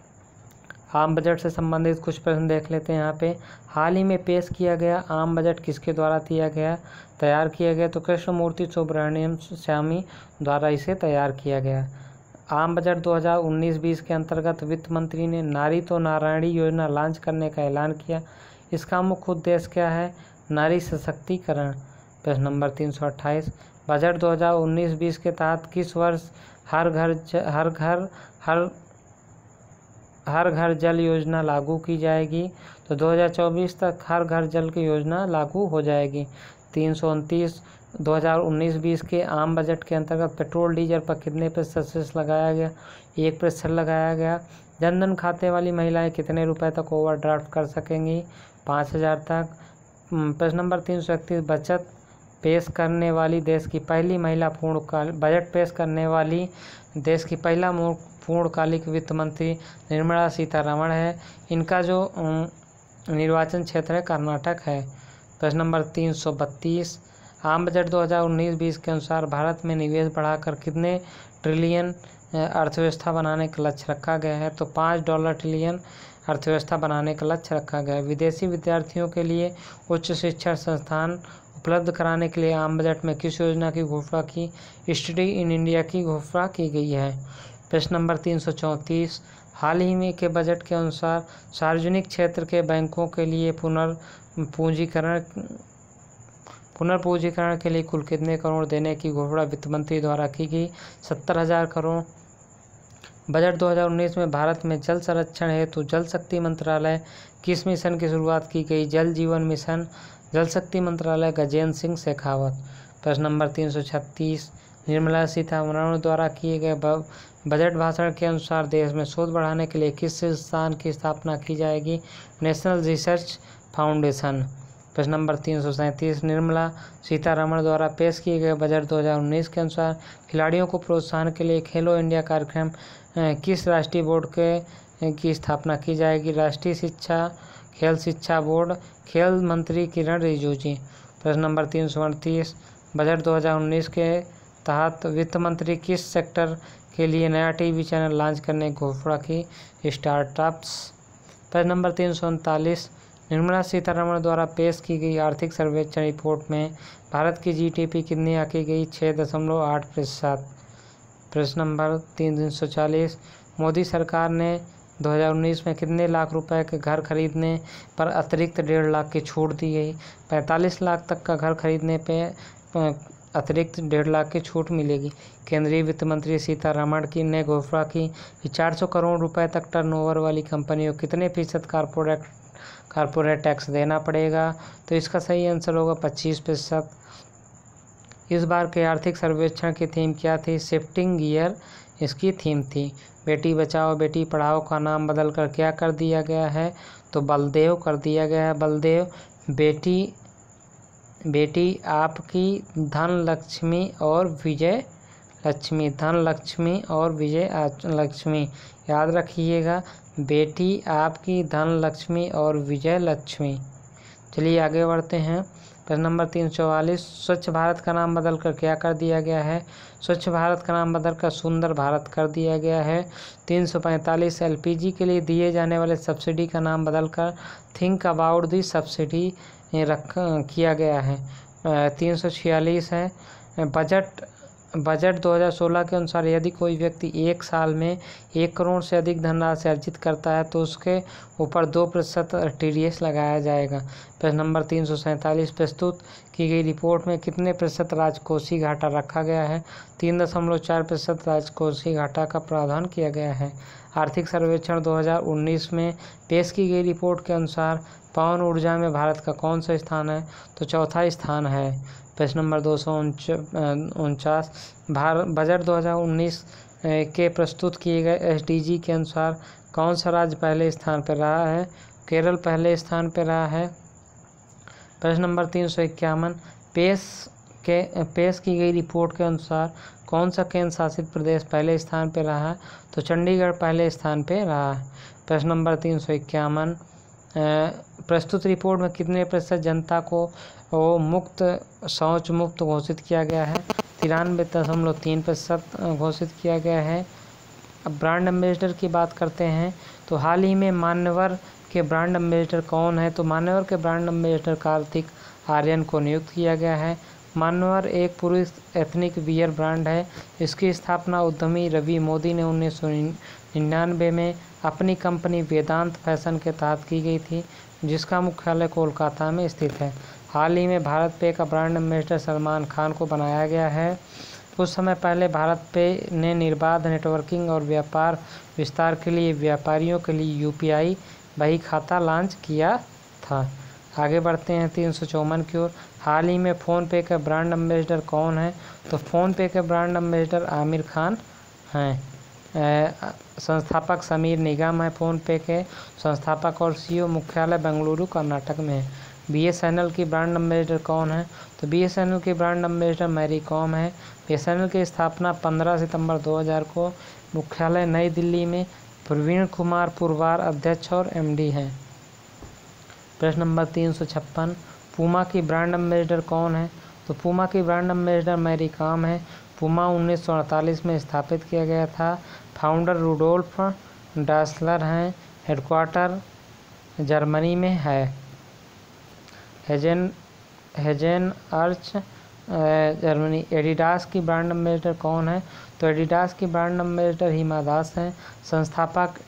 आम बजट से संबंधित कुछ प्रश्न देख लेते हैं यहाँ पे। हाल ही में पेश किया गया आम बजट किसके द्वारा किया गया तैयार किया गया? तो कृष्णमूर्ति सुब्रमण्यम स्वामी द्वारा इसे तैयार किया गया। आम बजट दो हज़ार उन्नीस बीस के अंतर्गत वित्त मंत्री ने नारी तो नारायणी योजना लॉन्च करने का ऐलान किया। इसका मुख्य उद्देश्य क्या है? नारी सशक्तिकरण। प्रश्न नंबर तीन सौ अट्ठाईस, बजट दो हज़ार उन्नीस बीस के तहत किस वर्ष हर घर ज, हर घर हर हर घर जल योजना लागू की जाएगी? तो दो हज़ार चौबीस तक हर घर जल की योजना लागू हो जाएगी। तीन सौ उनतीस, दो हज़ार उन्नीस बीस के आम बजट के अंतर्गत पेट्रोल डीजल पर कितने प्रतिशत सेस लगाया गया? एक प्रतिशत लगाया गया। जनधन खाते वाली महिलाएं कितने रुपए तक ओवरड्राफ्ट कर सकेंगी? पाँच हज़ार तक। प्रश्न नंबर तीन सौ इकतीस, बचत पेश करने वाली देश की पहली महिला पूर्णकाल बजट पेश करने वाली देश की पहला पूर्णकालिक वित्त मंत्री निर्मला सीतारमण है। इनका जो निर्वाचन क्षेत्र है कर्नाटक है। प्रश्न नंबर तीन सौ बत्तीस, आम बजट दो हज़ार उन्नीस बीस के अनुसार भारत में निवेश बढ़ाकर कितने ट्रिलियन अर्थव्यवस्था बनाने का लक्ष्य रखा गया है? तो पाँच डॉलर ट्रिलियन अर्थव्यवस्था बनाने का लक्ष्य रखा गया है। विदेशी विद्यार्थियों के लिए उच्च शिक्षा संस्थान उपलब्ध कराने के लिए आम बजट में किस योजना की घोषणा की? स्टडी इन इंडिया की घोषणा की गई है। प्रश्न नंबर तीन सौ चौंतीस, हाल ही में के बजट के अनुसार सार्वजनिक क्षेत्र के बैंकों के लिए पुनर्पूंजीकरण पुनर्पूंजीकरण के लिए कुल कितने करोड़ देने की घोषणा वित्त मंत्री द्वारा की गई? सत्तर हजार करोड़। बजट दो हज़ार उन्नीस में भारत में जल संरक्षण हेतु जल शक्ति मंत्रालय किस मिशन की शुरुआत की गई? जल जीवन मिशन। जल शक्ति मंत्रालय गजेंद्र सिंह शेखावत। प्रश्न नंबर तीन सौ छत्तीस, निर्मला सीतारमण द्वारा किए गए बजट भाषण के अनुसार देश में शोध बढ़ाने के लिए किस संस्थान की स्थापना की जाएगी? National research foundation. प्रश्न नंबर तीन सौ सैंतीस, निर्मला सीतारमण द्वारा पेश किए गए बजट दो हज़ार उन्नीस के अनुसार खिलाड़ियों को प्रोत्साहन के लिए खेलो इंडिया कार्यक्रम किस राष्ट्रीय बोर्ड के की स्थापना की जाएगी? राष्ट्रीय शिक्षा खेल शिक्षा बोर्ड। खेल मंत्री किरण रिजिजू। प्रश्न नंबर तीन सौ अड़तीस, बजट दो हज़ार उन्नीस के तहत वित्त मंत्री किस सेक्टर के लिए नया टीवी चैनल लॉन्च करने की घोषणा की? स्टार्टअप्स। प्रश्न नंबर तीन सौ उनतालीस, निर्मला सीतारमण द्वारा पेश की गई आर्थिक सर्वेक्षण रिपोर्ट में भारत की जीडीपी कितनी आंकी गई? छः दशमलव आठ प्रतिशत। प्रश्न नंबर तीन सौ चालीस, मोदी सरकार ने दो हज़ार उन्नीस में कितने लाख रुपए के घर खरीदने पर अतिरिक्त डेढ़ लाख की छूट दी गई? पैंतालीस लाख तक का घर खरीदने पे अतिरिक्त डेढ़ लाख की छूट मिलेगी। केंद्रीय वित्त मंत्री सीतारमण की ने घोषणा की कि चार सौ करोड़ रुपए तक टर्नओवर वाली कंपनियों को कितने फीसद कारपोरेट कारपोरेट टैक्स देना पड़ेगा? तो इसका सही आंसर होगा पच्चीस प्रतिशत। इस बार के आर्थिक सर्वेक्षण की थीम क्या थी? शिफ्टिंग गियर इसकी थीम थी। बेटी बचाओ बेटी पढ़ाओ का नाम बदलकर क्या कर दिया गया है? तो बलदेव कर दिया गया है। बलदेव। बेटी बेटी आपकी धन लक्ष्मी और विजय लक्ष्मी। धन लक्ष्मी और विजय लक्ष्मी याद रखिएगा। बेटी आपकी धन लक्ष्मी और विजय लक्ष्मी। चलिए आगे बढ़ते हैं। प्रश्न नंबर तीन सौ चौवालीस, स्वच्छ भारत का नाम बदलकर क्या कर दिया गया है? स्वच्छ भारत का नाम बदलकर सुंदर भारत कर दिया गया है। तीन सौ पैंतालीस, एलपीजी के लिए दिए जाने वाले सब्सिडी का नाम बदलकर थिंक अबाउट दी सब्सिडी रख किया गया है। तीन सौ छियालीस है। बजट बजट दो हज़ार सोलह के अनुसार यदि कोई व्यक्ति एक साल में एक करोड़ से अधिक धनराशि अर्जित करता है तो उसके ऊपर दो प्रतिशत टी डी एस लगाया जाएगा। प्रश्न नंबर तीन सौ सैंतालीस, प्रस्तुत की गई रिपोर्ट में कितने प्रतिशत राजकोषीय घाटा रखा गया है? तीन दशमलव चार प्रतिशत राजकोषीय घाटा का प्रावधान किया गया है। आर्थिक सर्वेक्षण दो हज़ार उन्नीस में पेश की गई रिपोर्ट के अनुसार पवन ऊर्जा में भारत का कौन सा स्थान है? तो चौथा स्थान है। प्रश्न नंबर दो सौ उनचास, भारत बजट दो हज़ार उन्नीस के प्रस्तुत किए गए एस डी जी के अनुसार कौन सा राज्य पहले स्थान पर रहा है? केरल पहले स्थान पर रहा है। प्रश्न नंबर तीन सौ इक्यावन, पेश के पेश की गई रिपोर्ट के अनुसार कौन सा केंद्र शासित प्रदेश पहले स्थान पर रहा है? तो चंडीगढ़ पहले स्थान पर रहा है। प्रश्न नंबर तीन सौ इक्यावन, प्रस्तुत रिपोर्ट में कितने प्रतिशत जनता को वो मुक्त शौच मुक्त घोषित किया गया है? तिरानवे दशमलव तीन प्रतिशत घोषित किया गया है। अब ब्रांड एम्बेसडर की बात करते हैं तो हाल ही में मान्यवर के ब्रांड एम्बेसडर कौन है? तो मान्यवर के ब्रांड एम्बेसडर कार्तिक आर्यन को नियुक्त किया गया है। मान्यवर एक पुरुष एथनिक वियर ब्रांड है। इसकी स्थापना उद्यमी रवि मोदी ने उन्नीस सौ निन्यानवे में अपनी कंपनी वेदांत फैशन के तहत की गई थी, जिसका मुख्यालय कोलकाता में स्थित है। हाल ही में भारत पे का ब्रांड एम्बेसडर सलमान खान को बनाया गया है। कुछ समय पहले भारत पे ने निर्बाध नेटवर्किंग और व्यापार विस्तार के लिए व्यापारियों के लिए यू पी आई बही खाता लॉन्च किया था। आगे बढ़ते हैं तीन सौ चौवन की ओर। हाल ही में फ़ोन पे के ब्रांड एम्बेसडर कौन है? तो फ़ोन पे के ब्रांड एम्बेसडर आमिर खान हैं। संस्थापक समीर निगम है फ़ोन पे के संस्थापक और सी ई ओ। मुख्यालय बेंगलुरु कर्नाटक में है। बी एस एन एल की ब्रांड एम्बेसडर कौन है? तो बी एस एन एल की ब्रांड एम्बेसडर मैरी कॉम है। बी एस एन एल की स्थापना पंद्रह सितंबर दो हज़ार को। मुख्यालय नई दिल्ली में। प्रवीण कुमार पुरवार अध्यक्ष और एम डी हैं। प्रश्न नंबर तीन सौ छप्पन, पूमा की ब्रांड एम्बेसडर कौन है? तो पूमा की ब्रांड एम्बेसडर मैरी कॉम है। पूमा उन्नीस सौ अड़तालीस में स्थापित किया गया था। फाउंडर रूडोल्फ डासलर हैं। हेडक्वार्टर जर्मनी में है। हेजेन हेजेन अर्च जर्मनी। एडिडास की ब्रांड एम्बेसडर कौन है? तो एडिडास की ब्रांड एम्बेसडर हिमा दास हैं। संस्थापक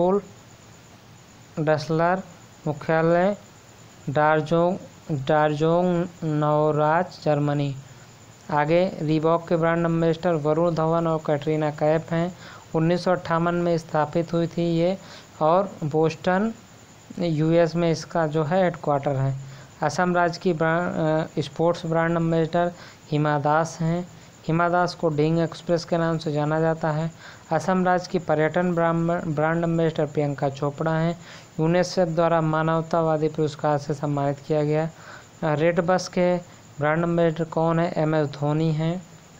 एडोल्फ डासलर। मुख्यालय डार्जोंग डार्जोंग नौराज जर्मनी। आगे रीबॉक के ब्रांड एम्बेसडर वरुण धवन और कैटरीना कैफ हैं। उन्नीस सौ अट्ठावन में स्थापित हुई थी ये और बोस्टन यू एस में इसका जो है हेडक्वार्टर है। असम राज्य की brand sports brand ambassador Hima Das हैं। हिमा दास को ढींग एक्सप्रेस के नाम से जाना जाता है। असम राज्य की पर्यटन ब्रांड एम्बेसडर प्रियंका चोपड़ा हैं। यूनिसेफ द्वारा मानवतावादी पुरस्कार से सम्मानित किया गया। रेड बस के ब्रांड एम्बेसडर कौन है? एम एस धोनी हैं।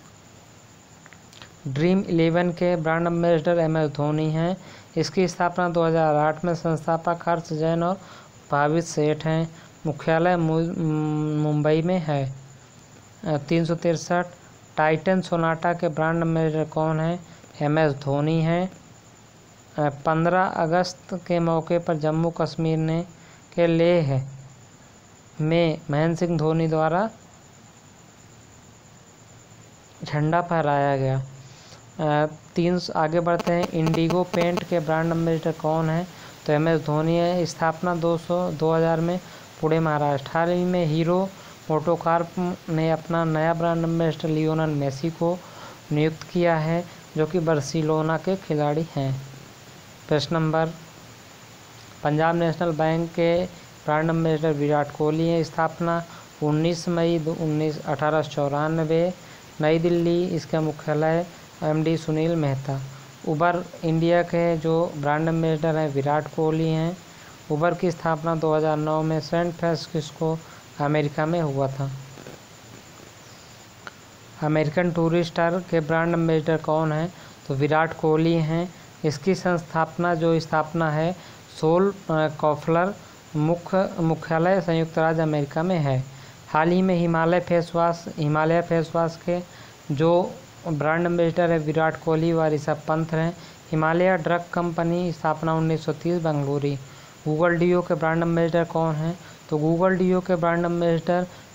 ड्रीम इलेवन के brand ambassador M S Dhoni हैं। इसकी स्थापना दो हज़ार आठ में संस्थापक हर्ष जैन और भावित सेठ हैं। मुख्यालय मुंबई में है। तीन सौ तिरसठ, टाइटन सोनाटा के ब्रांड एम्बेसडर कौन है? एम एस धोनी हैं। पंद्रह अगस्त के मौके पर जम्मू कश्मीर ने के लेह में महेंद्र सिंह धोनी द्वारा झंडा फहराया गया। तीन आगे बढ़ते हैं। इंडिगो पेंट के ब्रांड एम्बेसडर कौन है? तो एम एस धोनी है। स्थापना दो सौ दो हज़ार में पुणे महाराष्ट्र। हाल ही में हीरो मोटोकॉर्प ने अपना नया ब्रांड एम्बेसडर लियोनेल मेसी को नियुक्त किया है, जो कि बार्सिलोना के खिलाड़ी हैं। प्रश्न नंबर, पंजाब नेशनल बैंक के ब्रांड एम्बेसडर विराट कोहली है। स्थापना उन्नीस मई उन्नीस अठारह सौ चौरानवे, नई दिल्ली। इसका मुख्यालय M D Sunil Mehta. Uber India के जो ब्रांड एम्बेसडर हैं विराट कोहली हैं। उबर की स्थापना दो हज़ार नौ में सैन फ्रांसिस्को अमेरिका में हुआ था। अमेरिकन टूरिस्टर के ब्रांड एम्बेसडर कौन है? तो विराट कोहली हैं। इसकी संस्थापना जो स्थापना है सोल कॉफलर। मुख्य मुख्यालय संयुक्त राज्य अमेरिका में है। हाल ही में Himalaya face wash Himalaya face wash के जो ब्रांड एम्बेसडर है विराट कोहली व ऋषभ पंत हैं। हिमालय ड्रग कंपनी, स्थापना उन्नीस सौ तीस, बेंगलुरु। गूगल डीओ के ब्रांड एम्बेसडर कौन है? तो गूगल डीओ के ब्रांड एम्बेसडर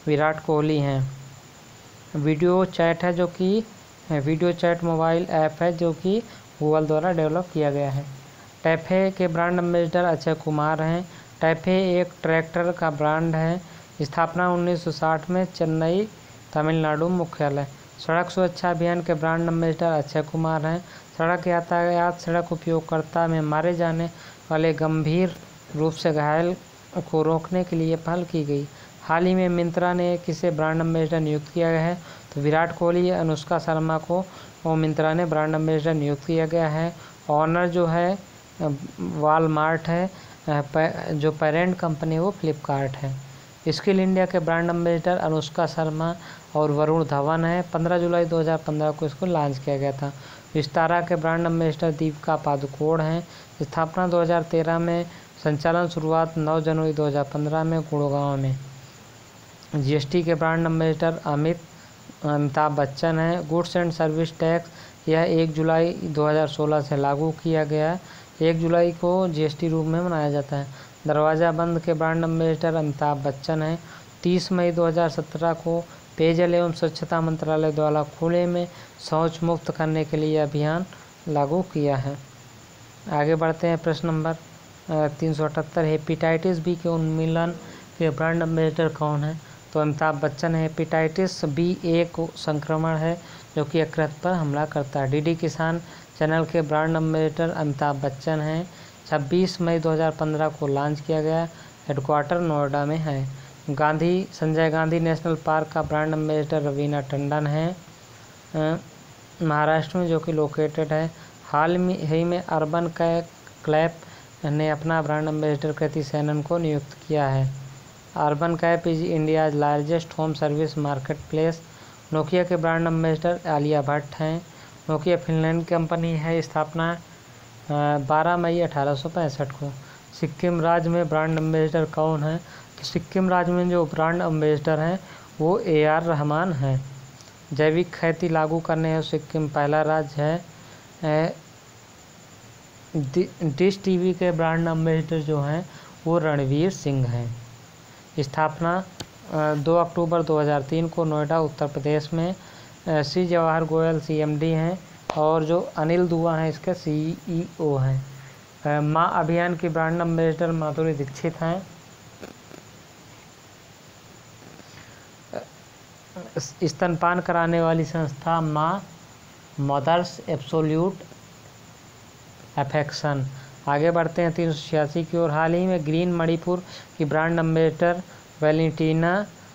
विराट कोहली हैं। वीडियो चैट है जो कि वीडियो चैट मोबाइल ऐप है जो कि गूगल द्वारा डेवलप किया गया है। टैफे के ब्रांड एम्बेसडर अक्षय कुमार हैं। टैफे एक ट्रैक्टर का ब्रांड है। स्थापना उन्नीस सौ साठ में, चेन्नई तमिलनाडु मुख्यालय। सड़क सुरक्षा अभियान के ब्रांड एम्बेसडर अक्षय कुमार हैं। सड़क यातायात सड़क उपयोगकर्ता में मारे जाने वाले गंभीर रूप से घायल को रोकने के लिए पहल की गई। हाल ही में मिंत्रा ने किसे ब्रांड एम्बेसडर नियुक्त किया गया है? तो विराट कोहली, अनुष्का शर्मा को और मिंत्रा ने ब्रांड एम्बेसडर नियुक्त किया गया है। ऑनर जो है वॉलमार्ट है, जो पेरेंट कंपनी है वो फ्लिपकार्ट है। स्किल इंडिया के ब्रांड एम्बेसडर अनुष्का शर्मा और वरुण धवन है। पंद्रह जुलाई दो हज़ार पंद्रह को इसको लॉन्च किया गया था। विस्तारा के ब्रांड एम्बेसडर दीपिका पादुकोण हैं। स्थापना दो हज़ार तेरह में, संचालन शुरुआत नौ जनवरी दो हज़ार पंद्रह में गुड़गांव में। जीएसटी के ब्रांड एम्बेसडर अमित अमिताभ बच्चन हैं। गुड्स एंड सर्विस टैक्स यह एक जुलाई दो हज़ार सोलह से लागू किया गया। एक जुलाई को जीएसटी रूप में मनाया जाता है। दरवाज़ा बंद के ब्रांड एम्बेसडर अमिताभ बच्चन हैं। तीस मई दो हज़ार सत्रह को पेयजल एवं स्वच्छता मंत्रालय द्वारा खुले में शौच मुक्त करने के लिए अभियान लागू किया है। आगे बढ़ते हैं। प्रश्न नंबर तीन सौ अठहत्तर, हेपेटाइटिस बी के उन्मूलन के ब्रांड एम्बेसडर कौन है? तो अमिताभ बच्चन है। हेपेटाइटिस बी एक संक्रमण है जो कि यकृत पर हमला करता है। डीडी किसान चैनल के ब्रांड एम्बेसडर अमिताभ बच्चन हैं। छब्बीस मई दो हज़ार पंद्रह को लॉन्च किया गया। हेडक्वार्टर नोएडा में है। गांधी संजय गांधी नेशनल पार्क का ब्रांड एम्बेसडर रवीना टंडन है, महाराष्ट्र में, जो कि लोकेटेड है। हाल में ही में अर्बन क्लैप ने अपना ब्रांड एम्बेसडर कृति सेनन को नियुक्त किया है। Urban cap is India's largest home service market place. Nokia के ब्रांड एम्बेसडर आलिया भट्ट हैं। नोकिया फिनलैंड कंपनी है। स्थापना बारह मई अठारह सौ पैंसठ को। सिक्किम राज्य में ब्रांड एम्बेसडर कौन है? तो सिक्किम राज्य में जो ब्रांड एम्बेसडर हैं वो ए आर रहमान हैं। जैविक खेती लागू करने है सिक्किम पहला राज्य है। डिश टीवी के ब्रांड एम्बेसडर जो हैं वो रणवीर सिंह हैं। स्थापना दो अक्टूबर दो हज़ार तीन को नोएडा उत्तर प्रदेश में। श्री जवाहर गोयल सीएमडी हैं और जो अनिल दुआ हैं इसके सीईओ हैं। माँ अभियान की ब्रांड एम्बेसडर माधुरी दीक्षित हैं। स्तनपान कराने वाली संस्था माँ मदर्स एब्सोल्यूट अफेक्शन। आगे बढ़ते हैं तीन सौ छियासी की ओर। हाल ही में ग्रीन मणिपुर की brand ambassador Valentina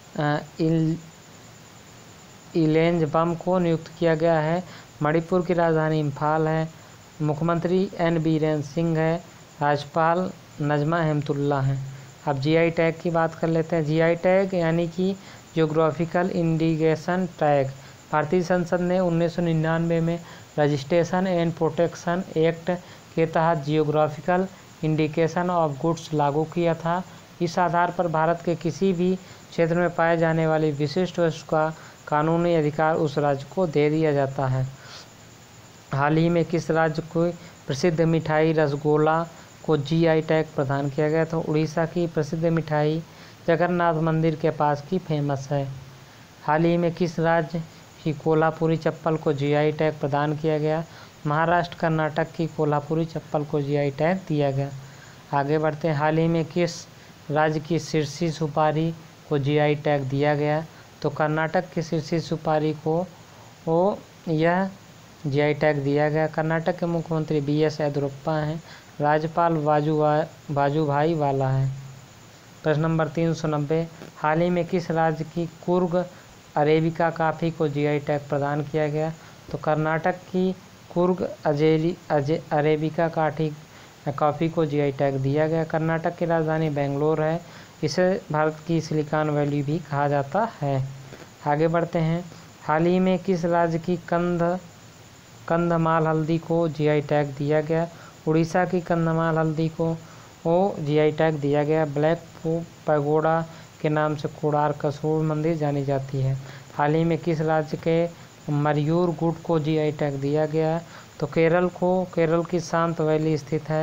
Elangbam को नियुक्त किया गया है। मणिपुर की राजधानी इम्फाल है। मुख्यमंत्री एन बीरेन सिंह है। राज्यपाल नजमा हेमतुल्ला हैं। अब जीआई टैग की बात कर लेते हैं। जीआई टैग यानी कि जियोग्राफिकल इंडिकेशन टैग। भारतीय संसद ने उन्नीस सौ निन्यानवे में रजिस्ट्रेशन एंड प्रोटेक्शन एक्ट के तहत जियोग्राफिकल इंडिकेशन ऑफ गुड्स लागू किया था। इस आधार पर भारत के किसी भी क्षेत्र में पाए जाने वाली विशिष्ट वस्तु का कानूनी अधिकार उस राज्य को दे दिया जाता है। हाल ही में किस राज्य को प्रसिद्ध मिठाई रसगोला को जीआई टैग प्रदान किया गया? तो उड़ीसा की प्रसिद्ध मिठाई जगन्नाथ मंदिर के पास की फेमस है। हाल ही में किस राज्य की कोल्हापुरी चप्पल को जीआई टैग प्रदान किया गया? महाराष्ट्र कर्नाटक की कोल्हापुरी चप्पल को जीआई टैग दिया गया। आगे बढ़ते हैं। हाल ही में किस राज्य की सिरसी सुपारी को जीआई टैग दिया गया? तो कर्नाटक की सिरसी सुपारी को वो यह जीआई टैग दिया गया। कर्नाटक के मुख्यमंत्री बी एस येदियुरप्पा हैं। राज्यपाल वाजू वाजूभाई वाला है। प्रश्न नंबर तीन सौ नब्बे, हाल ही में किस राज्य की कुर्ग अरेबिका कॉफ़ी को जीआई टैग प्रदान किया गया? तो कर्नाटक की कुर्ग अजेरी अजे अरेबिका काठी कॉफ़ी को जीआई टैग दिया गया। कर्नाटक की राजधानी बेंगलोर है। इसे भारत की सिलिकॉन वैली भी कहा जाता है। आगे बढ़ते हैं। हाल ही में किस राज्य की कंध कंधमाल हल्दी को जीआई टैग दिया गया? उड़ीसा की कंधमाल हल्दी को वो जीआई टैग दिया गया। ब्लैक पैगोडा के नाम से कोणार्क सूर्य मंदिर जानी जाती है। हाल ही में किस राज्य के मरयूर गुड़ को जीआई टैग दिया गया? तो केरल को केरल की शांत वैली स्थित है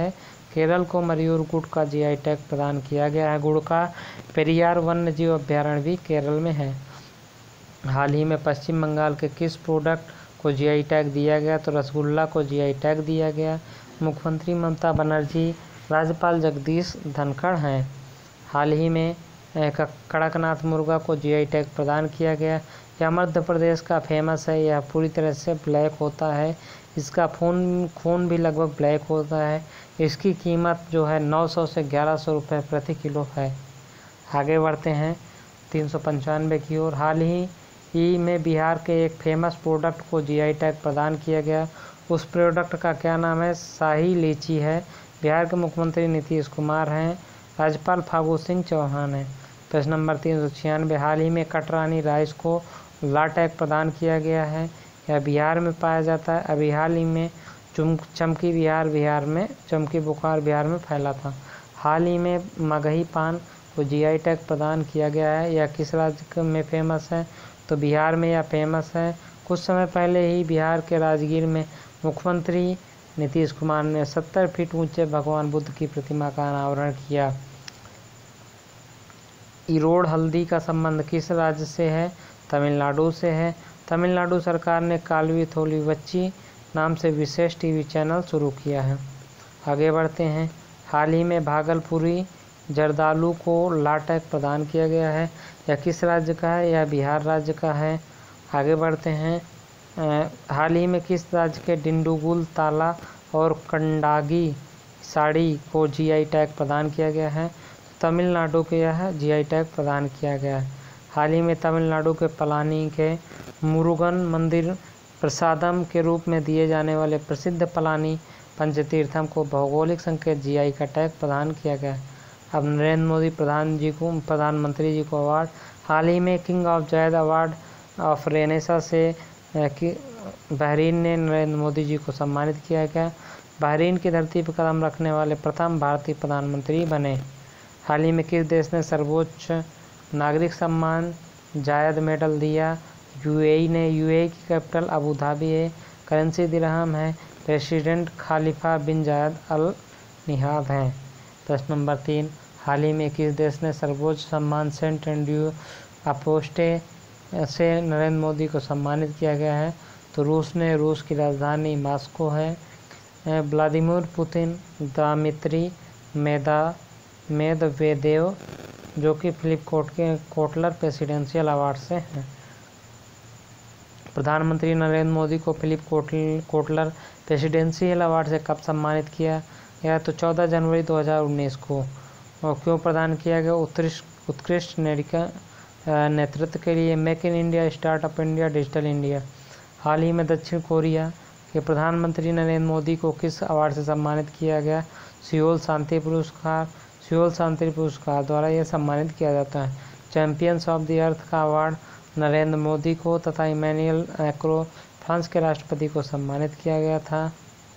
केरल को मयूर गुड़ का जीआई टैग प्रदान किया गया है। गुड़ का पेरियार वन्य जीव अभ्यारण्य भी केरल में है। हाल ही में पश्चिम बंगाल के किस प्रोडक्ट को जीआई टैग दिया गया? तो रसगुल्ला को जीआई टैग दिया गया। मुख्यमंत्री ममता बनर्जी राज्यपाल जगदीश धनखड़ हैं। हाल ही में कड़कनाथ मुर्गा को जीआई टैग प्रदान किया गया। यह मध्य प्रदेश का फेमस है। यह पूरी तरह से ब्लैक होता है। इसका खून खून भी लगभग ब्लैक होता है। इसकी कीमत जो है नौ सौ से ग्यारह सौ रुपये प्रति किलो है। आगे बढ़ते हैं तीन सौ पंचानवे की ओर। हाल ही ही में बिहार के एक फेमस प्रोडक्ट को जीआई टैग प्रदान किया गया। उस प्रोडक्ट का क्या नाम है? शाही लीची है। बिहार के मुख्यमंत्री नीतीश कुमार हैं। राज्यपाल फागू सिंह चौहान हैं। प्रश्न नंबर तीन सौ छियानवे। हाल ही में कटरानी राइस को ला टैग प्रदान किया गया है। यह बिहार में पाया जाता है। अभी हाल ही में चुम चमकी बिहार बिहार में चमकी बुखार बिहार में फैला था। हाल ही में मगही पान को जीआई टैग प्रदान किया गया है। यह किस राज्य में फेमस है? तो बिहार में यह फेमस है। कुछ समय पहले ही बिहार के राजगीर में मुख्यमंत्री नीतीश कुमार ने सत्तर फीट ऊंचे भगवान बुद्ध की प्रतिमा का अनावरण किया। इरोड़ हल्दी का संबंध किस राज्य से है? तमिलनाडु से है। तमिलनाडु सरकार ने कालवी थोली बच्ची नाम से विशेष टीवी चैनल शुरू किया है। आगे बढ़ते हैं। हाल ही में भागलपुरी जर्दालू को ला टैग प्रदान किया गया है। यह किस राज्य का है? यह बिहार राज्य का है। आगे बढ़ते हैं। हाल ही में किस राज्य के डिंडुगुल ताला और कंडागी साड़ी को जीआई टैग प्रदान किया गया है? तमिलनाडु के यह जीआई टैग प्रदान किया गया है। हाल ही में तमिलनाडु के पलानी के मुरुगन मंदिर प्रसादम के रूप में दिए जाने वाले प्रसिद्ध पलानी पंचतीर्थम को भौगोलिक संकेत जीआई का टैग प्रदान किया गया है। अब नरेंद्र मोदी प्रधान जी को प्रधानमंत्री जी को अवार्ड। हाल ही में king of Zayed award of renaissance से बहरीन ने नरेंद्र मोदी जी को सम्मानित किया गया। बहरीन की धरती पर कदम रखने वाले प्रथम भारतीय प्रधानमंत्री बने। हाल ही में किस देश ने सर्वोच्च नागरिक सम्मान जायद मेडल दिया? यूएई ने। यूएई की कैपिटल अबू धाबी है। करेंसी दिरहम है। प्रेसिडेंट खलीफा बिन जायद अल निहाद हैं। प्रश्न नंबर तीन। हाल ही में किस देश ने सर्वोच्च सम्मान सेंट एंड्रयू अपोस्टे से नरेंद्र मोदी को सम्मानित किया गया है? तो रूस ने। रूस की राजधानी मॉस्को है। व्लादिमीर पुतिन दामित्री मेदा मेदवेदेव जो कि फिलिप कोट के कोटलर प्रेसिडेंशियल अवार्ड से हैं। प्रधानमंत्री नरेंद्र मोदी को फिलिप कोटलर प्रेसिडेंशियल अवार्ड से कब सम्मानित किया गया? तो चौदह जनवरी दो हज़ार उन्नीस को। और क्यों प्रदान किया गया? उत्कृष्ट उत्कृष्ट नेतृत्व के लिए, make in India, startup India, digital India. हाल ही में दक्षिण कोरिया के प्रधानमंत्री नरेंद्र मोदी को किस अवार्ड से सम्मानित किया गया? सियोल शांति पुरस्कार। सियोल शांति पुरस्कार द्वारा यह सम्मानित किया जाता है। चैंपियंस ऑफ द अर्थ का अवार्ड नरेंद्र मोदी को तथा इमैनुअल मैक्रों फ्रांस के राष्ट्रपति को सम्मानित किया गया था।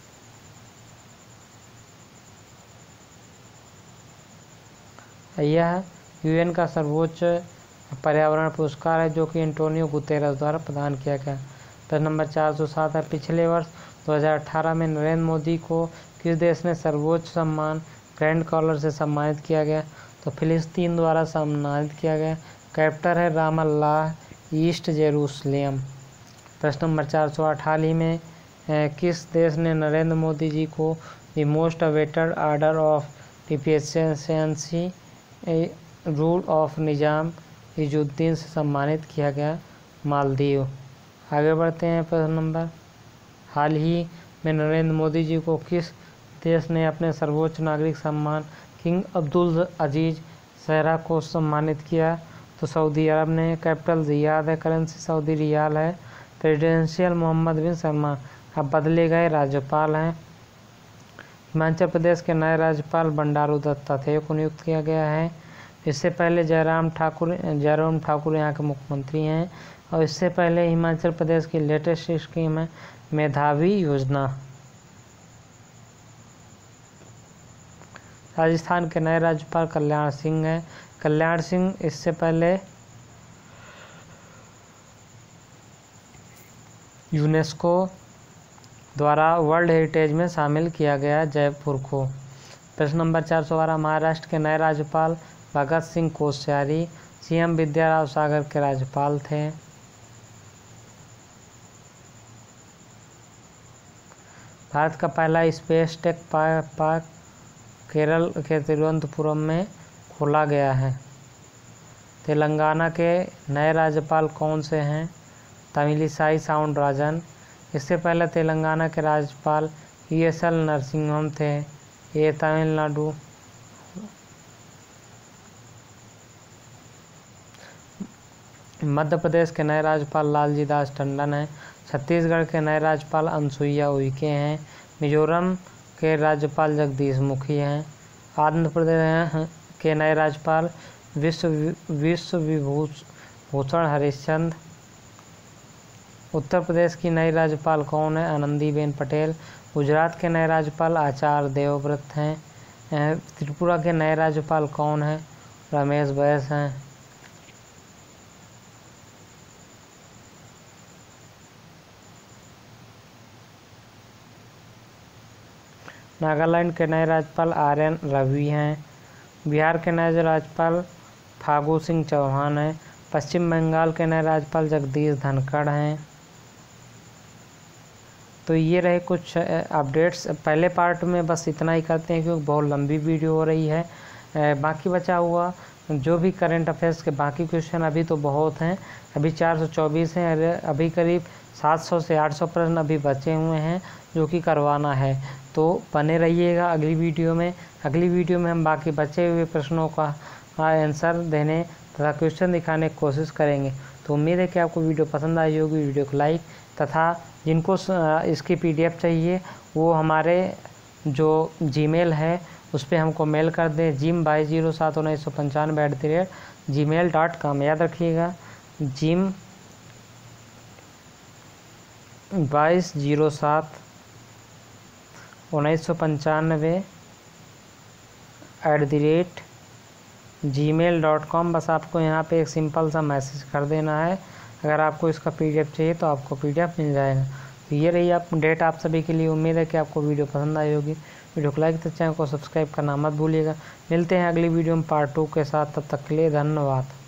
यह यूएन का सर्वोच्च पर्यावरण पुरस्कार है जो कि एंटोनियो गुतेरस द्वारा प्रदान किया गया। प्रश्न नंबर चार सौ सात है। पिछले वर्ष दो हज़ार अठारह में नरेंद्र मोदी को किस देश ने सर्वोच्च सम्मान ग्रैंड कॉलर से सम्मानित किया गया? तो फिलिस्तीन द्वारा सम्मानित किया गया। कैपिटल है रामल्लाह, ईस्ट जेरूसलेम। प्रश्न नंबर चार सौ आठ। हाल ही में किस देश ने नरेंद्र मोदी जी को the most awaited order of deficiency rule of Nizam Izzuddin से सम्मानित किया गया? मालदीव। आगे बढ़ते हैं। प्रश्न नंबर। हाल ही में नरेंद्र मोदी जी को किस देश ने अपने सर्वोच्च नागरिक सम्मान किंग अब्दुल अजीज सहरा को सम्मानित किया? तो सऊदी अरब ने। कैपिटल रियाद है। करेंसी सऊदी रियाल है। प्रेसिडेंशियल मोहम्मद बिन सलमान अब बदले गए राज्यपाल हैं। हिमाचल प्रदेश के नए राज्यपाल बंडारू दत्तात्रेय को नियुक्त किया गया है। इससे पहले जयराम ठाकुर जयराम ठाकुर यहाँ के मुख्यमंत्री हैं। और इससे पहले हिमाचल प्रदेश की लेटेस्ट स्कीम है मेधावी योजना। राजस्थान के नए राज्यपाल कल्याण सिंह हैं। कल्याण सिंह इससे पहले यूनेस्को द्वारा वर्ल्ड हेरिटेज में शामिल किया गया जयपुर को। प्रश्न नंबर चार सौ बारह, महाराष्ट्र के नए राज्यपाल भगत सिंह कोश्यारी सीएम विद्याराव सागर के राज्यपाल थे। भारत का पहला स्पेस टेक पार्क केरल के तिरुवनंतपुरम में खोला गया है। तेलंगाना के नए राज्यपाल कौन से हैं? तमिलिसाई साउंडराजन। इससे पहले तेलंगाना के राज्यपाल ई एस एल नरसिंहम थे। ये तमिलनाडु। मध्य प्रदेश के नए राज्यपाल लालजी दास टंडन हैं। छत्तीसगढ़ के नए राज्यपाल अनसुईया उइके हैं। मिजोरम के राज्यपाल जगदीश मुखी हैं। आंध्र प्रदेश के नए राज्यपाल विश्व विश्व विभूषण हरिश्चंद्र। उत्तर प्रदेश की नई राज्यपाल कौन है? आनंदीबेन पटेल। गुजरात के नए राज्यपाल आचार्य देवव्रत हैं। त्रिपुरा के नए राज्यपाल कौन है? रमेश बैस हैं। नागालैंड के नए राज्यपाल आर एन रवि हैं। बिहार के नए राज्यपाल फागू सिंह चौहान हैं। पश्चिम बंगाल के नए राज्यपाल जगदीश धनखड़ हैं। तो ये रहे कुछ अपडेट्स। पहले पार्ट में बस इतना ही करते हैं क्योंकि बहुत लंबी वीडियो हो रही है। बाकी बचा हुआ जो भी करंट अफेयर्स के बाकी क्वेश्चन अभी तो बहुत हैं, अभी चार सौ चौबीस हैं। अभी करीब सात सौ से आठ सौ प्रश्न अभी बचे हुए हैं जो कि करवाना है। तो बने रहिएगा अगली वीडियो में। अगली वीडियो में हम बाकी बचे हुए प्रश्नों का आंसर देने तथा क्वेश्चन दिखाने की कोशिश करेंगे। तो उम्मीद है कि आपको वीडियो पसंद आई होगी। वीडियो को लाइक तथा जिनको इसकी पीडीएफ चाहिए वो हमारे जो जीमेल है उस पर हमको मेल कर दें। जिम बाईस जीरो सात उन्नीस सौ पंचानवे at the rate Gmail dot com. याद रखिएगा, जिम बाईस जीरो सात उन्नीस सौ पंचानवे at the rate Gmail dot com. बस आपको यहाँ पे एक सिंपल सा मैसेज कर देना है। अगर आपको इसका पीडीएफ चाहिए तो आपको पीडीएफ मिल जाएगा। तो ये रही आप डेट आप सभी के लिए। उम्मीद है कि आपको वीडियो पसंद आई होगी। वीडियो को लाइक तो चैनल को सब्सक्राइब करना मत भूलिएगा। मिलते हैं अगली वीडियो में पार्ट टू के साथ। तब तक के लिए धन्यवाद।